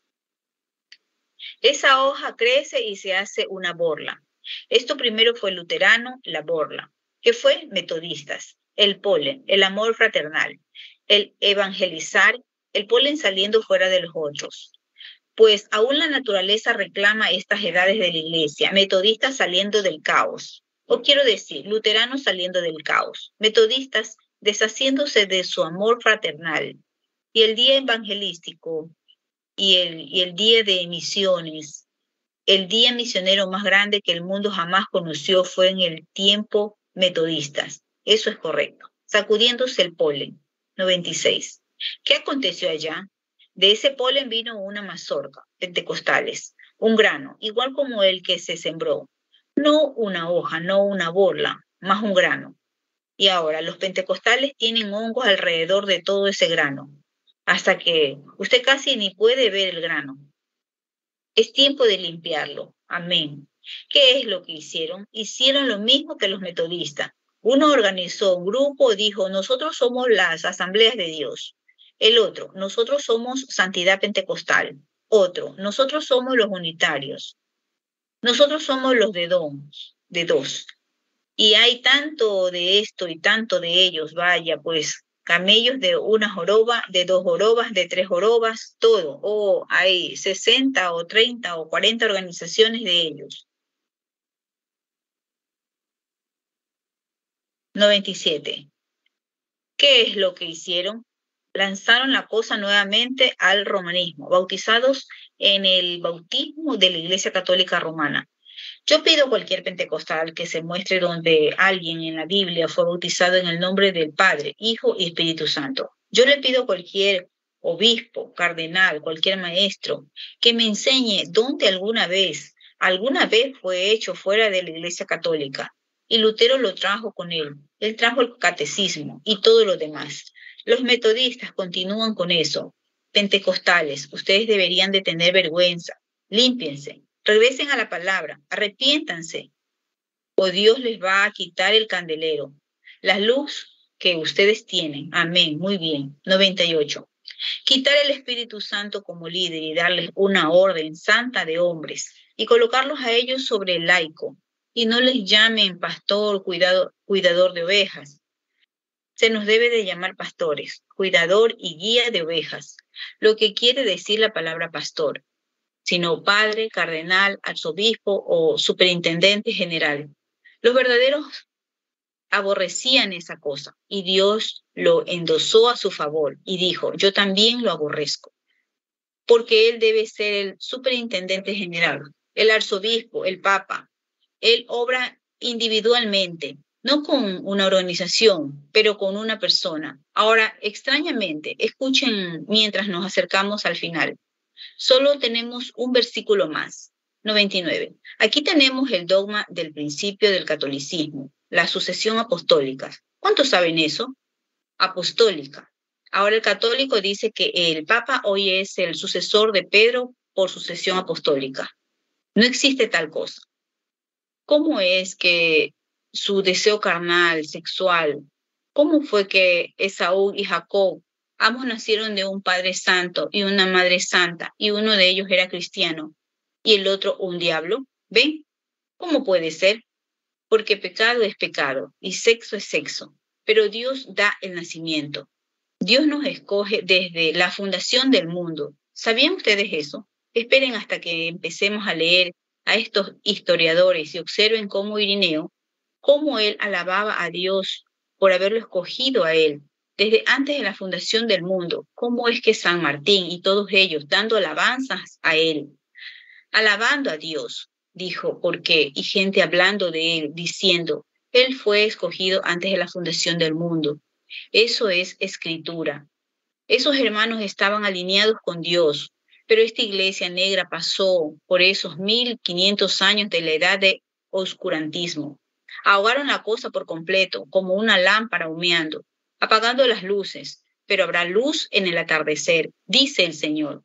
Esa hoja crece y se hace una borla. Esto primero fue luterano, la borla. ¿Qué fue? Metodistas. El polen, el amor fraternal, el evangelizar, el polen saliendo fuera de los otros. Pues aún la naturaleza reclama estas edades de la iglesia, metodistas saliendo del caos. O quiero decir, luteranos saliendo del caos, metodistas deshaciéndose de su amor fraternal. Y el día evangelístico y el, y el día de misiones, el día misionero más grande que el mundo jamás conoció fue en el tiempo metodistas. Eso es correcto. Sacudiéndose el polen. noventa y seis. ¿Qué aconteció allá? De ese polen vino una mazorca, pentecostales, un grano, igual como el que se sembró. No una hoja, no una borla, más un grano. Y ahora los pentecostales tienen hongos alrededor de todo ese grano, hasta que usted casi ni puede ver el grano. Es tiempo de limpiarlo. Amén. ¿Qué es lo que hicieron? Hicieron lo mismo que los metodistas. Uno organizó un grupo, dijo, nosotros somos las asambleas de Dios. El otro, nosotros somos Santidad Pentecostal. Otro, nosotros somos los unitarios. Nosotros somos los de dos, de dos. Y hay tanto de esto y tanto de ellos, vaya, pues, camellos de una joroba, de dos jorobas, de tres jorobas, todo. O hay sesenta o treinta o cuarenta organizaciones de ellos. noventa y siete. ¿Qué es lo que hicieron? Lanzaron la cosa nuevamente al romanismo, bautizados en el bautismo de la Iglesia Católica Romana. Yo pido a cualquier pentecostal que se muestre donde alguien en la Biblia fue bautizado en el nombre del Padre, Hijo y Espíritu Santo. Yo le pido a cualquier obispo, cardenal, cualquier maestro, que me enseñe dónde alguna vez, alguna vez fue hecho fuera de la Iglesia Católica. Y Lutero lo trajo con él. Él trajo el catecismo y todo lo demás. Los metodistas continúan con eso. Pentecostales, ustedes deberían de tener vergüenza. Límpiense, regresen a la palabra, arrepiéntanse, o Dios les va a quitar el candelero. La luz que ustedes tienen. Amén, muy bien. noventa y ocho. Quitar el Espíritu Santo como líder y darles una orden santa de hombres y colocarlos a ellos sobre el laico y no les llamen pastor, cuidado, cuidador de ovejas. Se nos debe de llamar pastores, cuidador y guía de ovejas, lo que quiere decir la palabra pastor, sino padre, cardenal, arzobispo o superintendente general. Los verdaderos aborrecían esa cosa y Dios lo endosó a su favor y dijo, yo también lo aborrezco, porque él debe ser el superintendente general, el arzobispo, el papa. Él obra individualmente, no con una organización, pero con una persona. Ahora, extrañamente, escuchen mientras nos acercamos al final. Solo tenemos un versículo más, noventa y nueve. Aquí tenemos el dogma del principio del catolicismo, la sucesión apostólica. ¿Cuántos saben eso? Apostólica. Ahora el católico dice que el Papa hoy es el sucesor de Pedro por sucesión apostólica. No existe tal cosa. ¿Cómo es que su deseo carnal, sexual, cómo fue que Esaú y Jacob, ambos nacieron de un padre santo y una madre santa, y uno de ellos era cristiano y el otro un diablo? ¿Ven? ¿Cómo puede ser? Porque pecado es pecado y sexo es sexo, pero Dios da el nacimiento. Dios nos escoge desde la fundación del mundo. ¿Sabían ustedes eso? Esperen hasta que empecemos a leer a estos historiadores y observen cómo Irineo, cómo él alababa a Dios por haberlo escogido a él desde antes de la fundación del mundo. Cómo es que San Martín y todos ellos dando alabanzas a él, alabando a Dios, dijo, ¿por qué? Y gente hablando de él, diciendo, él fue escogido antes de la fundación del mundo. Eso es escritura. Esos hermanos estaban alineados con Dios, pero esta iglesia negra pasó por esos mil quinientos años de la edad de oscurantismo. Ahogaron la cosa por completo, como una lámpara humeando, apagando las luces, pero habrá luz en el atardecer, dice el Señor.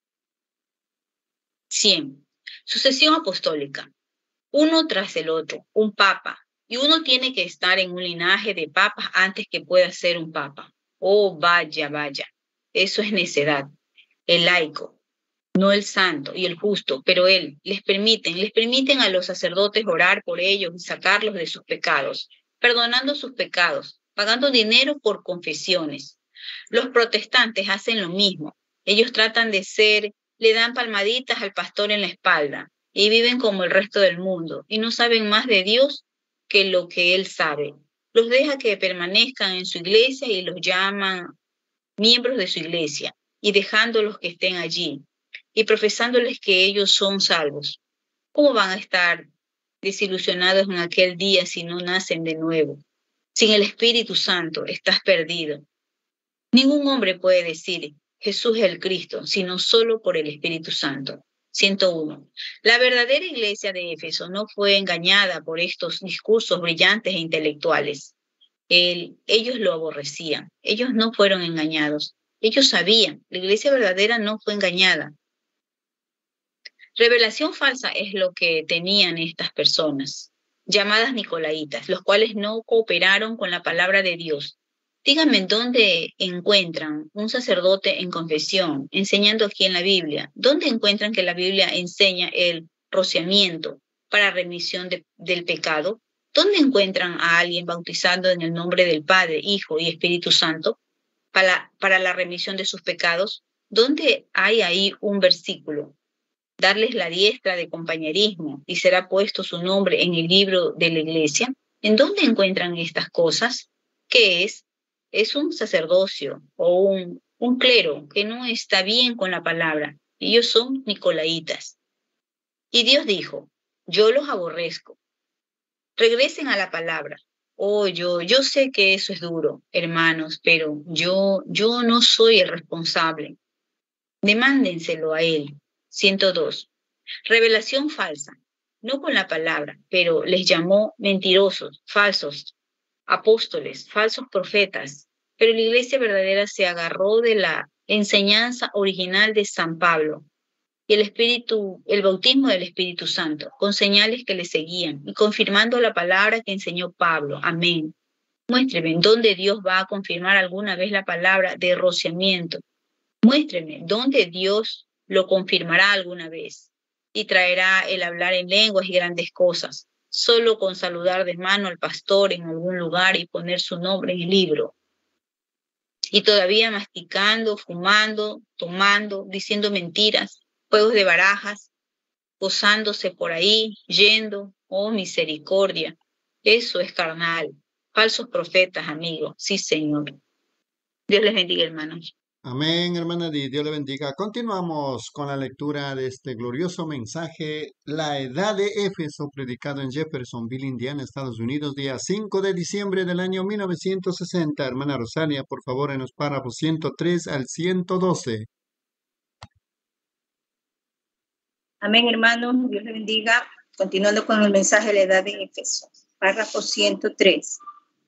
cien. Sucesión apostólica. Uno tras el otro, un papa, y uno tiene que estar en un linaje de papas antes que pueda ser un papa. Oh, vaya, vaya, eso es necedad. El laico, no el santo y el justo, pero él, les permiten, les permiten a los sacerdotes orar por ellos y sacarlos de sus pecados, perdonando sus pecados, pagando dinero por confesiones. Los protestantes hacen lo mismo. Ellos tratan de ser, le dan palmaditas al pastor en la espalda y viven como el resto del mundo y no saben más de Dios que lo que él sabe. Los deja que permanezcan en su iglesia y los llaman miembros de su iglesia y dejándolos que estén allí y profesándoles que ellos son salvos. ¿Cómo van a estar desilusionados en aquel día si no nacen de nuevo? Sin el Espíritu Santo estás perdido. Ningún hombre puede decir Jesús es el Cristo, sino solo por el Espíritu Santo. ciento uno. La verdadera iglesia de Éfeso no fue engañada por estos discursos brillantes e intelectuales. El, ellos lo aborrecían. Ellos no fueron engañados. Ellos sabían. La iglesia verdadera no fue engañada. Revelación falsa es lo que tenían estas personas, llamadas Nicolaitas, los cuales no cooperaron con la palabra de Dios. Díganme dónde encuentran un sacerdote en confesión, enseñando aquí en la Biblia. ¿Dónde encuentran que la Biblia enseña el rociamiento para remisión de, del pecado? ¿Dónde encuentran a alguien bautizando en el nombre del Padre, Hijo y Espíritu Santo para, para la remisión de sus pecados? ¿Dónde hay ahí un versículo? Darles la diestra de compañerismo y será puesto su nombre en el libro de la iglesia. ¿En dónde encuentran estas cosas? ¿Qué es? Es un sacerdocio o un, un clero que no está bien con la palabra. Ellos son nicolaitas. Y Dios dijo, yo los aborrezco. Regresen a la palabra. Oh, yo, yo sé que eso es duro, hermanos, pero yo, yo no soy el responsable. Demándenselo a él. ciento dos. Revelación falsa. No con la palabra, pero les llamó mentirosos, falsos, apóstoles, falsos profetas, pero la iglesia verdadera se agarró de la enseñanza original de San Pablo y el espíritu, el bautismo del Espíritu Santo, con señales que le seguían y confirmando la palabra que enseñó Pablo. Amén. Muéstreme dónde Dios va a confirmar alguna vez la palabra de rociamiento. Muéstreme dónde Dios lo confirmará alguna vez y traerá el hablar en lenguas y grandes cosas, solo con saludar de mano al pastor en algún lugar y poner su nombre en el libro. Y todavía masticando, fumando, tomando, diciendo mentiras, juegos de barajas, gozándose por ahí, yendo, oh misericordia. Eso es carnal. Falsos profetas, amigos. Sí, Señor. Dios les bendiga, hermanos. Amén, hermana Di, Dios le bendiga. Continuamos con la lectura de este glorioso mensaje, La Edad de Éfeso, predicado en Jeffersonville, Indiana, Estados Unidos, día cinco de diciembre del año mil novecientos sesenta. Hermana Rosalia, por favor, en los párrafos ciento tres al ciento doce. Amén, hermanos. Dios le bendiga. Continuando con el mensaje de la Edad de Éfeso. Párrafo ciento tres.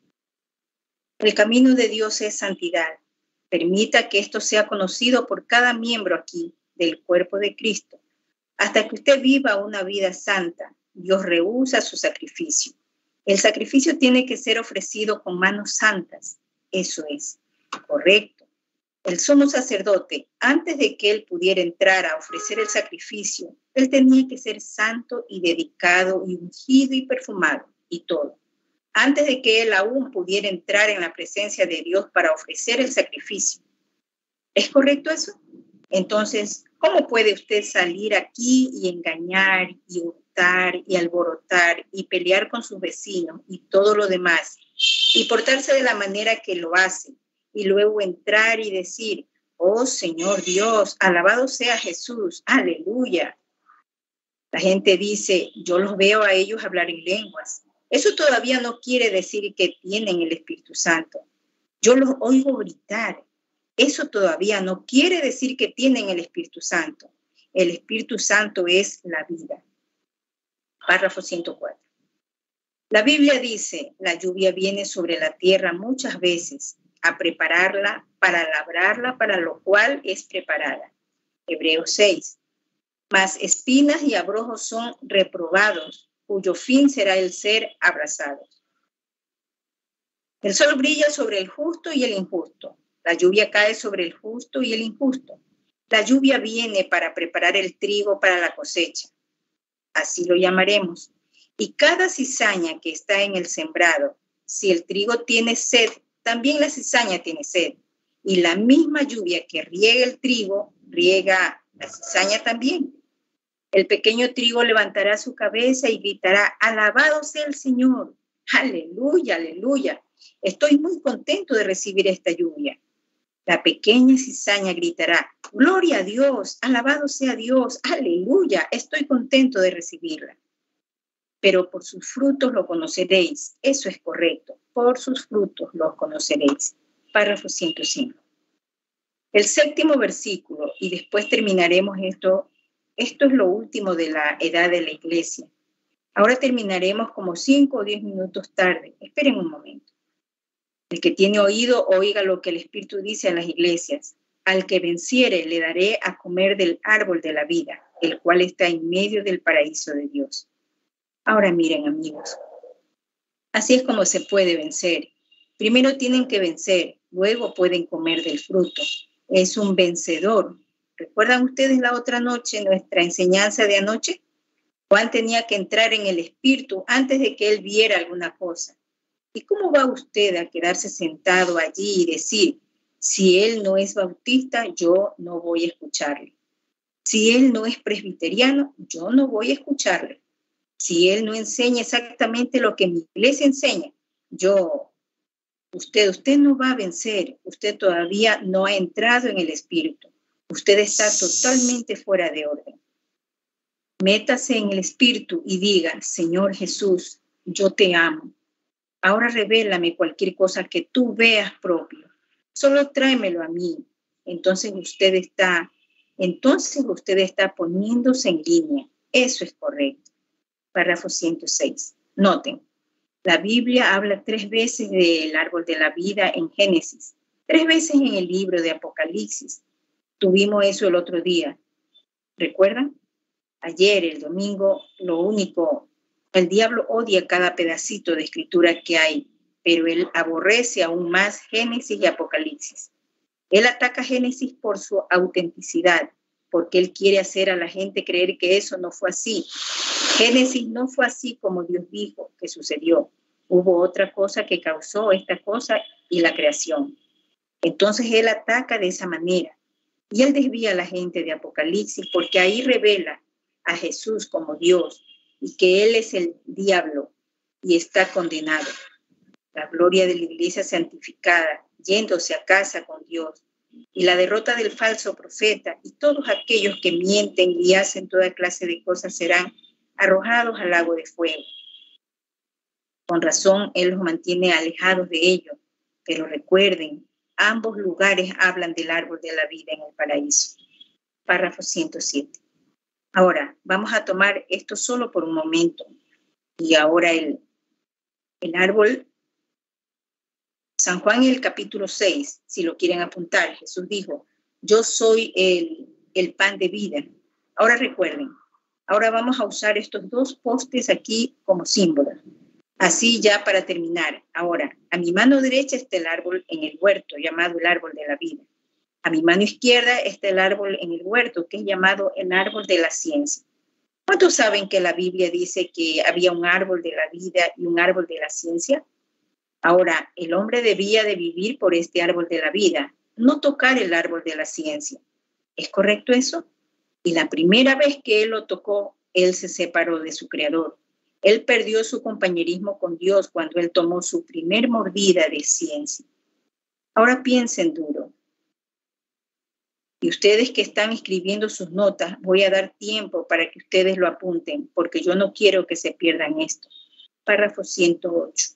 El camino de Dios es santidad. Permita que esto sea conocido por cada miembro aquí del cuerpo de Cristo. Hasta que usted viva una vida santa, Dios rehúsa su sacrificio. El sacrificio tiene que ser ofrecido con manos santas. Eso es correcto. El sumo sacerdote, antes de que él pudiera entrar a ofrecer el sacrificio, él tenía que ser santo y dedicado y ungido y perfumado y todo. Antes de que él aún pudiera entrar en la presencia de Dios para ofrecer el sacrificio. ¿Es correcto eso? Entonces, ¿cómo puede usted salir aquí y engañar y hurtar y alborotar y pelear con sus vecinos y todo lo demás y portarse de la manera que lo hace y luego entrar y decir, oh Señor Dios, alabado sea Jesús, aleluya? La gente dice, yo los veo a ellos hablar en lenguas. Eso todavía no quiere decir que tienen el Espíritu Santo. Yo los oigo gritar. Eso todavía no quiere decir que tienen el Espíritu Santo. El Espíritu Santo es la vida. Párrafo ciento cuatro. La Biblia dice, la lluvia viene sobre la tierra muchas veces a prepararla para labrarla, para lo cual es preparada. Hebreos seis. Mas espinas y abrojos son reprobados, cuyo fin será el ser abrazados. El sol brilla sobre el justo y el injusto. La lluvia cae sobre el justo y el injusto. La lluvia viene para preparar el trigo para la cosecha. Así lo llamaremos. Y cada cizaña que está en el sembrado, si el trigo tiene sed, también la cizaña tiene sed. Y la misma lluvia que riega el trigo, riega la cizaña también. El pequeño trigo levantará su cabeza y gritará, alabado sea el Señor. Aleluya, aleluya. Estoy muy contento de recibir esta lluvia. La pequeña cizaña gritará, gloria a Dios, alabado sea Dios, aleluya. Estoy contento de recibirla. Pero por sus frutos lo conoceréis. Eso es correcto. Por sus frutos los conoceréis. Párrafo ciento cinco. El séptimo versículo, y después terminaremos esto. Esto es lo último de la edad de la iglesia. Ahora terminaremos como cinco o diez minutos tarde. Esperen un momento. El que tiene oído, oiga lo que el Espíritu dice a las iglesias. Al que venciere, le daré a comer del árbol de la vida, el cual está en medio del paraíso de Dios. Ahora miren, amigos. Así es como se puede vencer. Primero tienen que vencer, luego pueden comer del fruto. Es un vencedor. ¿Recuerdan ustedes la otra noche, nuestra enseñanza de anoche? Juan tenía que entrar en el Espíritu antes de que él viera alguna cosa. ¿Y cómo va usted a quedarse sentado allí y decir, si él no es bautista, yo no voy a escucharle? Si él no es presbiteriano, yo no voy a escucharle. Si él no enseña exactamente lo que mi iglesia enseña, yo, usted, usted no va a vencer. Usted todavía no ha entrado en el Espíritu. Usted está totalmente fuera de orden. Métase en el Espíritu y diga, Señor Jesús, yo te amo. Ahora revélame cualquier cosa que tú veas propio. Solo tráemelo a mí. Entonces usted está, entonces usted está poniéndose en línea. Eso es correcto. Párrafo ciento seis. Noten, la Biblia habla tres veces del árbol de la vida en Génesis, tres veces en el libro de Apocalipsis. Tuvimos eso el otro día. ¿Recuerdan? Ayer, el domingo, lo único, el diablo odia cada pedacito de escritura que hay pero él aborrece aún más Génesis y Apocalipsis. Él ataca Génesis por su autenticidad, porque él quiere hacer a la gente creer que eso no fue así. Génesis no fue así como Dios dijo que sucedió. Hubo otra cosa que causó esta cosa y la creación. Entonces él ataca de esa manera. Y él desvía a la gente de Apocalipsis porque ahí revela a Jesús como Dios y que él es el diablo y está condenado. La gloria de la iglesia santificada, yéndose a casa con Dios, y la derrota del falso profeta y todos aquellos que mienten y hacen toda clase de cosas serán arrojados al lago de fuego. Con razón, él los mantiene alejados de ellos, pero recuerden, ambos lugares hablan del árbol de la vida en el paraíso. Párrafo ciento siete. Ahora, vamos a tomar esto solo por un momento. Y ahora el, el árbol, San Juan en el capítulo seis, si lo quieren apuntar, Jesús dijo, yo soy el, el pan de vida. Ahora recuerden, ahora vamos a usar estos dos postes aquí como símbolos. Así ya para terminar. Ahora, a mi mano derecha está el árbol en el huerto, llamado el árbol de la vida. A mi mano izquierda está el árbol en el huerto, que es llamado el árbol de la ciencia. ¿Cuántos saben que la Biblia dice que había un árbol de la vida y un árbol de la ciencia? Ahora, el hombre debía de vivir por este árbol de la vida, no tocar el árbol de la ciencia. ¿Es correcto eso? Y la primera vez que él lo tocó, él se separó de su creador. Él perdió su compañerismo con Dios cuando él tomó su primer mordida de ciencia. Ahora piensen duro. Y ustedes que están escribiendo sus notas, voy a dar tiempo para que ustedes lo apunten, porque yo no quiero que se pierdan esto. Párrafo ciento ocho.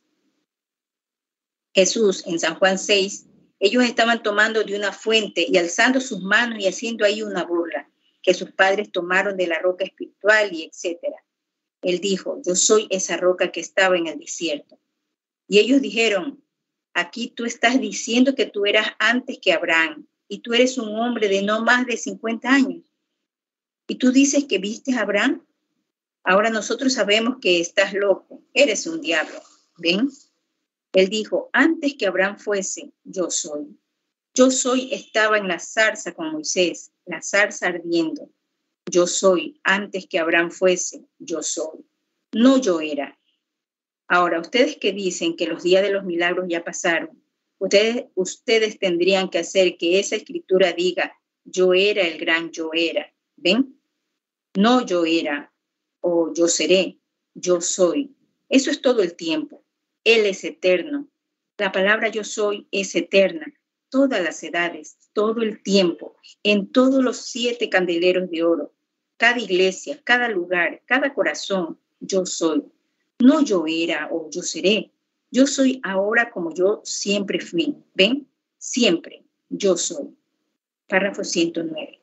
Jesús, en San Juan seis, ellos estaban tomando de una fuente y alzando sus manos y haciendo ahí una burla, que sus padres tomaron de la roca espiritual y etcétera. Él dijo, yo soy esa roca que estaba en el desierto. Y ellos dijeron, aquí tú estás diciendo que tú eras antes que Abraham, y tú eres un hombre de no más de cincuenta años. ¿Y tú dices que viste a Abraham? Ahora nosotros sabemos que estás loco, eres un diablo. ¿Ven? Él dijo, antes que Abraham fuese, yo soy. Yo soy estaba en la zarza con Moisés, la zarza ardiendo. Yo soy, antes que Abraham fuese, yo soy. No yo era. Ahora, ustedes que dicen que los días de los milagros ya pasaron, ustedes, ustedes tendrían que hacer que esa escritura diga, yo era el gran yo era. ¿Ven? No yo era o yo seré, yo soy. Eso es todo el tiempo. Él es eterno. La palabra yo soy es eterna. Todas las edades, todo el tiempo, en todos los siete candeleros de oro, cada iglesia, cada lugar, cada corazón, yo soy. No yo era o yo seré. Yo soy ahora como yo siempre fui. ¿Ven? Siempre. Yo soy. Párrafo ciento nueve.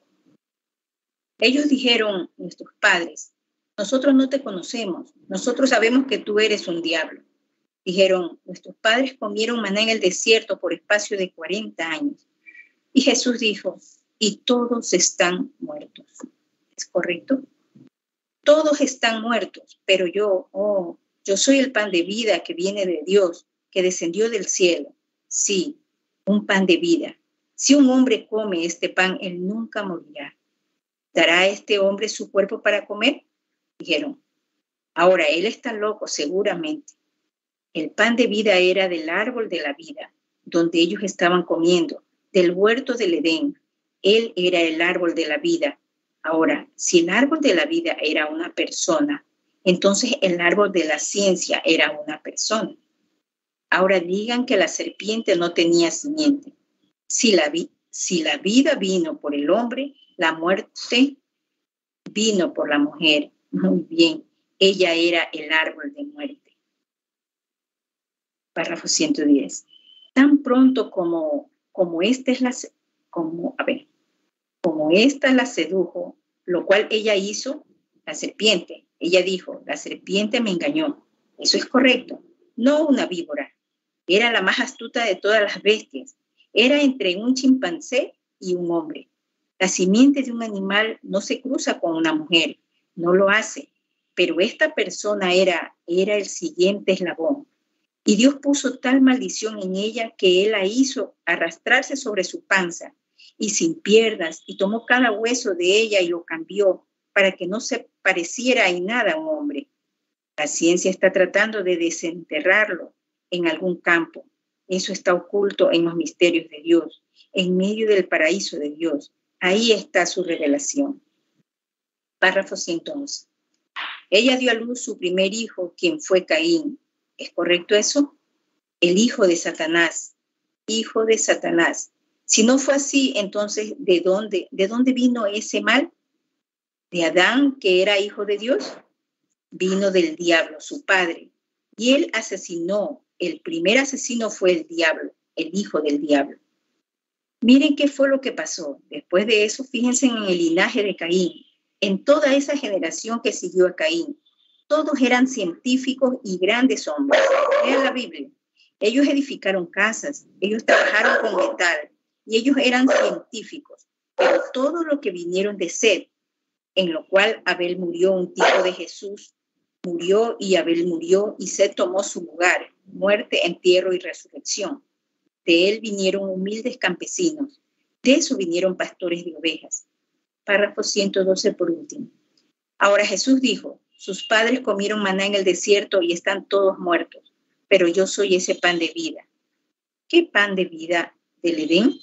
Ellos dijeron, nuestros padres, nosotros no te conocemos. Nosotros sabemos que tú eres un diablo. Dijeron, nuestros padres comieron maná en el desierto por espacio de cuarenta años. Y Jesús dijo, y todos están muertos. ¿Es correcto? Todos están muertos, pero yo, oh, yo soy el pan de vida que viene de Dios, que descendió del cielo. Sí, un pan de vida. Si un hombre come este pan, él nunca morirá. ¿Dará este hombre su cuerpo para comer? Dijeron, ahora él está loco, seguramente. El pan de vida era del árbol de la vida, donde ellos estaban comiendo, del huerto del Edén. Él era el árbol de la vida. Ahora, si el árbol de la vida era una persona, entonces el árbol de la ciencia era una persona. Ahora digan que la serpiente no tenía simiente. Si la, vi- si la vida vino por el hombre, la muerte vino por la mujer. Muy bien, ella era el árbol de muerte. Párrafo ciento diez. Tan pronto como, como esta es la, como, a ver, como esta la sedujo, lo cual ella hizo, la serpiente, ella dijo, la serpiente me engañó. Eso es correcto. No una víbora. Era la más astuta de todas las bestias. Era entre un chimpancé y un hombre. La simiente de un animal no se cruza con una mujer, no lo hace. Pero esta persona era, era el siguiente eslabón. Y Dios puso tal maldición en ella que él la hizo arrastrarse sobre su panza y sin piernas, y tomó cada hueso de ella y lo cambió para que no se pareciera en nada a un hombre. La ciencia está tratando de desenterrarlo en algún campo. Eso está oculto en los misterios de Dios, en medio del paraíso de Dios. Ahí está su revelación. Párrafo ciento once. Ella dio a luz su primer hijo, quien fue Caín. ¿Es correcto eso? El hijo de Satanás. Hijo de Satanás. Si no fue así, entonces, ¿de dónde, de dónde vino ese mal? ¿De Adán, que era hijo de Dios? Vino del diablo, su padre. Y él asesinó. El primer asesino fue el diablo, el hijo del diablo. Miren qué fue lo que pasó. Después de eso, fíjense en el linaje de Caín. En toda esa generación que siguió a Caín, todos eran científicos y grandes hombres. Lean la Biblia. Ellos edificaron casas, ellos trabajaron con metal y ellos eran científicos. Pero todo lo que vinieron de Set, en lo cual Abel murió, un tipo de Jesús, murió y Abel murió y Set tomó su lugar, muerte, entierro y resurrección. De él vinieron humildes campesinos, de eso vinieron pastores de ovejas. Párrafo ciento doce por último. Ahora Jesús dijo, sus padres comieron maná en el desierto y están todos muertos, pero yo soy ese pan de vida. ¿Qué pan de vida del Edén?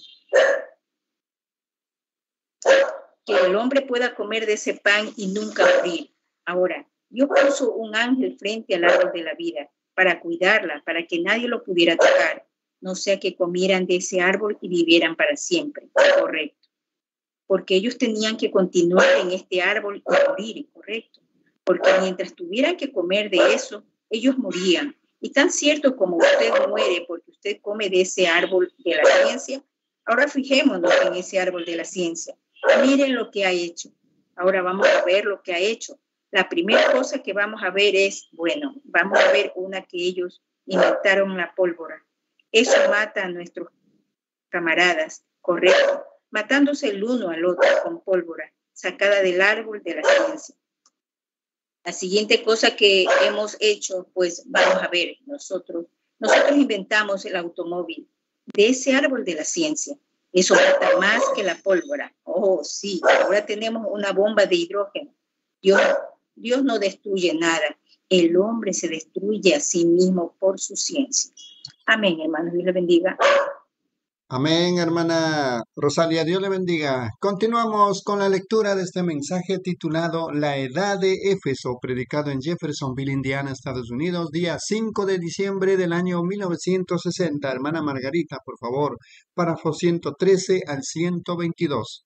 Que el hombre pueda comer de ese pan y nunca morir. Ahora, Dios puso un ángel frente al árbol de la vida para cuidarla, para que nadie lo pudiera tocar, no sea que comieran de ese árbol y vivieran para siempre. Correcto. Porque ellos tenían que continuar en este árbol y morir, correcto. Porque mientras tuvieran que comer de eso, ellos morían. Y tan cierto como usted muere porque usted come de ese árbol de la ciencia, ahora fijémonos en ese árbol de la ciencia. Miren lo que ha hecho. Ahora vamos a ver lo que ha hecho. La primera cosa que vamos a ver es, bueno, vamos a ver una que ellos inventaron, la pólvora. Eso mata a nuestros camaradas, correcto, matándose el uno al otro con pólvora, sacada del árbol de la ciencia. La siguiente cosa que hemos hecho, pues vamos a ver, nosotros, nosotros inventamos el automóvil de ese árbol de la ciencia. Eso mata más que la pólvora. Oh, sí, ahora tenemos una bomba de hidrógeno. Dios, Dios no destruye nada. El hombre se destruye a sí mismo por su ciencia. Amén, hermanos. Dios le bendiga. Amén, hermana Rosalia, Dios le bendiga. Continuamos con la lectura de este mensaje titulado La Edad de Éfeso, predicado en Jeffersonville, Indiana, Estados Unidos, día cinco de diciembre del año mil novecientos sesenta. Hermana Margarita, por favor, párrafo ciento trece al ciento veintidós.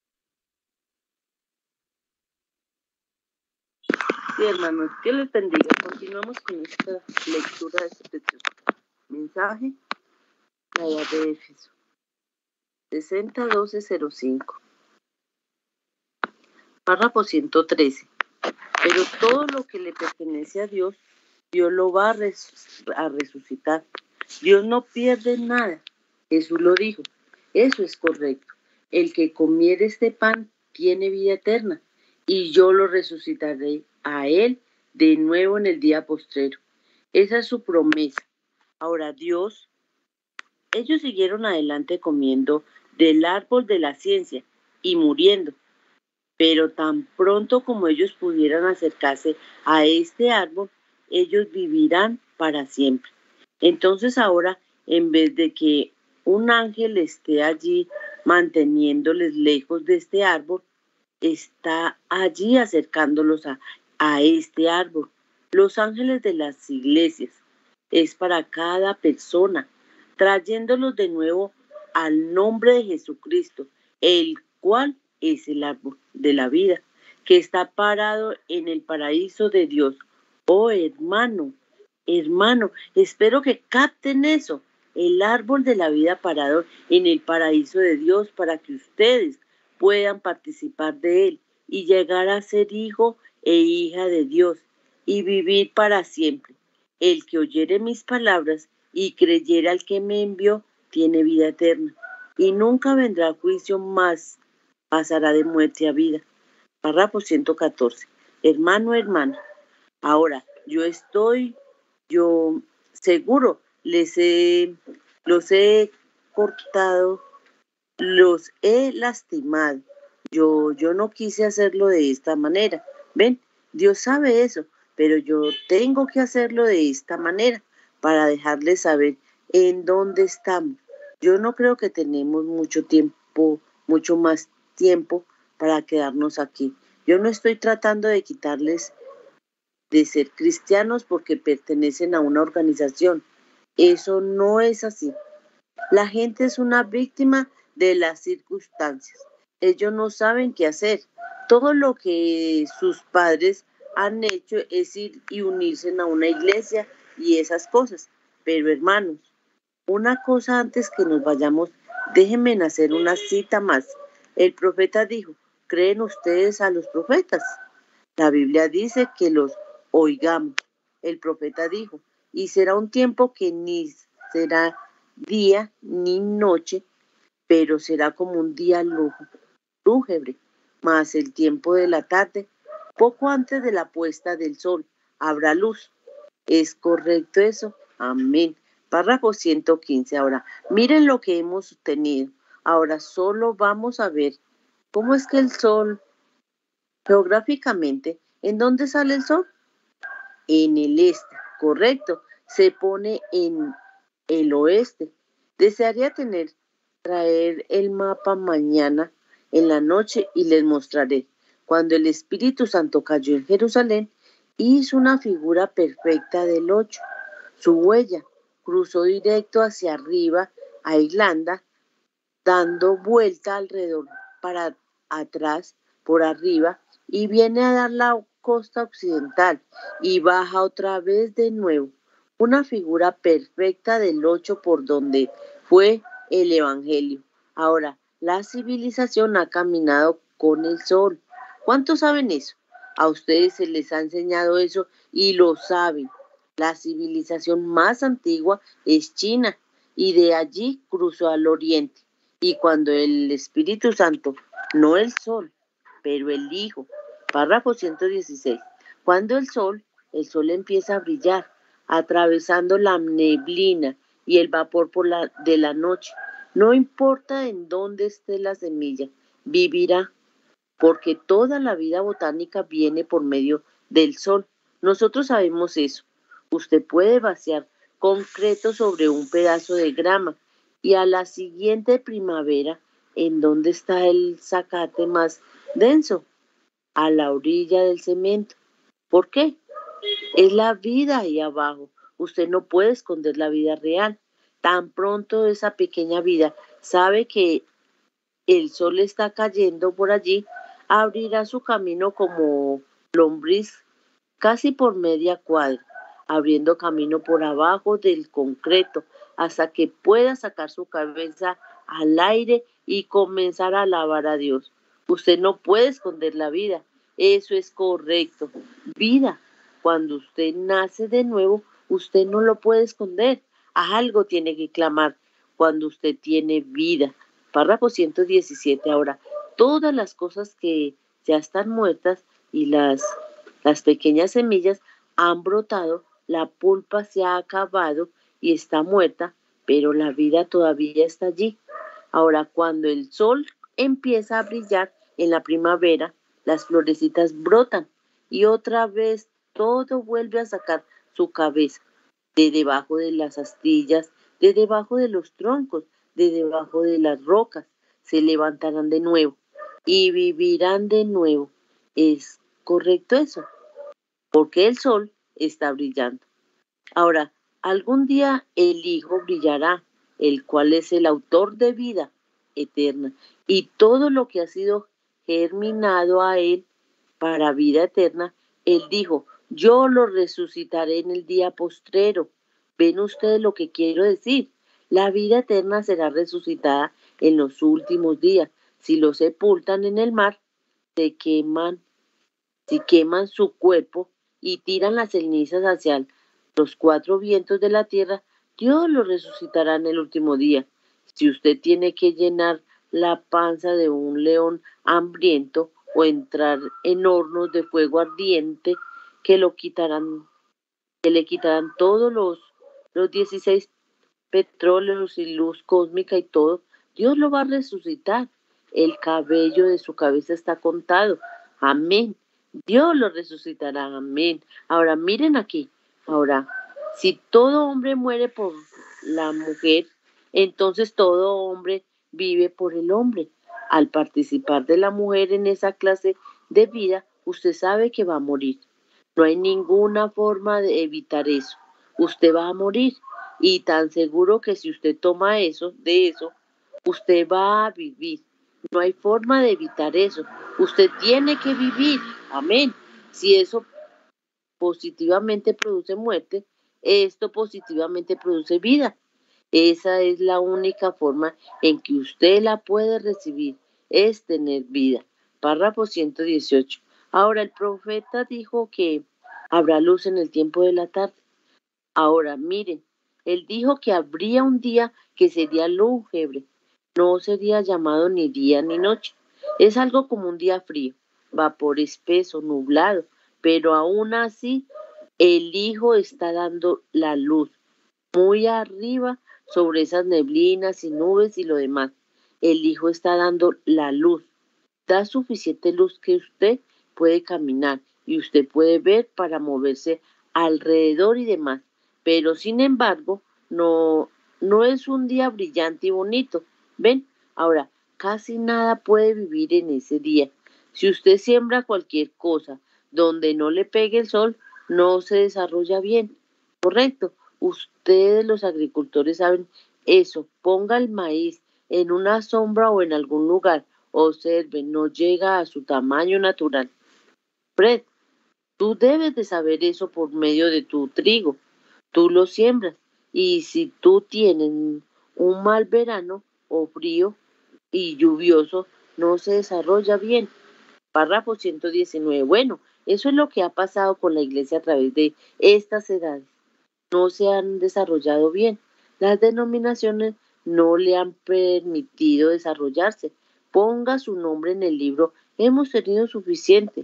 Sí, hermanos, Dios les bendiga. Continuamos con esta lectura de este precioso mensaje. La edad de Éfeso, sesenta doce cero cinco. Párrafo ciento trece. Pero todo lo que le pertenece a Dios, Dios lo va a, res a resucitar. Dios no pierde nada. Jesús lo dijo. Eso es correcto. El que comiere este pan tiene vida eterna, y yo lo resucitaré a él de nuevo en el día postrero. Esa es su promesa. Ahora Dios... Ellos siguieron adelante comiendo del árbol de la ciencia y muriendo. Pero tan pronto como ellos pudieran acercarse a este árbol, ellos vivirán para siempre. Entonces ahora, en vez de que un ángel esté allí manteniéndoles lejos de este árbol, está allí acercándolos a, a este árbol. Los ángeles de las iglesias es para cada persona, trayéndolos de nuevo al nombre de Jesucristo, el cual es el árbol de la vida, que está parado en el paraíso de Dios. Oh, hermano, hermano, espero que capten eso, el árbol de la vida parado en el paraíso de Dios, para que ustedes puedan participar de él y llegar a ser hijo e hija de Dios y vivir para siempre. El que oyere mis palabras y creyera al que me envió, tiene vida eterna, y nunca vendrá juicio más, pasará de muerte a vida. Párrafo ciento catorce. Hermano, hermana, ahora yo estoy, yo seguro les he, los he cortado, los he lastimado. Yo, yo no quise hacerlo de esta manera. ¿Ven? Dios sabe eso, pero yo tengo que hacerlo de esta manera para dejarles saber en dónde estamos. Yo no creo que tenemos mucho tiempo, mucho más tiempo para quedarnos aquí. Yo no estoy tratando de quitarles de ser cristianos porque pertenecen a una organización. Eso no es así. La gente es una víctima de las circunstancias. Ellos no saben qué hacer. Todo lo que sus padres han hecho es ir y unirse a una iglesia y esas cosas. Pero hermanos, una cosa antes que nos vayamos, déjenme hacer una cita más. El profeta dijo, ¿creen ustedes a los profetas? La Biblia dice que los oigamos. El profeta dijo, y será un tiempo que ni será día ni noche, pero será como un día lúgubre, más el tiempo de la tarde, poco antes de la puesta del sol, habrá luz. ¿Es correcto eso? Amén. Párrafo ciento quince. Ahora, miren lo que hemos tenido. Ahora solo vamos a ver cómo es que el sol, geográficamente, ¿en dónde sale el sol? En el este, correcto. Se pone en el oeste. Desearía tener, traer el mapa mañana en la noche y les mostraré. Cuando el Espíritu Santo cayó en Jerusalén, hizo una figura perfecta del ocho. Su huella cruzó directo hacia arriba a Irlanda, dando vuelta alrededor para atrás, por arriba, y viene a dar la costa occidental y baja otra vez de nuevo. Una figura perfecta del ocho por donde fue el Evangelio. Ahora, la civilización ha caminado con el sol. ¿Cuántos saben eso? A ustedes se les ha enseñado eso y lo saben. La civilización más antigua es China y de allí cruzó al oriente. Y cuando el Espíritu Santo, no el sol, pero el Hijo, párrafo ciento dieciséis, cuando el sol, el sol empieza a brillar, atravesando la neblina y el vapor por la, de la noche, no importa en dónde esté la semilla, vivirá, porque toda la vida botánica viene por medio del sol. Nosotros sabemos eso. Usted puede vaciar concreto sobre un pedazo de grama y a la siguiente primavera, ¿en dónde está el zacate más denso? A la orilla del cemento. ¿Por qué? Es la vida ahí abajo. Usted no puede esconder la vida real. Tan pronto esa pequeña vida sabe que el sol está cayendo por allí, abrirá su camino como lombriz casi por media cuadra, abriendo camino por abajo del concreto hasta que pueda sacar su cabeza al aire y comenzar a alabar a Dios. Usted no puede esconder la vida. Eso es correcto. Vida. Cuando usted nace de nuevo, usted no lo puede esconder. A algo tiene que clamar cuando usted tiene vida. Párrafo ciento diecisiete. Ahora, todas las cosas que ya están muertas y las, las pequeñas semillas han brotado, la pulpa se ha acabado y está muerta, pero la vida todavía está allí. Ahora, cuando el sol empieza a brillar en la primavera, las florecitas brotan y otra vez todo vuelve a sacar su cabeza de debajo de las astillas, de debajo de los troncos, de debajo de las rocas. Se levantarán de nuevo y vivirán de nuevo. ¿Es correcto eso? Porque el sol está brillando. Ahora, algún día el Hijo brillará, el cual es el autor de vida eterna, y todo lo que ha sido germinado a él para vida eterna, él dijo, yo lo resucitaré en el día postrero. ¿Ven ustedes lo que quiero decir? La vida eterna será resucitada en los últimos días. Si lo sepultan en el mar, se queman, si queman su cuerpo y tiran las cenizas hacia los cuatro vientos de la tierra, Dios lo resucitará en el último día. Si usted tiene que llenar la panza de un león hambriento o entrar en hornos de fuego ardiente que lo quitarán, que le quitarán todos los los dieciséis petróleos y luz cósmica y todo, Dios lo va a resucitar. El cabello de su cabeza está contado. Amén. Dios lo resucitará. Amén. Ahora miren aquí. Ahora, si todo hombre muere por la mujer, entonces todo hombre vive por el hombre. Al participar de la mujer en esa clase de vida, usted sabe que va a morir. No hay ninguna forma de evitar eso. Usted va a morir. Y tan seguro que si usted toma eso, de eso, usted va a vivir. No hay forma de evitar eso. Usted tiene que vivir. Amén. Si eso positivamente produce muerte, esto positivamente produce vida. Esa es la única forma en que usted la puede recibir, es tener vida. Párrafo ciento dieciocho. Ahora el profeta dijo que habrá luz en el tiempo de la tarde. Ahora miren, él dijo que habría un día que sería lúgubre, no sería llamado ni día ni noche. Es algo como un día frío, vapor espeso, nublado, pero aún así el Hijo está dando la luz muy arriba sobre esas neblinas y nubes y lo demás. El Hijo está dando la luz. Da suficiente luz que usted puede caminar y usted puede ver para moverse alrededor y demás. Pero sin embargo, no, no es un día brillante y bonito. ¿Ven? Ahora, casi nada puede vivir en ese día. Si usted siembra cualquier cosa donde no le pegue el sol, no se desarrolla bien. ¿Correcto? Ustedes los agricultores saben eso. Ponga el maíz en una sombra o en algún lugar. Observe, no llega a su tamaño natural. Fred, tú debes de saber eso por medio de tu trigo. Tú lo siembras. Y si tú tienes un mal verano o frío y lluvioso, no se desarrolla bien. Párrafo ciento diecinueve. Bueno, eso es lo que ha pasado con la iglesia a través de estas edades. No se han desarrollado bien. Las denominaciones no le han permitido desarrollarse. Ponga su nombre en el libro. Hemos tenido suficiente.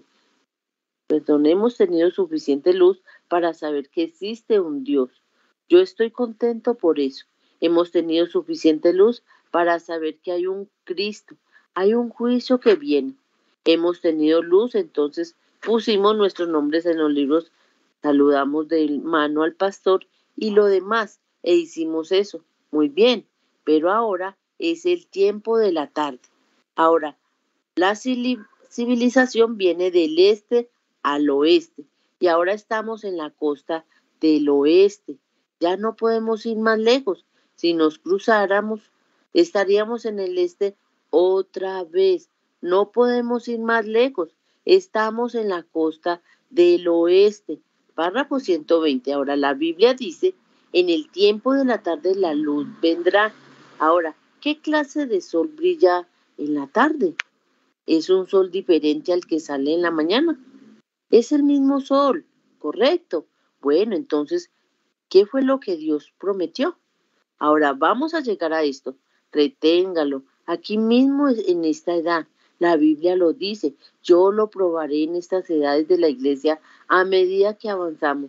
Perdón, hemos tenido suficiente luz para saber que existe un Dios. Yo estoy contento por eso. Hemos tenido suficiente luz para saber que hay un Cristo. Hay un juicio que viene. Hemos tenido luz, entonces pusimos nuestros nombres en los libros, saludamos de mano al pastor y lo demás, e hicimos eso. Muy bien, pero ahora es el tiempo de la tarde. Ahora, la civilización viene del este al oeste y ahora estamos en la costa del oeste. Ya no podemos ir más lejos. Si nos cruzáramos, estaríamos en el este otra vez. No podemos ir más lejos. Estamos en la costa del oeste. Párrafo ciento veinte. Ahora la Biblia dice, en el tiempo de la tarde la luz vendrá. Ahora, ¿qué clase de sol brilla en la tarde? ¿Es un sol diferente al que sale en la mañana? Es el mismo sol, correcto. Bueno, entonces, ¿qué fue lo que Dios prometió? Ahora vamos a llegar a esto. Reténgalo. Aquí mismo en esta edad. La Biblia lo dice. Yo lo probaré en estas edades de la iglesia a medida que avanzamos.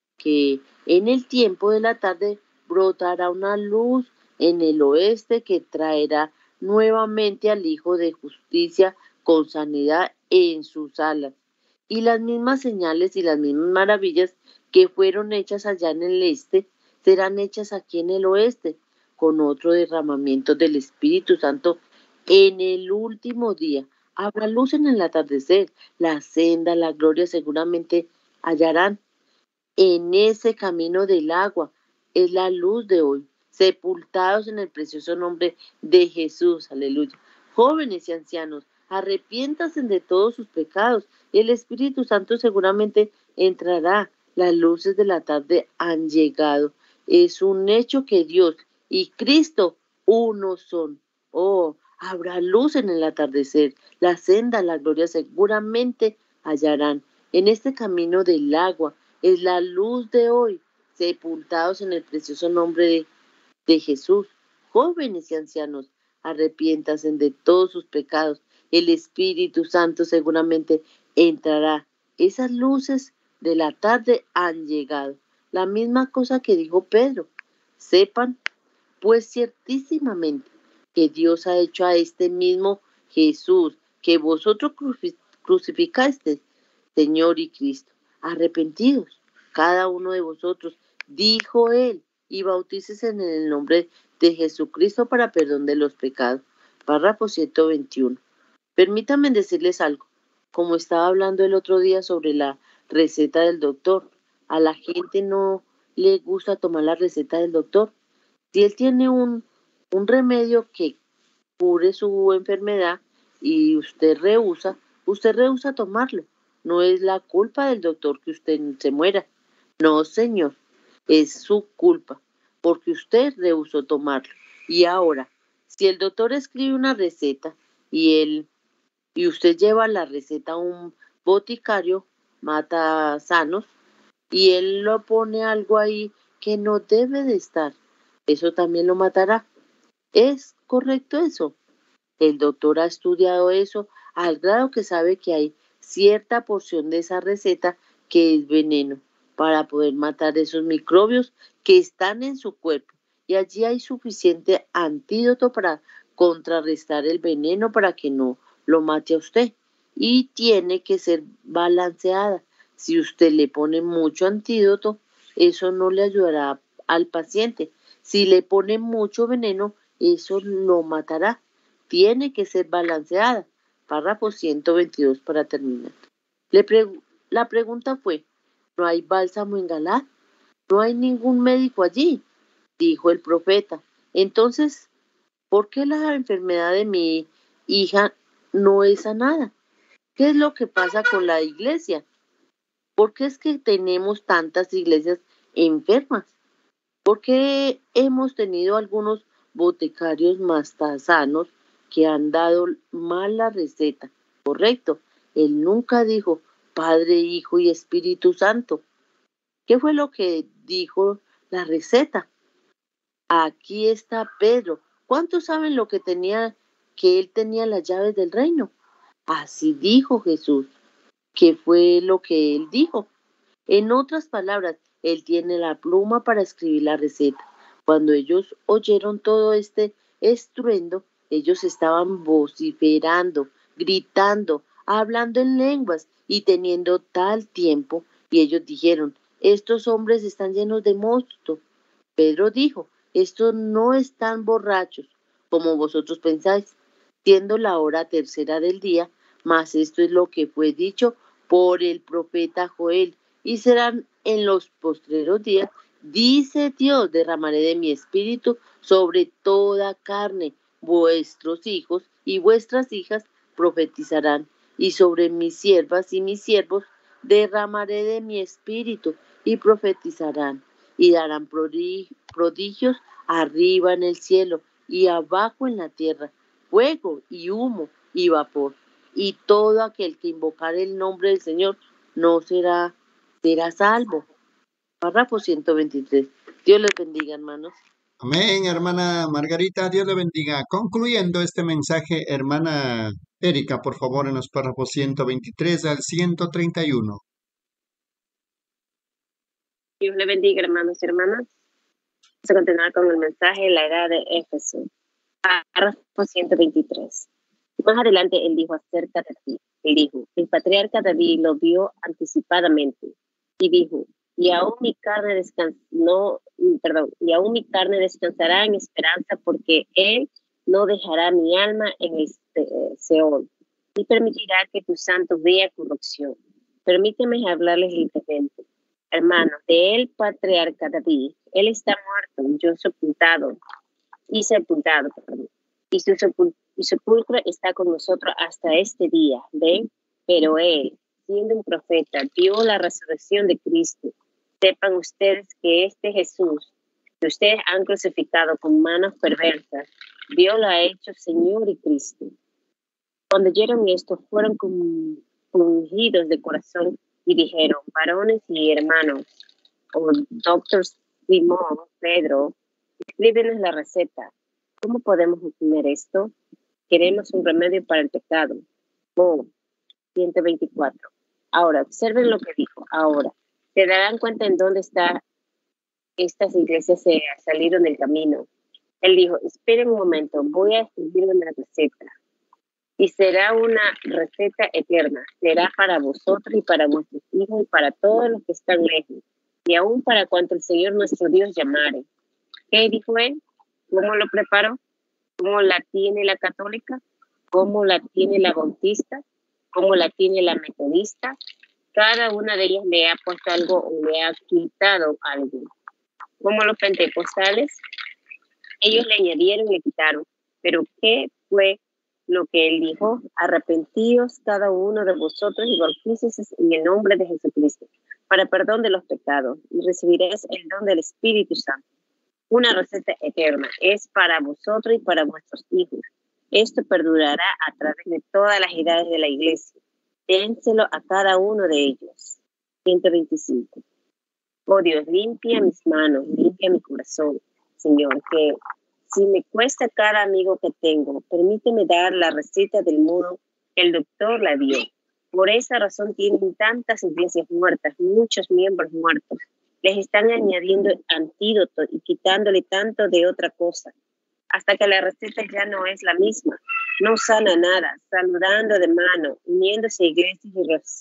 Que en el tiempo de la tarde brotará una luz en el oeste que traerá nuevamente al Hijo de Justicia con sanidad en sus alas. Y las mismas señales y las mismas maravillas que fueron hechas allá en el este serán hechas aquí en el oeste, con otro derramamiento del Espíritu Santo en el último día. Habrá luz en el atardecer, la senda, la gloria seguramente hallarán en ese camino del agua. Es la luz de hoy, sepultados en el precioso nombre de Jesús. Aleluya. Jóvenes y ancianos, arrepiéntanse de todos sus pecados. El Espíritu Santo seguramente entrará. Las luces de la tarde han llegado. Es un hecho que Dios y Cristo uno son. Oh, habrá luz en el atardecer. La senda, la gloria seguramente hallarán. En este camino del agua es la luz de hoy, sepultados en el precioso nombre de, de Jesús. Jóvenes y ancianos, arrepiéntanse de todos sus pecados. El Espíritu Santo seguramente entrará. Esas luces de la tarde han llegado. la misma cosa que dijo Pedro. Sepan, pues ciertísimamente, que Dios ha hecho a este mismo Jesús, que vosotros cruci- crucificasteis, Señor y Cristo. Arrepentidos, cada uno de vosotros, dijo él, y bautícese en el nombre de Jesucristo para perdón de los pecados. Párrafo ciento veintiuno. Permítanme decirles algo. Como estaba hablando el otro día sobre la receta del doctor, a la gente no le gusta tomar la receta del doctor. Si él tiene un, un remedio que cure su enfermedad y usted rehúsa, usted rehúsa tomarlo. No es la culpa del doctor que usted se muera. No, señor, es su culpa, porque usted rehusó tomarlo. Y ahora, si el doctor escribe una receta y él y usted lleva la receta a un boticario, mata sanos, y él lo pone algo ahí que no debe de estar, eso también lo matará. ¿Es correcto eso? El doctor ha estudiado eso al grado que sabe que hay cierta porción de esa receta que es veneno para poder matar esos microbios que están en su cuerpo. Y allí hay suficiente antídoto para contrarrestar el veneno para que no lo mate a usted. Y tiene que ser balanceada. Si usted le pone mucho antídoto, eso no le ayudará al paciente. Si le pone mucho veneno, eso lo matará. Tiene que ser balanceada. Párrafo ciento veintidós para terminar. Le pregu- la pregunta fue, ¿no hay bálsamo en Galaad? ¿No hay ningún médico allí? Dijo el profeta. Entonces, ¿por qué la enfermedad de mi hija no es sanada? ¿Qué es lo que pasa con la iglesia? ¿Por qué es que tenemos tantas iglesias enfermas? ¿Por qué hemos tenido algunos botecarios mastazanos que han dado mal la receta? Correcto. Él nunca dijo Padre, Hijo y Espíritu Santo. ¿Qué fue lo que dijo la receta? Aquí está Pedro. ¿Cuántos saben lo que tenía, que él tenía las llaves del reino? Así dijo Jesús. ¿Qué fue lo que él dijo? En otras palabras, él tiene la pluma para escribir la receta. Cuando ellos oyeron todo este estruendo, ellos estaban vociferando, gritando, hablando en lenguas y teniendo tal tiempo, y ellos dijeron, estos hombres están llenos de mosto. Pedro dijo, estos no están borrachos, como vosotros pensáis, siendo la hora tercera del día, mas esto es lo que fue dicho por el profeta Joel, y serán en los postreros días, dice Dios, derramaré de mi espíritu sobre toda carne, vuestros hijos y vuestras hijas profetizarán, y sobre mis siervas y mis siervos derramaré de mi espíritu, y profetizarán, y darán prodigios arriba en el cielo y abajo en la tierra, fuego y humo y vapor. Y todo aquel que invocare el nombre del Señor no será, será salvo. Párrafo ciento veintitrés. Dios les bendiga, hermanos. Amén, hermana Margarita, Dios le bendiga. Concluyendo este mensaje, hermana Erika, por favor, en los párrafos ciento veintitrés al ciento treinta y uno. Dios le bendiga, hermanos y hermanas. Vamos a continuar con el mensaje, la edad de Éfeso. Párrafo ciento veintitrés. Más adelante él dijo acerca de David. Él dijo, el patriarca David lo vio anticipadamente y dijo, y aún mi carne descans no, perdón, y aún mi carne descansará en esperanza porque él no dejará mi alma en el Seol y permitirá que tu santo vea corrupción. Permíteme hablarles libremente. Hermanos, de él patriarca David, él está muerto, yo sepultado, y sepultado, perdón, y su, sepul y sepulcro está con nosotros hasta este día, ¿ven? Pero él, siendo un profeta, vio la resurrección de Cristo. Sepan ustedes que este Jesús, que ustedes han crucificado con manos perversas, Dios lo ha hecho Señor y Cristo. Cuando oyeron esto, fueron compungidos de corazón y dijeron, varones y hermanos, o doctor Simón, Pedro, escríbenos la receta. ¿Cómo podemos obtener esto? Queremos un remedio para el pecado. Oh, ciento veinticuatro. Ahora, observen lo que dijo. Ahora, se darán cuenta en dónde está estas iglesias se salieron del camino. Él dijo, esperen un momento, voy a escribir una receta. Y será una receta eterna. Será para vosotros y para vuestros hijos y para todos los que están lejos. Y aún para cuanto el Señor nuestro Dios llamare. ¿Qué dijo él? ¿Cómo lo preparó? ¿Cómo la tiene la católica? ¿Cómo la tiene la bautista? ¿Cómo la tiene la metodista? Cada una de ellas le ha puesto algo o le ha quitado algo. Como los pentecostales, ellos le añadieron y le quitaron. Pero ¿qué fue lo que él dijo? Arrepentíos cada uno de vosotros y bautíceos en el nombre de Jesucristo para perdón de los pecados y recibiréis el don del Espíritu Santo. Una receta eterna es para vosotros y para vuestros hijos. Esto perdurará a través de todas las edades de la iglesia. Dénselo a cada uno de ellos. ciento veinticinco. Oh Dios, limpia mis manos, limpia mi corazón, Señor, que si me cuesta cada amigo que tengo, permíteme dar la receta del modo que el doctor la dio. Por esa razón tienen tantas iglesias muertas, muchos miembros muertos. Les están añadiendo antídoto y quitándole tanto de otra cosa, hasta que la receta ya no es la misma. No sana nada, saludando de mano, uniéndose a iglesias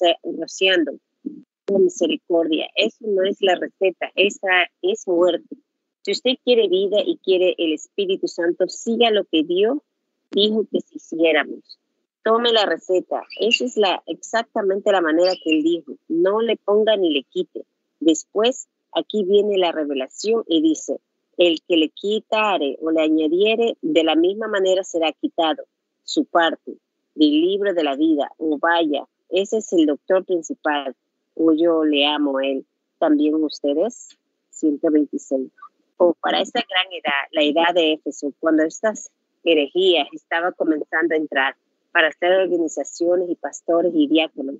y rociando con misericordia. Eso no es la receta, esa es muerte. Si usted quiere vida y quiere el Espíritu Santo, siga lo que Dios dijo que si hiciéramos. Tome la receta. Esa es la, exactamente la manera que Él dijo. No le ponga ni le quite. Después, aquí viene la revelación y dice, el que le quitare o le añadiere, de la misma manera será quitado su parte del libro de la vida. O vaya, ese es el doctor principal. O yo le amo a Él. También ustedes. ciento veintiséis. O para esa gran edad, la edad de Éfeso, cuando estas herejías estaban comenzando a entrar para hacer organizaciones y pastores y diáconos,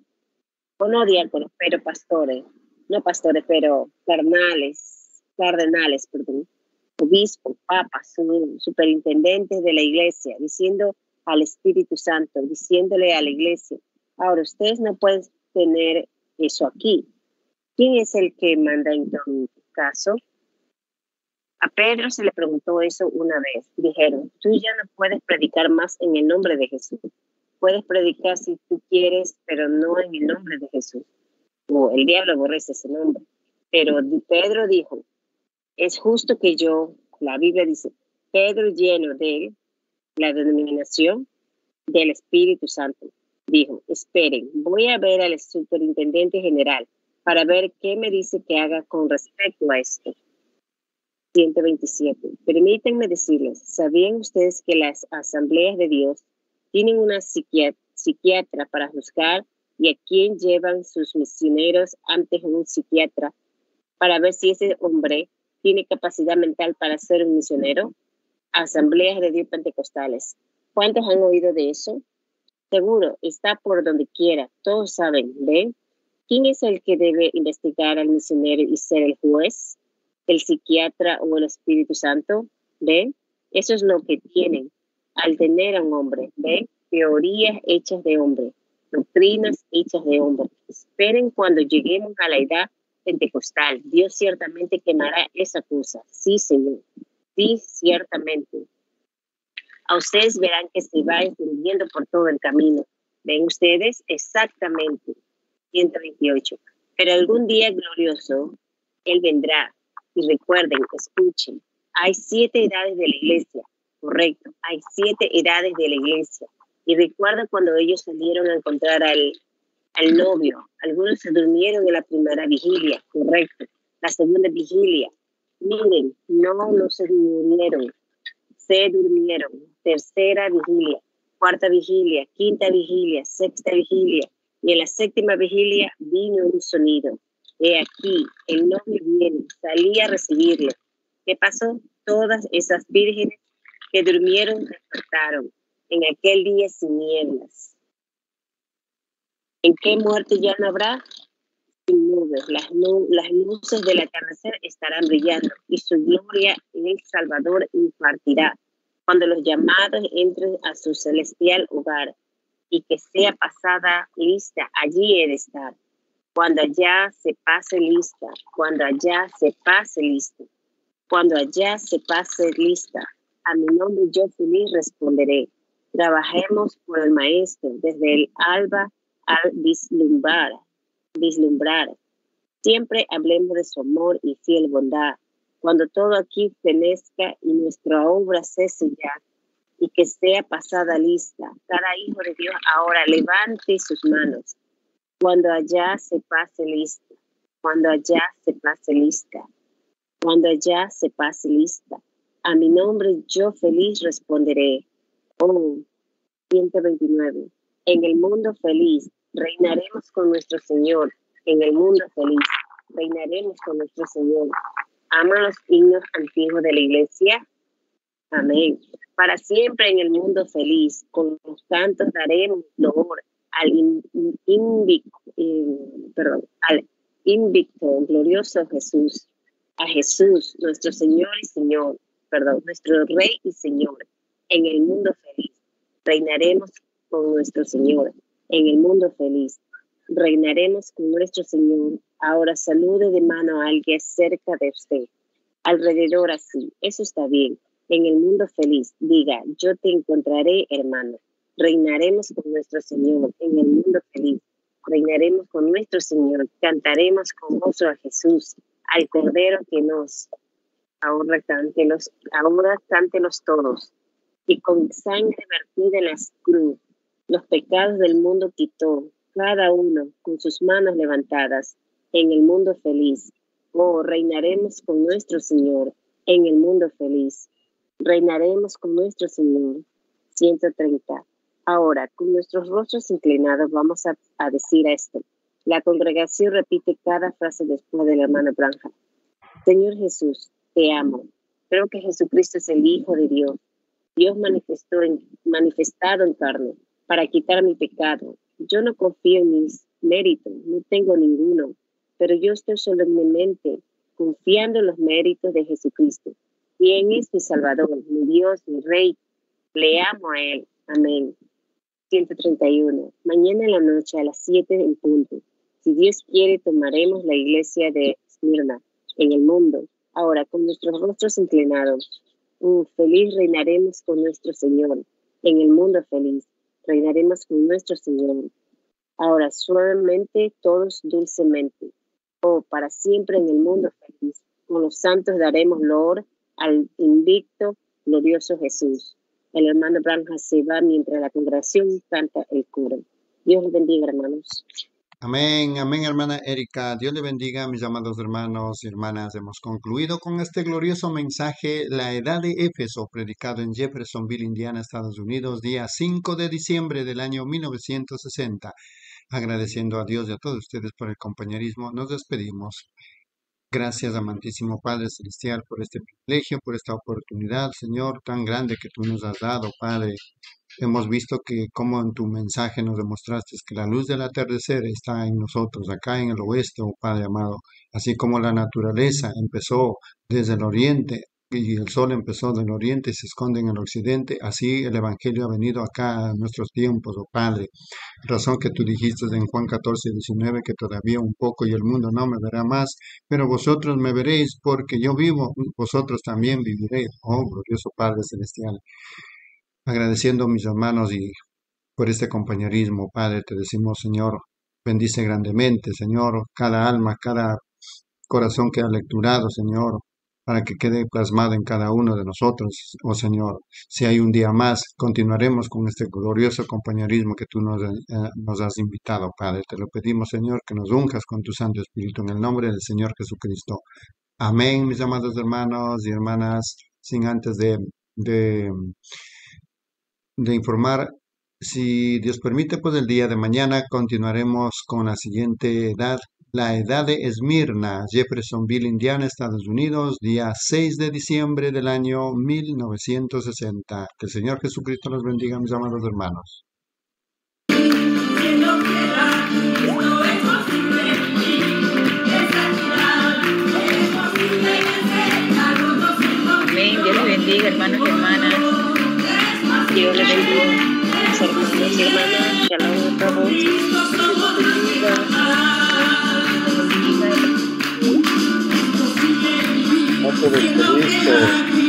o no diáconos, pero pastores, no pastores, pero cardenales, cardenales, perdón, obispos, papas, superintendentes de la iglesia, diciendo al Espíritu Santo, diciéndole a la iglesia, ahora ustedes no pueden tener eso aquí. ¿Quién es el que manda en todo caso? A Pedro se le preguntó eso una vez. Dijeron, tú ya no puedes predicar más en el nombre de Jesús. Puedes predicar si tú quieres, pero no en el nombre de Jesús. O el diablo aborrece ese nombre. Pero Pedro dijo, es justo que yo, la Biblia dice, Pedro lleno de la denominación del Espíritu Santo, dijo, esperen, voy a ver al superintendente general para ver qué me dice que haga con respecto a esto. ciento veintisiete. Permítanme decirles, ¿sabían ustedes que las asambleas de Dios tienen una psiquiatra, psiquiatra para juzgar y a quién llevan sus misioneros ante un psiquiatra para ver si ese hombre tiene capacidad mental para ser un misionero? Asambleas de Dios pentecostales. ¿Cuántos han oído de eso? Seguro, está por donde quiera. Todos saben, ¿ven? ¿Quién es el que debe investigar al misionero y ser el juez? ¿El psiquiatra o el Espíritu Santo? ¿Ven? Eso es lo que tienen al tener a un hombre. ¿Ven? Teorías hechas de hombre. Doctrinas hechas de hombre. Esperen cuando lleguemos a la edad pentecostal. Dios ciertamente quemará esa cosa. Sí, Señor. Sí, ciertamente. A ustedes verán que se va extendiendo por todo el camino. ¿Ven ustedes? Exactamente. ciento veintiocho. Pero algún día glorioso, Él vendrá. Y recuerden, escuchen, hay siete edades de la iglesia. Correcto, hay siete edades de la iglesia. Y recuerda cuando ellos salieron a encontrar al, al novio. Algunos se durmieron en la primera vigilia. Correcto. La segunda vigilia. Miren, no, no se durmieron. Se durmieron. Tercera vigilia. Cuarta vigilia. Quinta vigilia. Sexta vigilia. Y en la séptima vigilia vino un sonido. He aquí, el novio viene. Salí a recibirle. ¿Qué pasó? Todas esas vírgenes que durmieron despertaron. En aquel día sin nieblas. ¿En qué muerte ya no habrá? Sin nubes. Las, nu las luces del atardecer estarán brillando y su gloria el Salvador impartirá. Cuando los llamados entren a su celestial hogar y que sea pasada lista, allí he de estar. Cuando allá se pase lista, cuando allá se pase lista, cuando allá se pase lista, a mi nombre yo feliz responderé. Trabajemos por el Maestro desde el alba al vislumbrar, vislumbrar. Siempre hablemos de su amor y fiel bondad. Cuando todo aquí fenezca y nuestra obra cese ya, y que sea pasada lista, cada hijo de Dios ahora levante sus manos. Cuando allá se pase lista, cuando allá se pase lista, cuando allá se pase lista, a mi nombre yo feliz responderé. Oh, ciento veintinueve. En el mundo feliz reinaremos con nuestro Señor. En el mundo feliz reinaremos con nuestro Señor. ¿Aman los himnos antiguos de la iglesia? Amén. Para siempre en el mundo feliz, con los cantos daremos loor al invicto, perdón, al invicto, glorioso Jesús, a Jesús, nuestro Señor y Señor, perdón, nuestro Rey y Señor. En el mundo feliz reinaremos con nuestro Señor. En el mundo feliz reinaremos con nuestro Señor. Ahora salude de mano a alguien cerca de usted, alrededor así, eso está bien. En el mundo feliz, diga, yo te encontraré, hermano. Reinaremos con nuestro Señor. En el mundo feliz, reinaremos con nuestro Señor. Cantaremos con gozo a Jesús, al Cordero que nos, ahora cántelos, ahora cántelos todos. Y con sangre vertida en la cruz, los pecados del mundo quitó, cada uno con sus manos levantadas. En el mundo feliz, oh, reinaremos con nuestro Señor. En el mundo feliz, reinaremos con nuestro Señor. ciento treinta. Ahora, con nuestros rostros inclinados, vamos a, a decir esto. La congregación repite cada frase después del hermano Branham. Señor Jesús, te amo. Creo que Jesucristo es el Hijo de Dios. Dios manifestó en, manifestado en carne para quitar mi pecado. Yo no confío en mis méritos, no tengo ninguno, pero yo estoy solemnemente confiando en los méritos de Jesucristo. ¿Quién es mi Salvador, mi Dios, mi Rey? Le amo a Él. Amén. ciento treinta y uno. Mañana en la noche a las siete en punto. Si Dios quiere, tomaremos la iglesia de Esmirna en el mundo. Ahora, con nuestros rostros inclinados, uh, feliz reinaremos con nuestro Señor. En el mundo feliz, reinaremos con nuestro Señor. Ahora, suavemente, todos dulcemente. Oh, para siempre en el mundo feliz. Con los santos daremos loor al invicto, glorioso Jesús. El hermano Branham se va mientras la congregación canta el coro. Dios les bendiga, hermanos. Amén, amén, hermana Erika. Dios le bendiga, mis amados hermanos y hermanas. Hemos concluido con este glorioso mensaje, La Edad de Éfeso, predicado en Jeffersonville, Indiana, Estados Unidos, día cinco de diciembre del año mil novecientos sesenta. Agradeciendo a Dios y a todos ustedes por el compañerismo, nos despedimos. Gracias, amantísimo Padre Celestial, por este privilegio, por esta oportunidad, Señor, tan grande que tú nos has dado, Padre. Hemos visto que como en tu mensaje nos demostraste que la luz del atardecer está en nosotros, acá en el oeste, oh Padre amado, así como la naturaleza empezó desde el oriente y el sol empezó del oriente y se esconde en el occidente, así el Evangelio ha venido acá a nuestros tiempos, oh Padre. Razón que tú dijiste en Juan catorce, diecinueve, que todavía un poco y el mundo no me verá más, pero vosotros me veréis porque yo vivo, vosotros también viviréis, oh glorioso Padre Celestial. Agradeciendo a mis hermanos y por este compañerismo, Padre, te decimos, Señor, bendice grandemente, Señor, cada alma, cada corazón que ha lecturado, Señor, para que quede plasmado en cada uno de nosotros, oh Señor. Si hay un día más, continuaremos con este glorioso compañerismo que tú nos, eh, nos has invitado, Padre. Te lo pedimos, Señor, que nos unjas con tu Santo Espíritu en el nombre del Señor Jesucristo. Amén, mis amados hermanos y hermanas, sin antes de, de, de informar, si Dios permite, pues el día de mañana continuaremos con la siguiente edad, la edad de Esmirna, Jeffersonville, Indiana, Estados Unidos, día seis de diciembre del año mil novecientos sesenta. Que el Señor Jesucristo los bendiga, mis amados hermanos. Amén. Dios les bendiga, hermanos y hermanas. Dios les bendiga. Mis hermanos y hermanas, shalom a todos. Dios les bendiga. no te despedirte.